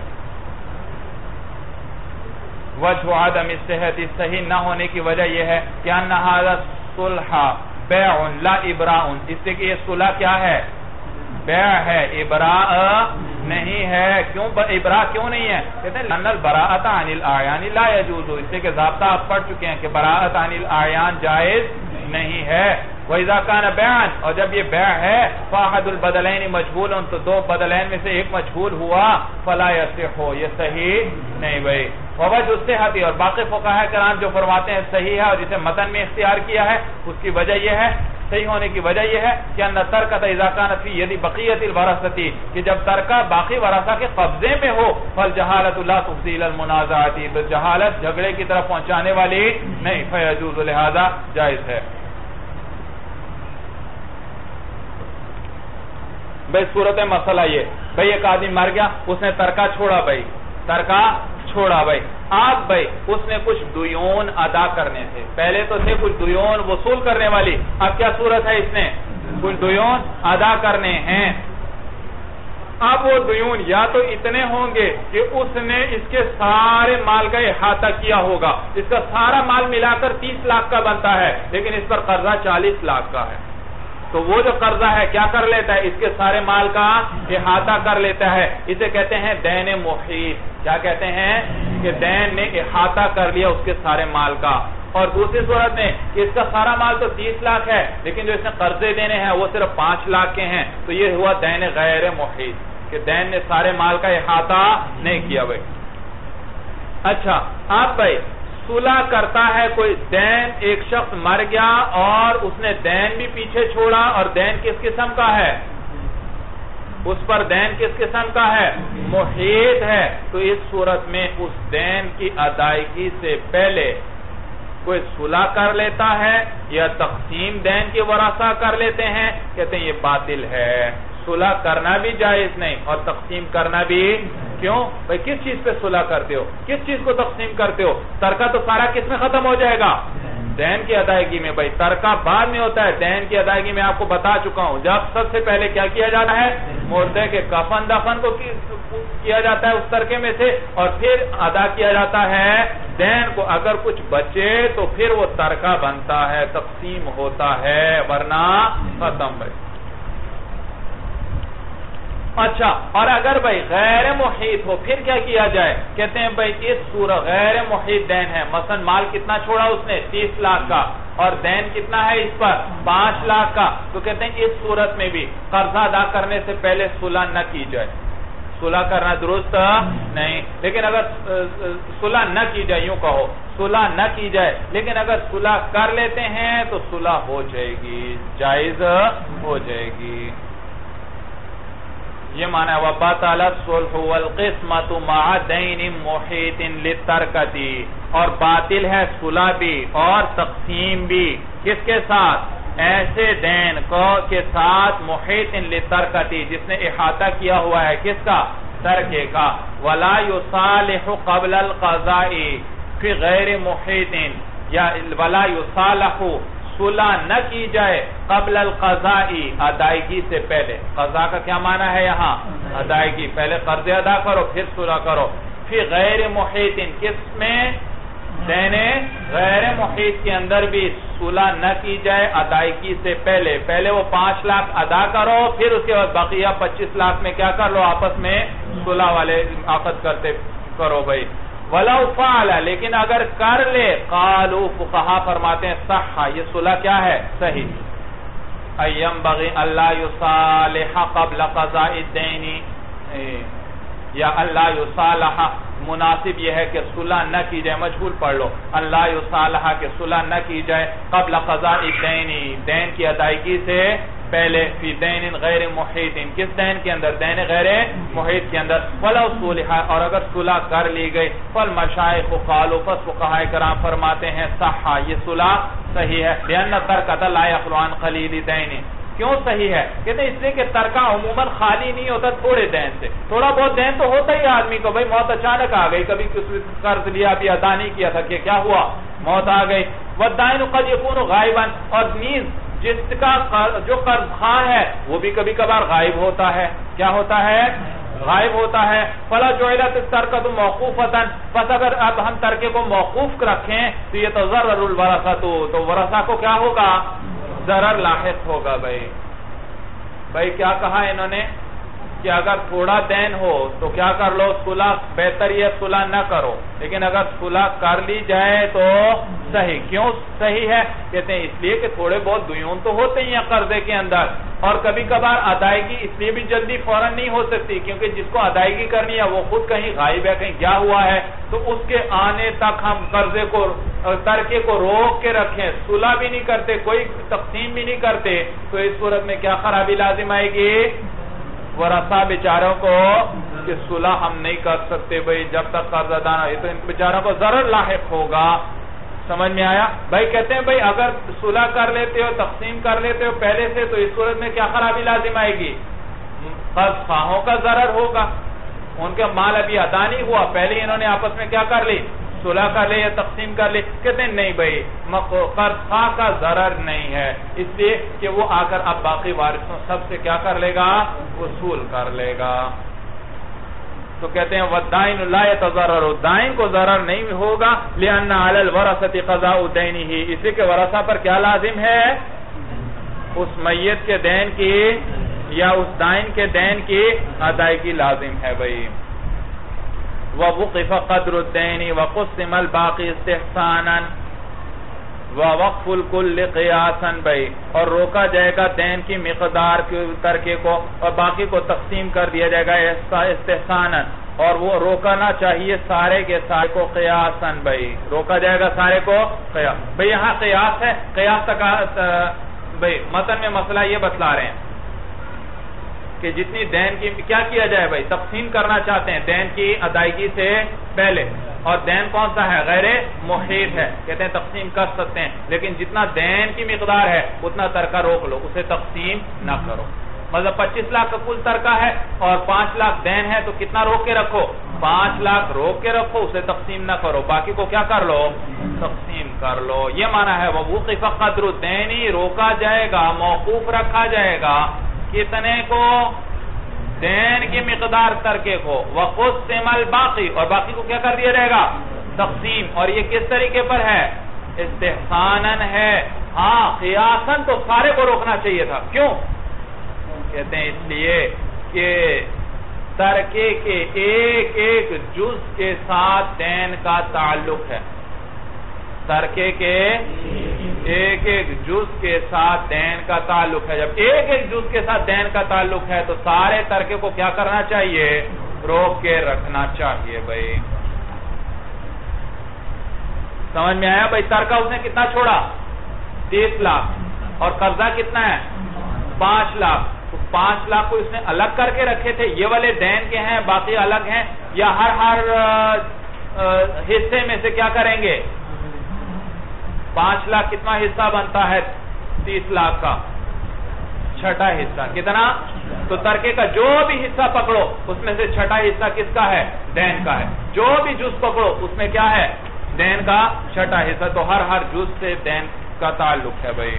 وجہ عدم الصحت، صحیح نہ ہونے کی وجہ یہ ہے کہ ان ھذا الصلح بیع لا ابراء، اس سے کہ یہ صلح کیا ہے؟ بیع ہے، ابراء نہیں ہے۔ کیوں ابراء کیوں نہیں ہے؟ کہتے ہیں لَأَنَّ الْبَرَاءَةَ عَنِ الْأَعْيَانِ لَا يَجُوزُ، اس سے کہ ضابطہ آپ پڑھ چکے ہیں کہ براءت عن الْأَعْيَان جائز نہیں ہے۔ وَإِذَا كَانَ بَيْعًا، اور جب یہ بیع ہے فَأَحَدُ الْبَدَلَيْنِ مَجْهُولٌ، تو دو بدلین میں سے ایک مجہول ہوا، فَلَا يَصِحُّ، یہ صحیح نہیں بھائی۔ وَوَجْهُ الصِّحَةِ، اور باقی فقہاء کرام جو فرماتے ہیں صحیح ہے اور جسے متن میں اختیار کیا ہے اس کی وجہ یہ ہے، صحیح ہونے کی وجہ یہ ہے کہ ان ترکۃ اذا كانت فی ید بقیۃ الورثۃ، کہ جب ترکہ باقی ورثہ کے قبضے میں ہو، فالجہالۃ لا تفضی الی المنازعۃ، تو جہالت جھگڑے کی طرف پہنچانے والی نہیں، فیجوز، لہذا جائز ہے۔ بھائی صورت مسئلہ یہ، بھائی ایک آدمی مر گیا، اس نے ترکہ چھوڑا بھائی، ترکہ چھوڑا بھائی، اب بھائی اس نے کچھ دیون ادا کرنے تھے، پہلے تو تھے کچھ دیون وصول کرنے والی، اب کیا صورت ہے؟ اس نے کچھ دیون ادا کرنے ہیں۔ اب وہ دیون یا تو اتنے ہوں گے کہ اس نے اس کے سارے مال کا احاطہ کیا ہوگا، اس کا سارا مال ملا کر تیس لاکھ کا بنتا ہے لیکن اس پر قرضہ چالیس لاکھ کا ہے، تو وہ جو قرضہ ہے کیا کر لیتا ہے؟ اس کے سارے مال کا احاطہ کر لیتا ہے، اسے کہتے ہیں دین محیط۔ کیا کہتے ہیں؟ کہ دین نے احاطہ کر لیا اس کے سارے مال کا۔ اور دوسری صورت میں کہ اس کا سارا مال تو تیس لاکھ ہے لیکن جو اس نے قرضے دینے ہیں وہ صرف پانچ لاکھ کے ہیں، تو یہ ہوا دین غیر محیط، کہ دین نے سارے مال کا احاطہ نہیں کیا بھائی۔ اچھا اب بھائی صلح کرتا ہے کوئی دین، ایک شخص مر گیا اور اس نے دین بھی پیچھے چھوڑا، اور دین کس قسم کا ہے؟ اس پر دین کس قسم کا ہے؟ محیط ہے، تو اس صورت میں اس دین کی ادائیگی سے پہلے کوئی صلح کر لیتا ہے یا تقسیم دین کے ورثہ کر لیتے ہیں، کہتے ہیں یہ باطل ہے، صلح کرنا بھی جائز نہیں اور تقسیم کرنا بھی۔ کیوں بھئی؟ کس چیز پہ صلح کرتے ہو؟ کس چیز کو تقسیم کرتے ہو؟ ترکہ تو سارا کس میں ختم ہو جائے گا؟ دین کی ادائیگی میں بھائی ترکہ بعد میں ہوتا ہے، دین کی ادائیگی میں آپ کو بتا چکا ہوں، جب سب سے پہلے کیا کیا جاتا ہے، مردے کے کفن دفن کو کیا جاتا ہے اس ترکے میں سے، اور پھر ادا کیا جاتا ہے دین کو، اگر کچھ بچے تو پھر وہ ترکہ بنتا ہے، تقسیم ہوتا ہے، ورنہ ختم بھائی۔ اچھا، اور اگر بھائی غیر محیط ہو پھر کیا کیا جائے، کہتے ہیں بھائی اس صورت غیر محیط دین ہے، مثلا مال کتنا چھوڑا اس نے، تیس لاکھ کا، اور دین کتنا ہے اس پر، پانچ لاکھ کا، تو کہتے ہیں اس صورت میں بھی قرضہ ادا کرنے سے پہلے صلح نہ کی جائے، صلح کرنا درست نہیں، لیکن اگر صلح نہ کی جائے، یوں کہو صلح نہ کی جائے، لیکن اگر صلح کر لیتے ہیں تو صلح ہو جائے گی، جائز ہو جائے گی، یہ معنی ہے وَبَطَلَ الصُّلْحُ وَالْقِسْمَةُ مَعَ دَيْنٍ مُحِيطٍ لِلتَّرْكَةِ، اور باطل ہے صلح بھی اور تقسیم بھی، کس کے ساتھ، ایسے دین کو کے ساتھ محیط للترکتی جس نے احاطہ کیا ہوا ہے کس کا، ترکے کا، وَلَا يُصَالِحُ قَبْلَ الْقَضَاءِ فِي غَيْرِ محیط، یا وَلَا يُصَالَحُ صلح نہ کی جائے قبل القضاء ادائیگی سے پہلے، قضاء کا کیا معنی ہے یہاں، ادائیگی، پہلے قرض ادا کرو پھر صلح کرو، فی غیر محیط، کس میں، دین غیر محیط کے اندر بھی صلح نہ کی جائے ادائیگی سے پہلے، پہلے وہ پانچ لاکھ ادا کرو، پھر اس کے بعد بقیہ پچیس لاکھ میں کیا کر لو، آپس میں صلح والے عقد کرتے کرو بھائی، وَلَوْ فَعَلَ، لیکن اگر کر لے، قالوا فقہا فرماتے ہیں صح، یہ صلح کیا ہے، صحیح، اَيَّنبَغِي أَلَّا يُصَالِحَ قَبْلَ قَضَاءِ الدَّيْنِ، یا اللہ یصالح، مناسب یہ ہے کہ صلح نہ کی جائے، مجہول پڑھ لو، اللہ یصالح کہ صلح نہ کی جائے قبل قضاء الدین، دین کی ادائیگی سے پہلے، فی دین غیر محیط، کس دین کے اندر، دین غیر محیط کے اندر، وَلَوْ صُلِحَ، اور اگر صلح کر لی گئی، فَالْمَشَائِخُ قَالُوا، پس فقہاء کرام فرماتے ہیں صح، یہ صلح صحیح ہے، لِأَنَّ التَّرْكَةَ لَا يَخْلُو عَنْ قَلِيلِ دَيْنٍ، کیوں صحیح ہے، کہتے ہیں اس لیے کہ ترکہ عموماً خالی نہیں ہوتا تھوڑے دین سے، تھوڑا بہت دین تو ہوتا ہی آدمی کو، بھئی موت اچانک آ گئی، کبھی کسی قرض لیا بھی ادا نہیں کیا تھا کہ کیا ہوا، موت آ گئی، وَالدَّائِنُ قَدْ يَكُونُ غَائِبًا، اور نیز جس کا جو قرض خواہ ہے وہ بھی کبھی کبھار غائب ہوتا ہے، کیا ہوتا ہے، غائب ہوتا ہے، فَلَا جُعِلَتِ التَّرْكَةُ مَوْقُوفَةً، پس اگر اب ہم ترکے کو موقوف رکھیں تو یہ تَضَرَّرُ الْوَرَثَةُ، تو ورثہ کو کیا ہوگا، ضرر لاحق ہوگا بھائی۔ بھائی کیا کہا انہوں نے کہ اگر تھوڑا دین ہو تو کیا کر لو، صلح، بہتر یہ صلح نہ کرو، لیکن اگر صلح کر لی جائے تو صحیح، کیوں صحیح ہے، کہتے ہیں اس لیے کہ تھوڑے بہت دیون تو ہوتے ہی ہیں قرضے کے اندر، اور کبھی کبھار ادائیگی اس لیے بھی جلدی فوراً نہیں ہو سکتی کیونکہ جس کو ادائیگی کرنی ہے وہ خود کہیں غائب ہے، کہیں گیا ہوا ہے، تو اس کے آنے تک ہم قرضے کو، ترکے کو روک کے رکھیں، صلح بھی نہیں کرتے، کوئی تقسیم بھی نہیں کرتے، تو اس صورت میں کیا خرابی لازم آئے گی، ورثہ بیچاروں کو کہ صلح ہم نہیں کر سکتے بھئی جب تک قرض ادا نہ، تو ان بیچاروں کو ضرر لاحق ہوگا، سمجھ میں آیا بھائی۔ کہتے ہیں بھئی اگر صلح کر لیتے ہو، تقسیم کر لیتے ہو پہلے سے، تو اس صورت میں کیا خرابی لازم آئے گی، قرض خواہوں کا ضرر ہوگا، ان کے مال ابھی ادا نہیں ہوا، پہلے انہوں نے آپس میں کیا کر لی، صلح کر لے یا تقسیم کر لے، کہتے ہیں نہیں بھئی قرض خواہ کا ضرر نہیں ہے، اس لیے کہ وہ آ کر اب باقی وارثوں سب سے کیا کر لے گا، وصول کر لے گا، تو کہتے ہیں وَالدَّائِنُ لَا يَتَضَرَّرُ، دائن کو ضرر نہیں ہوگا، لِأَنَّ عَلَى الْوَرَثَةِ قَضَاءُ دَيْنِهِ، اسی کے ورثہ پر کیا لازم ہے، اس میت کے دین کی یا اس دائن کے دین کی ادائیگی لازم ہے بھئی۔ وَوُقِفَ قَدْرُ الدَّيْنِ وَقُسِّمَ الْبَاقِي اسْتِحْسَانًا وَوَقْفُ الْكُلِّ قِيَاسًا، بھئی اور روکا جائے گا دین کی مقدار کے ترکے کو اور باقی کو تقسیم کر دیا جائے گا استحسانًا، اور وہ روکنا چاہیے سارے کے سارے کو قیاساً، بھئی روکا جائے گا سارے کو قیاس، بھئی یہاں قیاس ہے، قیاس تک بھئی متن میں مسئلہ یہ بتلا رہے ہیں کہ جتنی دین کی کیا کیا جائے بھئی، تقسیم کرنا چاہتے ہیں دین کی ادائیگی سے پہلے، اور دین کون سا ہے، غیر محیط ہے، کہتے ہیں تقسیم کر سکتے ہیں، لیکن جتنا دین کی مقدار ہے اتنا ترکہ روک لو، اسے تقسیم نہ کرو، مطلب پچیس لاکھ کا کل ترکہ ہے اور پانچ لاکھ دین ہے، تو کتنا روک کے رکھو، پانچ لاکھ روک کے رکھو، اسے تقسیم نہ کرو، باقی کو کیا کر لو، تقسیم کر لو. یہ معنی ہے ووقف قدر الدین، روکا جائے گا، موقوف رکھا جائے گا کتنے کو؟ دین کی مقدار ترکے کو. وقسم الباقی، اور باقی کو کیا کر دیا جائے گا؟ تقسیم. اور یہ کس طریقے پر ہے؟ استحساناً ہے. ہاں قیاساً تو سارے کو روکنا چاہیے تھا. کیوں کہتے ہیں؟ اس لیے کہ ترکے کے ایک ایک جز کے ساتھ دین کا تعلق ہے. ترکے کے ایک ایک جز کے ساتھ دین کا تعلق ہے. جب ایک ایک جز کے ساتھ دین کا تعلق ہے تو سارے ترکے کو کیا کرنا چاہیے؟ روک کے رکھنا چاہیے. بھائی سمجھ میں آیا؟ بھائی ترکہ اس نے کتنا چھوڑا؟ تیس لاکھ. اور قرضہ کتنا ہے؟ پانچ لاکھ. تو پانچ لاکھ کو اس نے الگ کر کے رکھے تھے. یہ والے دین کے ہیں، باقی الگ ہیں، یا ہر ہر حصے میں سے کیا کریں گے؟ پانچ لاکھ کتنا حصہ بنتا ہے تیس لاکھ کا؟ چھٹا حصہ. کتنا؟ تو ترکے کا جو بھی حصہ پکڑو اس میں سے چھٹا حصہ کس کا ہے؟ دین کا ہے. جو بھی جز پکڑو اس میں کیا ہے؟ دین کا چھٹا حصہ. تو ہر ہر جز سے دین کا تعلق ہے. بھائی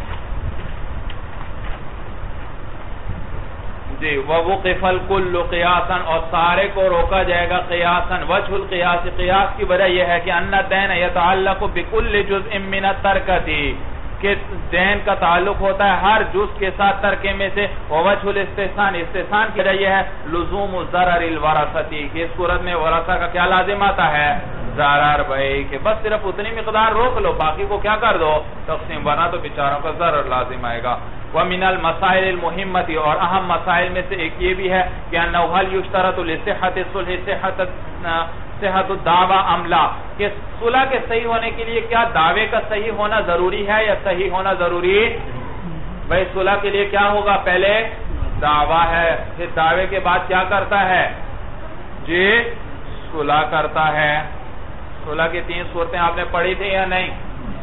جی ووقف الکل قیاساً، اور سارے کو روکا جائے گا قیاساً. وجہ القیاس، قیاس کی وجہ یہ ہے کہ ان الدین یتعلق بکل جزء من الترکۃ، کہ دین کا تعلق ہوتا ہے ہر جز کے ساتھ ترکے میں سے. ووجہ الاستحسان، استحسان کی وجہ یہ ہے لزوم ضرر الورثۃ، کہ اس صورت میں ورثہ کا کیا لازم آتا ہے؟ ضرر. بھائی کہ بس صرف اتنی مقدار روک لو، باقی کو کیا کر دو؟ تقسیم. ورنہ تو بیچاروں کا ضرر لازم آئے گا. وَمِنَ الْمَسَائِلِ الْمُهِمَّةِ، اور اہم مسائل میں سے ایک یہ بھی ہے کہ أَنَّهُ هَلْ يُشْتَرَطُ لِصِحَّةِ الصُّلْحِ صحت الدعوی عملہ، کہ صلح کے صحیح ہونے کے لیے کیا دعوے کا صحیح ہونا ضروری ہے یا صحیح ہونا ضروری؟ بھائی صلح کے لیے کیا ہوگا؟ پہلے دعویٰ ہے، پھر دعوے کے بعد کیا کرتا ہے؟ جی صلح کرتا ہے. صلح کی تین صورتیں آپ نے پڑھی تھی یا نہیں؟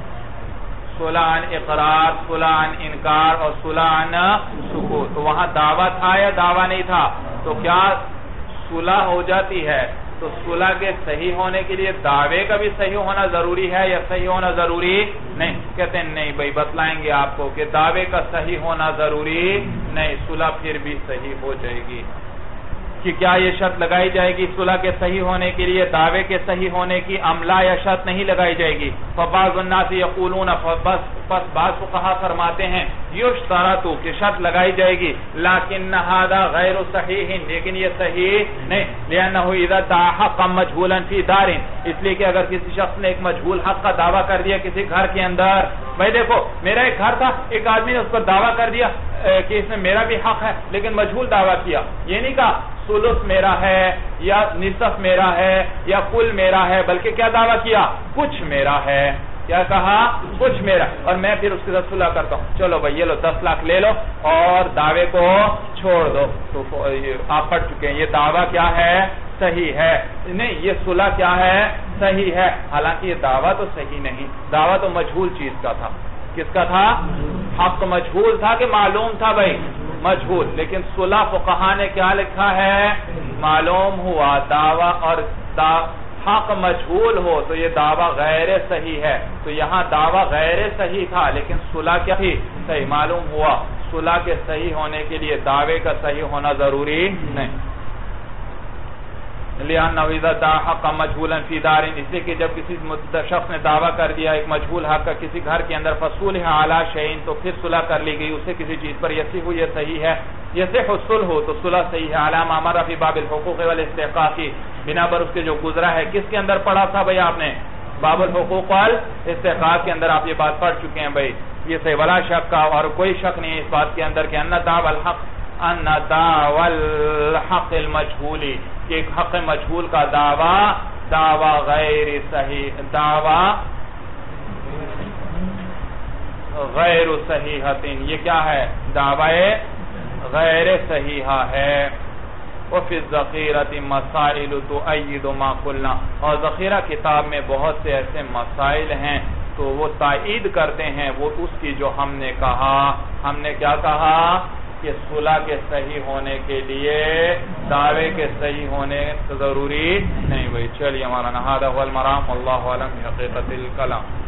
صلح عن اقرار، صلح عن انکار، اور صلح عن سکوت. تو وہاں دعویٰ تھا یا دعویٰ نہیں تھا؟ تو کیا صلح ہو جاتی ہے؟ تو صلح کے صحیح ہونے کے لیے دعوے کا بھی صحیح ہونا ضروری ہے یا صحیح ہونا ضروری نہیں؟ کہتے ہیں نہیں بھائی، بتلائیں گے آپ کو کہ دعوے کا صحیح ہونا ضروری نہیں، صلح پھر بھی صحیح ہو جائے گی. کہ کیا یہ شرط لگائی جائے گی صلح کے صحیح ہونے کے لیے دعوے کے صحیح ہونے کی؟ عملہ یا شرط نہیں لگائی جائے گی. فبعض الناس یقولون، پس بعض فقہا فرماتے ہیں یشترط، کہ شرط لگائی جائے گی، لیکن ھذا غیر صحیح، لیکن یہ صحیح نہیں. لأنه اذا ادعى حقا مجهولا في دار، اس لیے کہ اگر کسی شخص نے ایک مجہول حق کا دعویٰ کر دیا کسی گھر کے اندر. بھائی دیکھو میرا ایک گھر تھا، ایک آدمی نے اس پر دعویٰ کر دیا کہ اس میں میرا بھی حق ہے، لیکن مجہول دعویٰ کیا. یہ نہیں کہا ثلث میرا ہے یا نصف میرا ہے یا کل میرا ہے، بلکہ کیا دعویٰ کیا؟ کچھ میرا ہے. کیا کہا؟ کچھ میرا. اور میں پھر اس کے ساتھ صلح کرتا ہوں، چلو بھائی یہ لو دس لاکھ لے لو اور دعوے کو چھوڑ دو. تو آپ پڑھ چکے ہیں یہ دعویٰ کیا ہے؟ صحیح ہے. نہیں، یہ صلح کیا ہے؟ صحیح ہے. حالانکہ یہ دعویٰ تو صحیح نہیں، دعویٰ تو مجہول چیز کا تھا. کس کا تھا؟ حق تو مجہول تھا کہ معلوم تھا؟ بھائی مجہول. لیکن صلح فقہا نے کیا لکھا ہے؟ معلوم ہوا. دعویٰ اور حق مجہول ہو تو یہ دعویٰ غیر صحیح ہے. تو یہاں دعویٰ غیر صحیح تھا لیکن صلح کیا تھی؟ صحیح. معلوم ہوا صلح کے صحیح ہونے کے لیے دعوے کا صحیح ہونا ضروری نہیں. لِأَنَّهُ إِذَا ادَّعَى حَقًّا مَجْهُولًا فِي دَارٍ، اس لیے کہ جب کسی شخص نے دعویٰ کر دیا ایک مجہول حق کا کسی گھر کے اندر، فَصُلِحَ عَلَى شَيْءٍ، تو پھر صلح کر لی گئی اسے کسی چیز پر، یصح یہ صحیح ہے، یصح الصلح تو صلح صحیح ہے، عَلَى مَا مَرَّ فِي بَابِ الْحُقُوقِ وَالْإِسْتِحْقَاقِ، بنا پر اس کے جو گزرا ہے. کس کے اندر پڑھا تھا بھائی آپ نے؟ باب الحقوق والاستحقاق کے اندر آپ یہ بات پڑھ چکے ہیں. بھائی یہ صحیح ولا شک کا، اور کوئی شک نہیں ہے اس بات کے اندر کہ ان دعوی الحق ان دعوی الحق المجہولی، کہ ایک حق مجہول کا دعویٰ دعویٰ غیر صحیح، دعویٰ غیر صحیحۃ، یہ کیا ہے؟ دعوی غیر صحیحہ ہے. وفی الذخیرۃ مسائل تؤید ما قلنا، اور ذخیرہ کتاب میں بہت سے ایسے مسائل ہیں تو وہ تائید کرتے ہیں وہ اس کی جو ہم نے کہا. ہم نے کیا کہا؟ کہ صلح کے صحیح ہونے کے لیے دعوے کے صحیح ہونے ضروری نہیں. بھائی چلیے ہمارا نہادہ والمرام، واللہ اعلم بحقیقت الکلام.